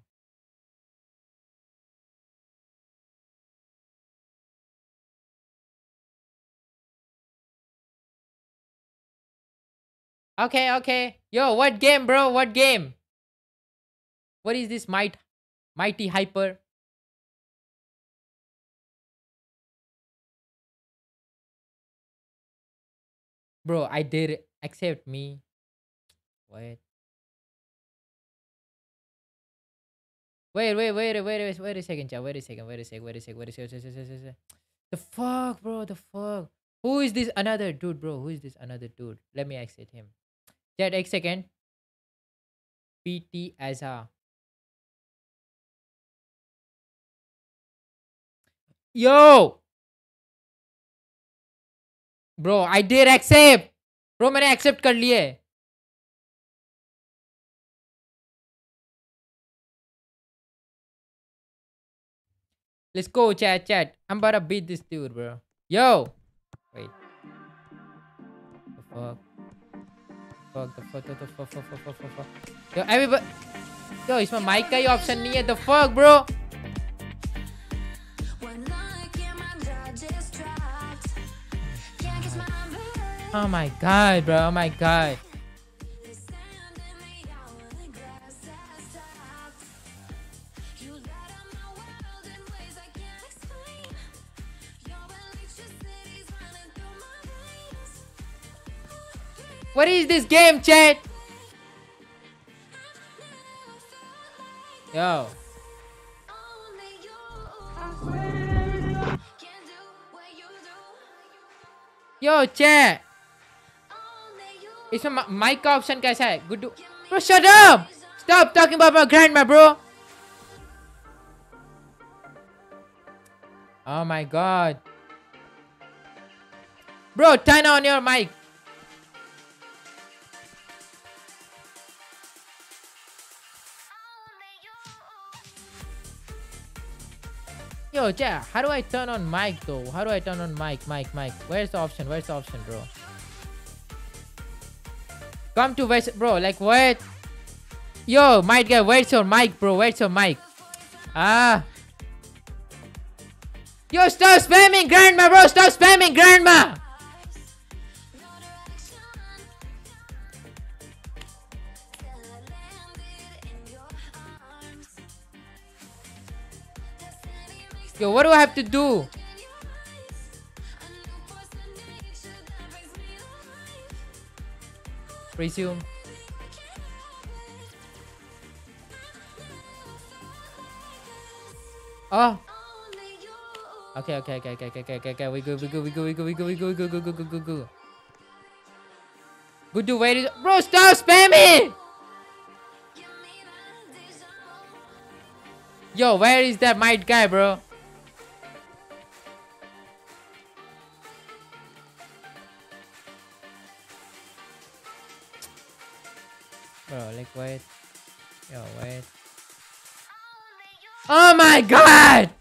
Okay, okay. Yo, what game, bro? What game? What is this might mighty hyper? Bro, I did accept me. What? Wait, wait, wait, wait, wait, wait a second, chat. Wait a second, wait a second, wait a second, wait a second, wait a second, wait a second. The fuck, bro, the fuck. Who is this another dude, bro? Who is this another dude? Let me accept him. Chat, एक second. P T Aza. Yo! Bro, I did accept. Bro, मैंने accept कर लिए. Let's go, chat, chat. I'm about to beat this dude, bro. Yo! Wait. The fuck? Fuck, the fuck, the fuck, fuck, fuck, fuck, fuck, fuck. Yo, everybody. Yo, इसमें mic का ही option नहीं है. The fuck, bro? Oh my god, bro. Oh my god. What is this game, chat? Yo. Yo, chat. इसमें mic का option कैसा है? Good. Bro, shut up! Stop talking about my grandma, bro. Oh my god. Bro, turn on your mic. Yo, chat, how do I turn on mic though? How do I turn on mic, mic, mic? Where's the option? Where's the option, bro? Come to West, bro. Like what? Yo, mic guy, where's your mic, bro? Where's your mic? Ah. Yo, stop spamming grandma, bro. Stop spamming grandma. Yo, what do I have to do? Resume. Oh. Okay, okay, okay, okay, okay, okay, okay. We good, we good, we good, we good, we good, we good, we good, good, good, good, good, good. Good, do where is, bro? Stop spamming! Yo, where is that might guy, bro? Bro, like wait. Yo, wait. Oh my god!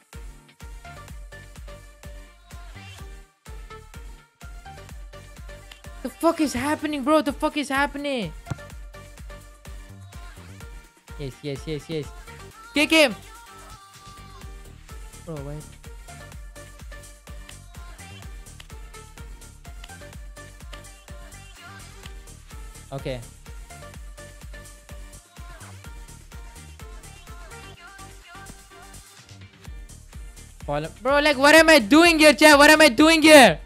The fuck is happening, bro? The fuck is happening? Yes, yes, yes, yes. Kick him! Bro, wait. Okay. Follow. Bro, like, what am I doing here, chat? What am I doing here?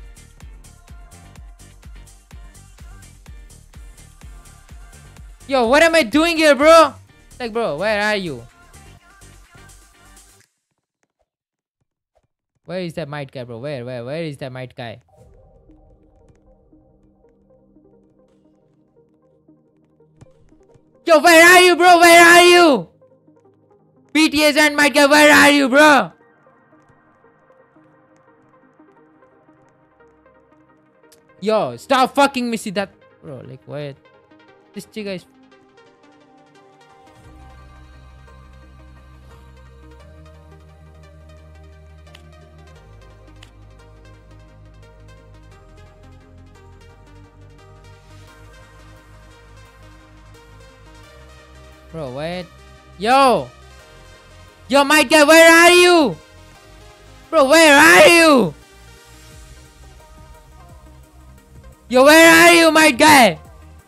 Yo, what am I doing here, bro? Like, bro, where are you? Where is that might guy, bro? Where, where, where is that might guy? Yo, where are you, bro? Where are you? B T S and might guy, where are you, bro? Yo, stop fucking me, see that, bro. Like, what? This chick is. Bro, wait. Yo! Yo, my guy, where are you? Bro, where are you? Yo, where are you, my guy?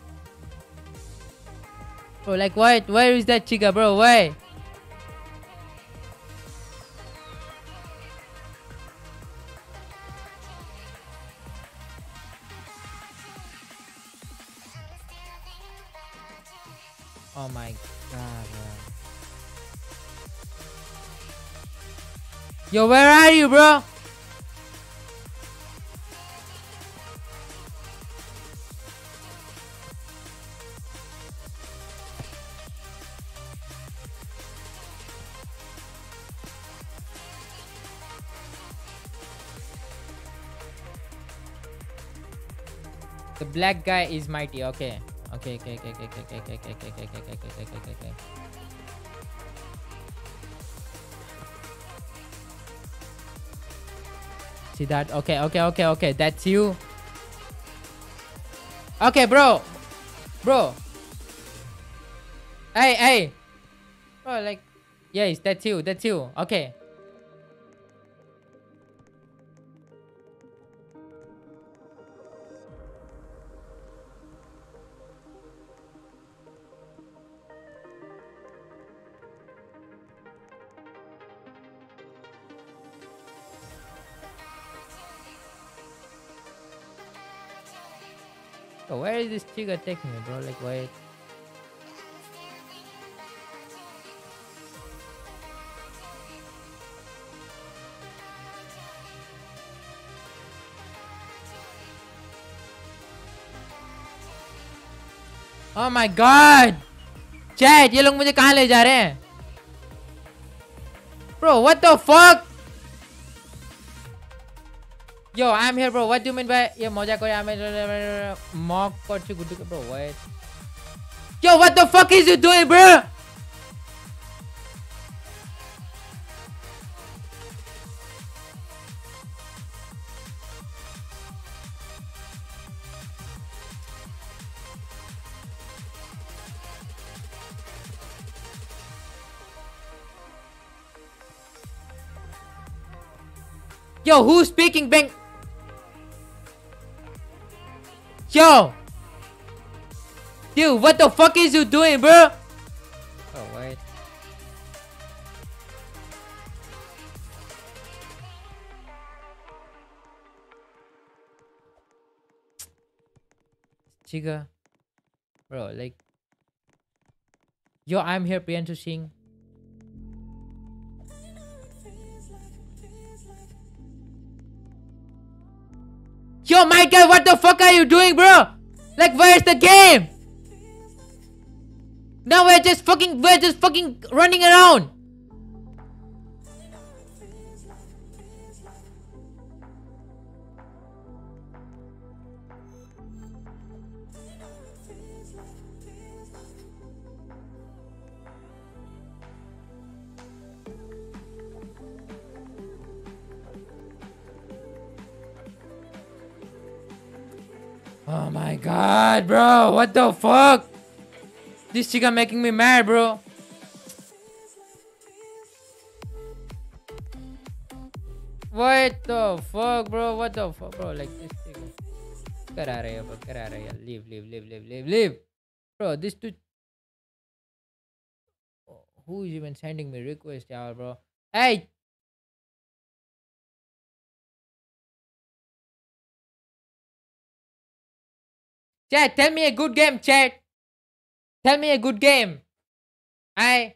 Bro, like what? Where is that chica, bro? Where? Oh my god, bro. Yo, where are you, bro? The black guy is mighty. Okay. Okay, okay, okay, okay, okay, okay, okay, okay, okay, okay, okay, okay, okay, okay. Siddharth. Okay, okay, okay, okay. That's you. Okay, bro. Bro. Hey, hey. Bro, like, yes, that's you. That's you. Okay. Oh, where is this trigger taking me, bro? Like, wait. Oh my god! Chat, ये लोग मुझे कहाँ ले जा रहे हैं? Bro, what the fuck? Yo, I'm here, bro. What do you mean by yeah, moja kore I'm mock korchu good bro? Wait. Yo, what the fuck is you doing, bro? Yo, who's speaking bang? Yo! Dude, what the fuck is you doing, bro? Oh, wait. Chiga. Bro, like... Yo, I'm here, Priyanshu Singh. Yo, my guy, what the fuck are you doing, bro? Like, where's the game? Now we're just fucking, we're just fucking running around. Oh my god, bro. What the fuck? This chica making me mad, bro. What the fuck, bro? What the fuck, bro? Like this chica. Get out of here, bro. Get out of here. Leave, leave, leave, leave, leave, leave. Bro, this dude. Who is even sending me request, y'all, bro? Hey! Chat, tell me a good game, chat. Tell me a good game. I.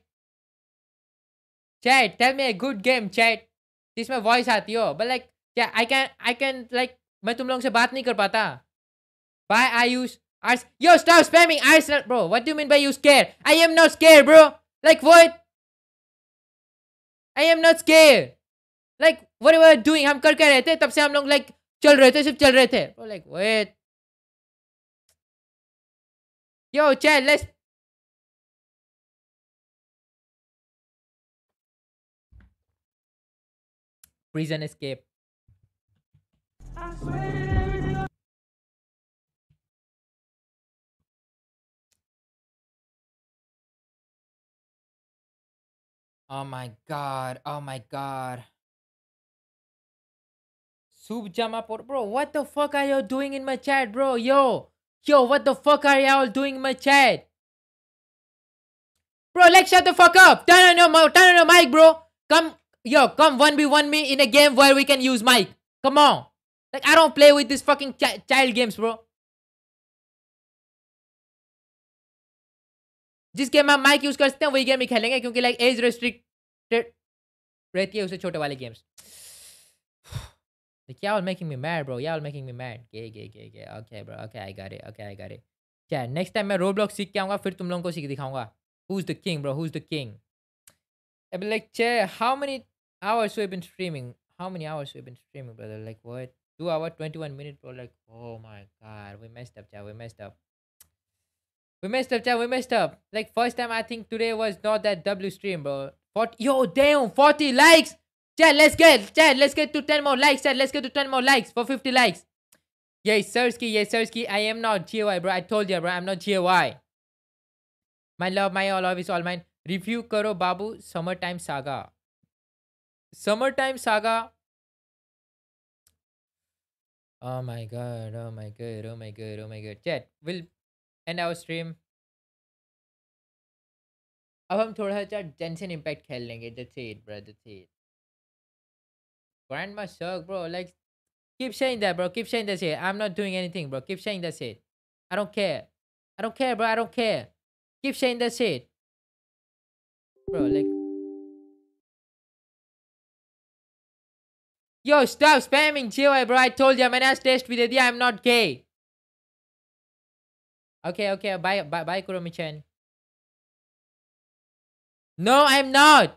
Chat, tell me a good game, chat. जिसमें voice आती हो. But like, yeah, I can, I can like, मैं तुम लोगों से बात नहीं कर पाता. Why are you? Are, yo, stop spamming Arsenal, bro. What do you mean by you scared? I am not scared, bro. Like what? I am not scared. Like what we were doing, हम कर क्या रहे थे? तब से हम लोग like चल रहे थे, सिर्फ चल रहे थे. Bro, like wait. Yo, chat, let's... Prison escape. Oh my god. Oh my god. Soup Jamapur. Bro, what the fuck are you doing in my chat, bro? Yo. Yo, what the fuck are y'all doing in my chat? Bro, like shut the fuck up. Turn on your, turn on your mic, bro. Come, yo, come one v one me in a game where we can use mic. Come on. Like, I don't play with this fucking ch child games, bro. जिस game में mic use करते हैं वही game ही खेलेंगे क्योंकि like as restricted रहती है उसे छोटे वाले games. Like, y'all making me mad, bro. Y'all making me mad. Gay, gay, gay, gay. Okay, bro. Okay, I got it. Okay, I got it. Yeah, next time मैं Roblox सीख के आऊँगा फिर तुम लोगों को सीख दिखाऊँगा. Who's the king, bro? Who's the king? I'll be like, che, how many hours we've been streaming? How many hours we've been streaming, brother? Like, what? Two hours, twenty-one minutes, bro. Like, oh my god, we messed up, chat. We messed up. We messed up, chat. We messed up. Like, first time I think today was not that W stream, bro. forty, yo, damn, forty likes. Chat, let's get, chat, let's get to ten more likes, chat, let's get to ten more likes for fifty likes. Yes, Sersky, yes, Sersky, I am not G Y, bro. I told you, bro, I'm not G Y. My love, my all love is all mine. Review karo, babu, Summertime Saga. Summertime Saga. Oh my god, oh my god, oh my god, oh my god. Chat, we'll end our stream. अब हम थोड़ा सा Genshin Impact खेल लेंगे. That's it, bro. That's it. Grandma suck, bro. Like, keep saying that, bro. Keep saying that shit. I'm not doing anything, bro. Keep saying that shit. I don't care. I don't care, bro. I don't care. Keep saying that shit. Bro, like... Yo, stop spamming G Y, bro. I told you, मैंने आज test video दिया. I'm not gay. Okay, okay. Bye, bye, bye, Kurumi-chan. No, I'm not.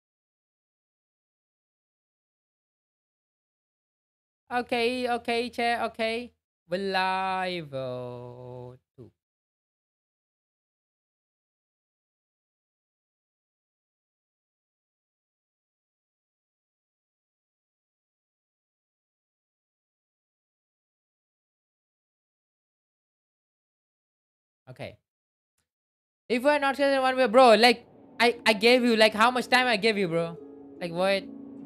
Okay, okay, chair, okay. We're live. Oh, two. Okay. If we're not saying one way, bro, like, I, I gave you, like, how much time I gave you, bro? Like, what?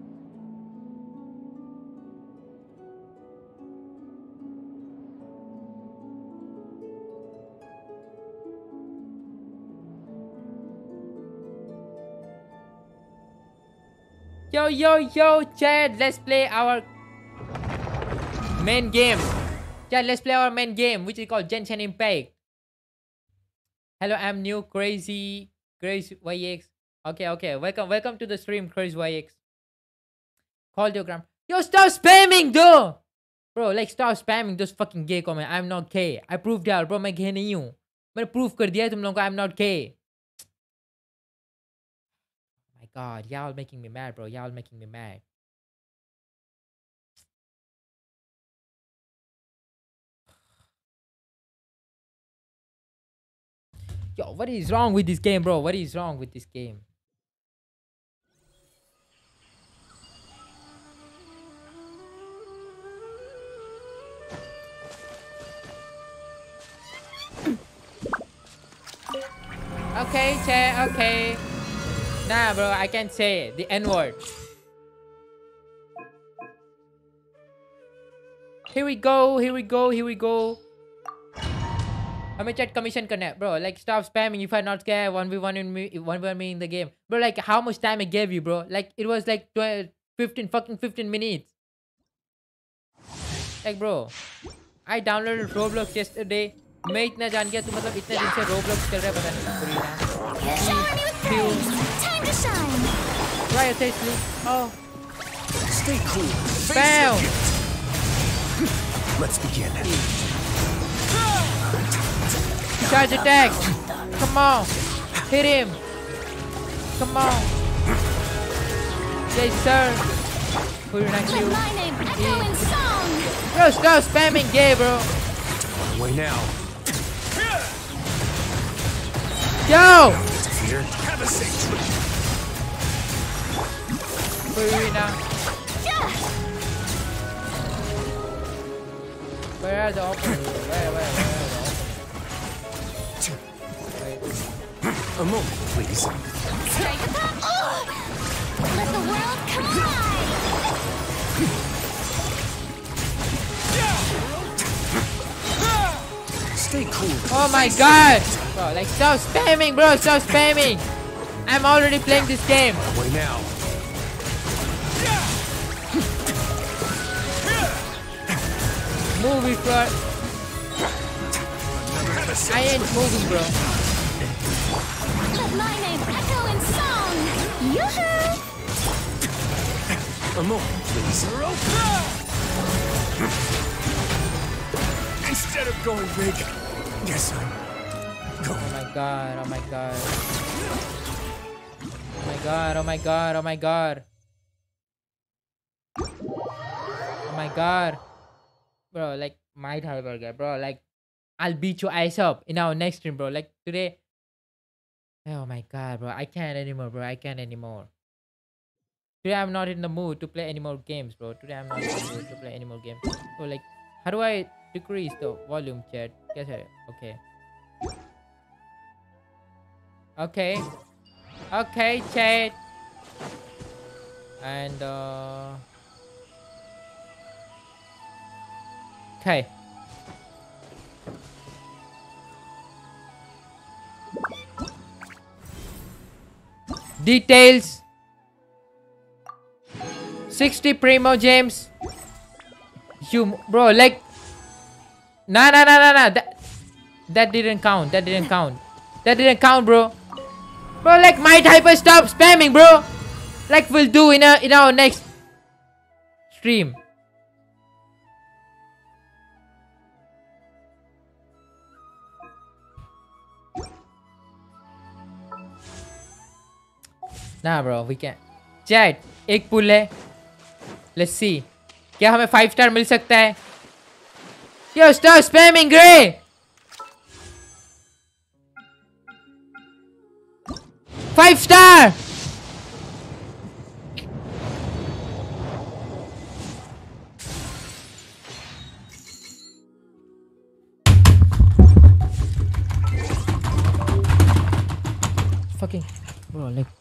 Yo, yo, yo, chat, let's play our main game. Chat, let's play our main game, which is called Genshin Impact. Hello, I'm new, crazy, crazy Y X. Okay, okay, welcome, welcome to the stream, crazy Y X. Call your gram. Yo, stop spamming, dude! Bro, like, stop spamming those fucking gay comments. I'm not gay. I proved यार, bro, मैं gay नहीं हूँ. मैंने prove कर दिया है तुम लोगों को I'm not gay. God, y'all making me mad, bro. Y'all making me mad. Yo, what is wrong with this game, bro? What is wrong with this game? Okay, chair, okay. Nah, bro, I can't say it. The N-word. Here we go, here we go, here we go. हमें chat commission करना है, bro. Like, stop spamming if I'm not scared. one v one in me, one v one me in the game, bro. Like, how much time I gave you, bro? Like, it was like twelve, fifteen, fucking fifteen minutes. Like, bro, I downloaded Roblox yesterday. मैं इतना जान गया, तू मतलब इतने दिन से Roblox चल रहा है, पता नहीं. Time to shine. Right, stay asleep. Oh. Stay cool. Bam. Let's begin. Charge attack. Come on. Hit him. Come on. Yes, sir. Who you next you? My name echo in song. Bro, stop spamming gay, bro. Way now. Yo. Here. Have a seat. Who are you now? Where are the openers? Where, where, where are the openers? A moment, please. Take a pop. Oh. Let the world collide. Stay cool. Oh my god! Bro, like, stop spamming, bro. Stop spamming. I'm already playing this game. Way now. Move it, bro. I ain't moving, bro. Let my name echo in song. Yoo-hoo! A moment, please. Instead of going big, yes, I'm going. Oh my god, oh my god. Oh my god, oh my god, oh my god. Oh my god. Bro, like, my burger, bro. Like, I'll beat your ass up in our next stream, bro. Like, today. Oh my god, bro. I can't anymore, bro. I can't anymore. Today I'm not in the mood to play any more games, bro. Today I'm not in the mood to play any more games. So like, how do I decrease the volume, chat? Yes, okay. Okay. Okay, chat. And uh okay. Details. sixty Primo James. You bro, like nah nah nah nah nah that that didn't count. That didn't count. That didn't count, bro. Bro, like my typer stop spamming, bro. Like we'll do in a in our next stream. Nah, bro, we can't. Chat, एक पुल है. Let's see. क्या हमें five star मिल सकता है? Yo, stop spamming, Gray. Five star. Fucking bro, like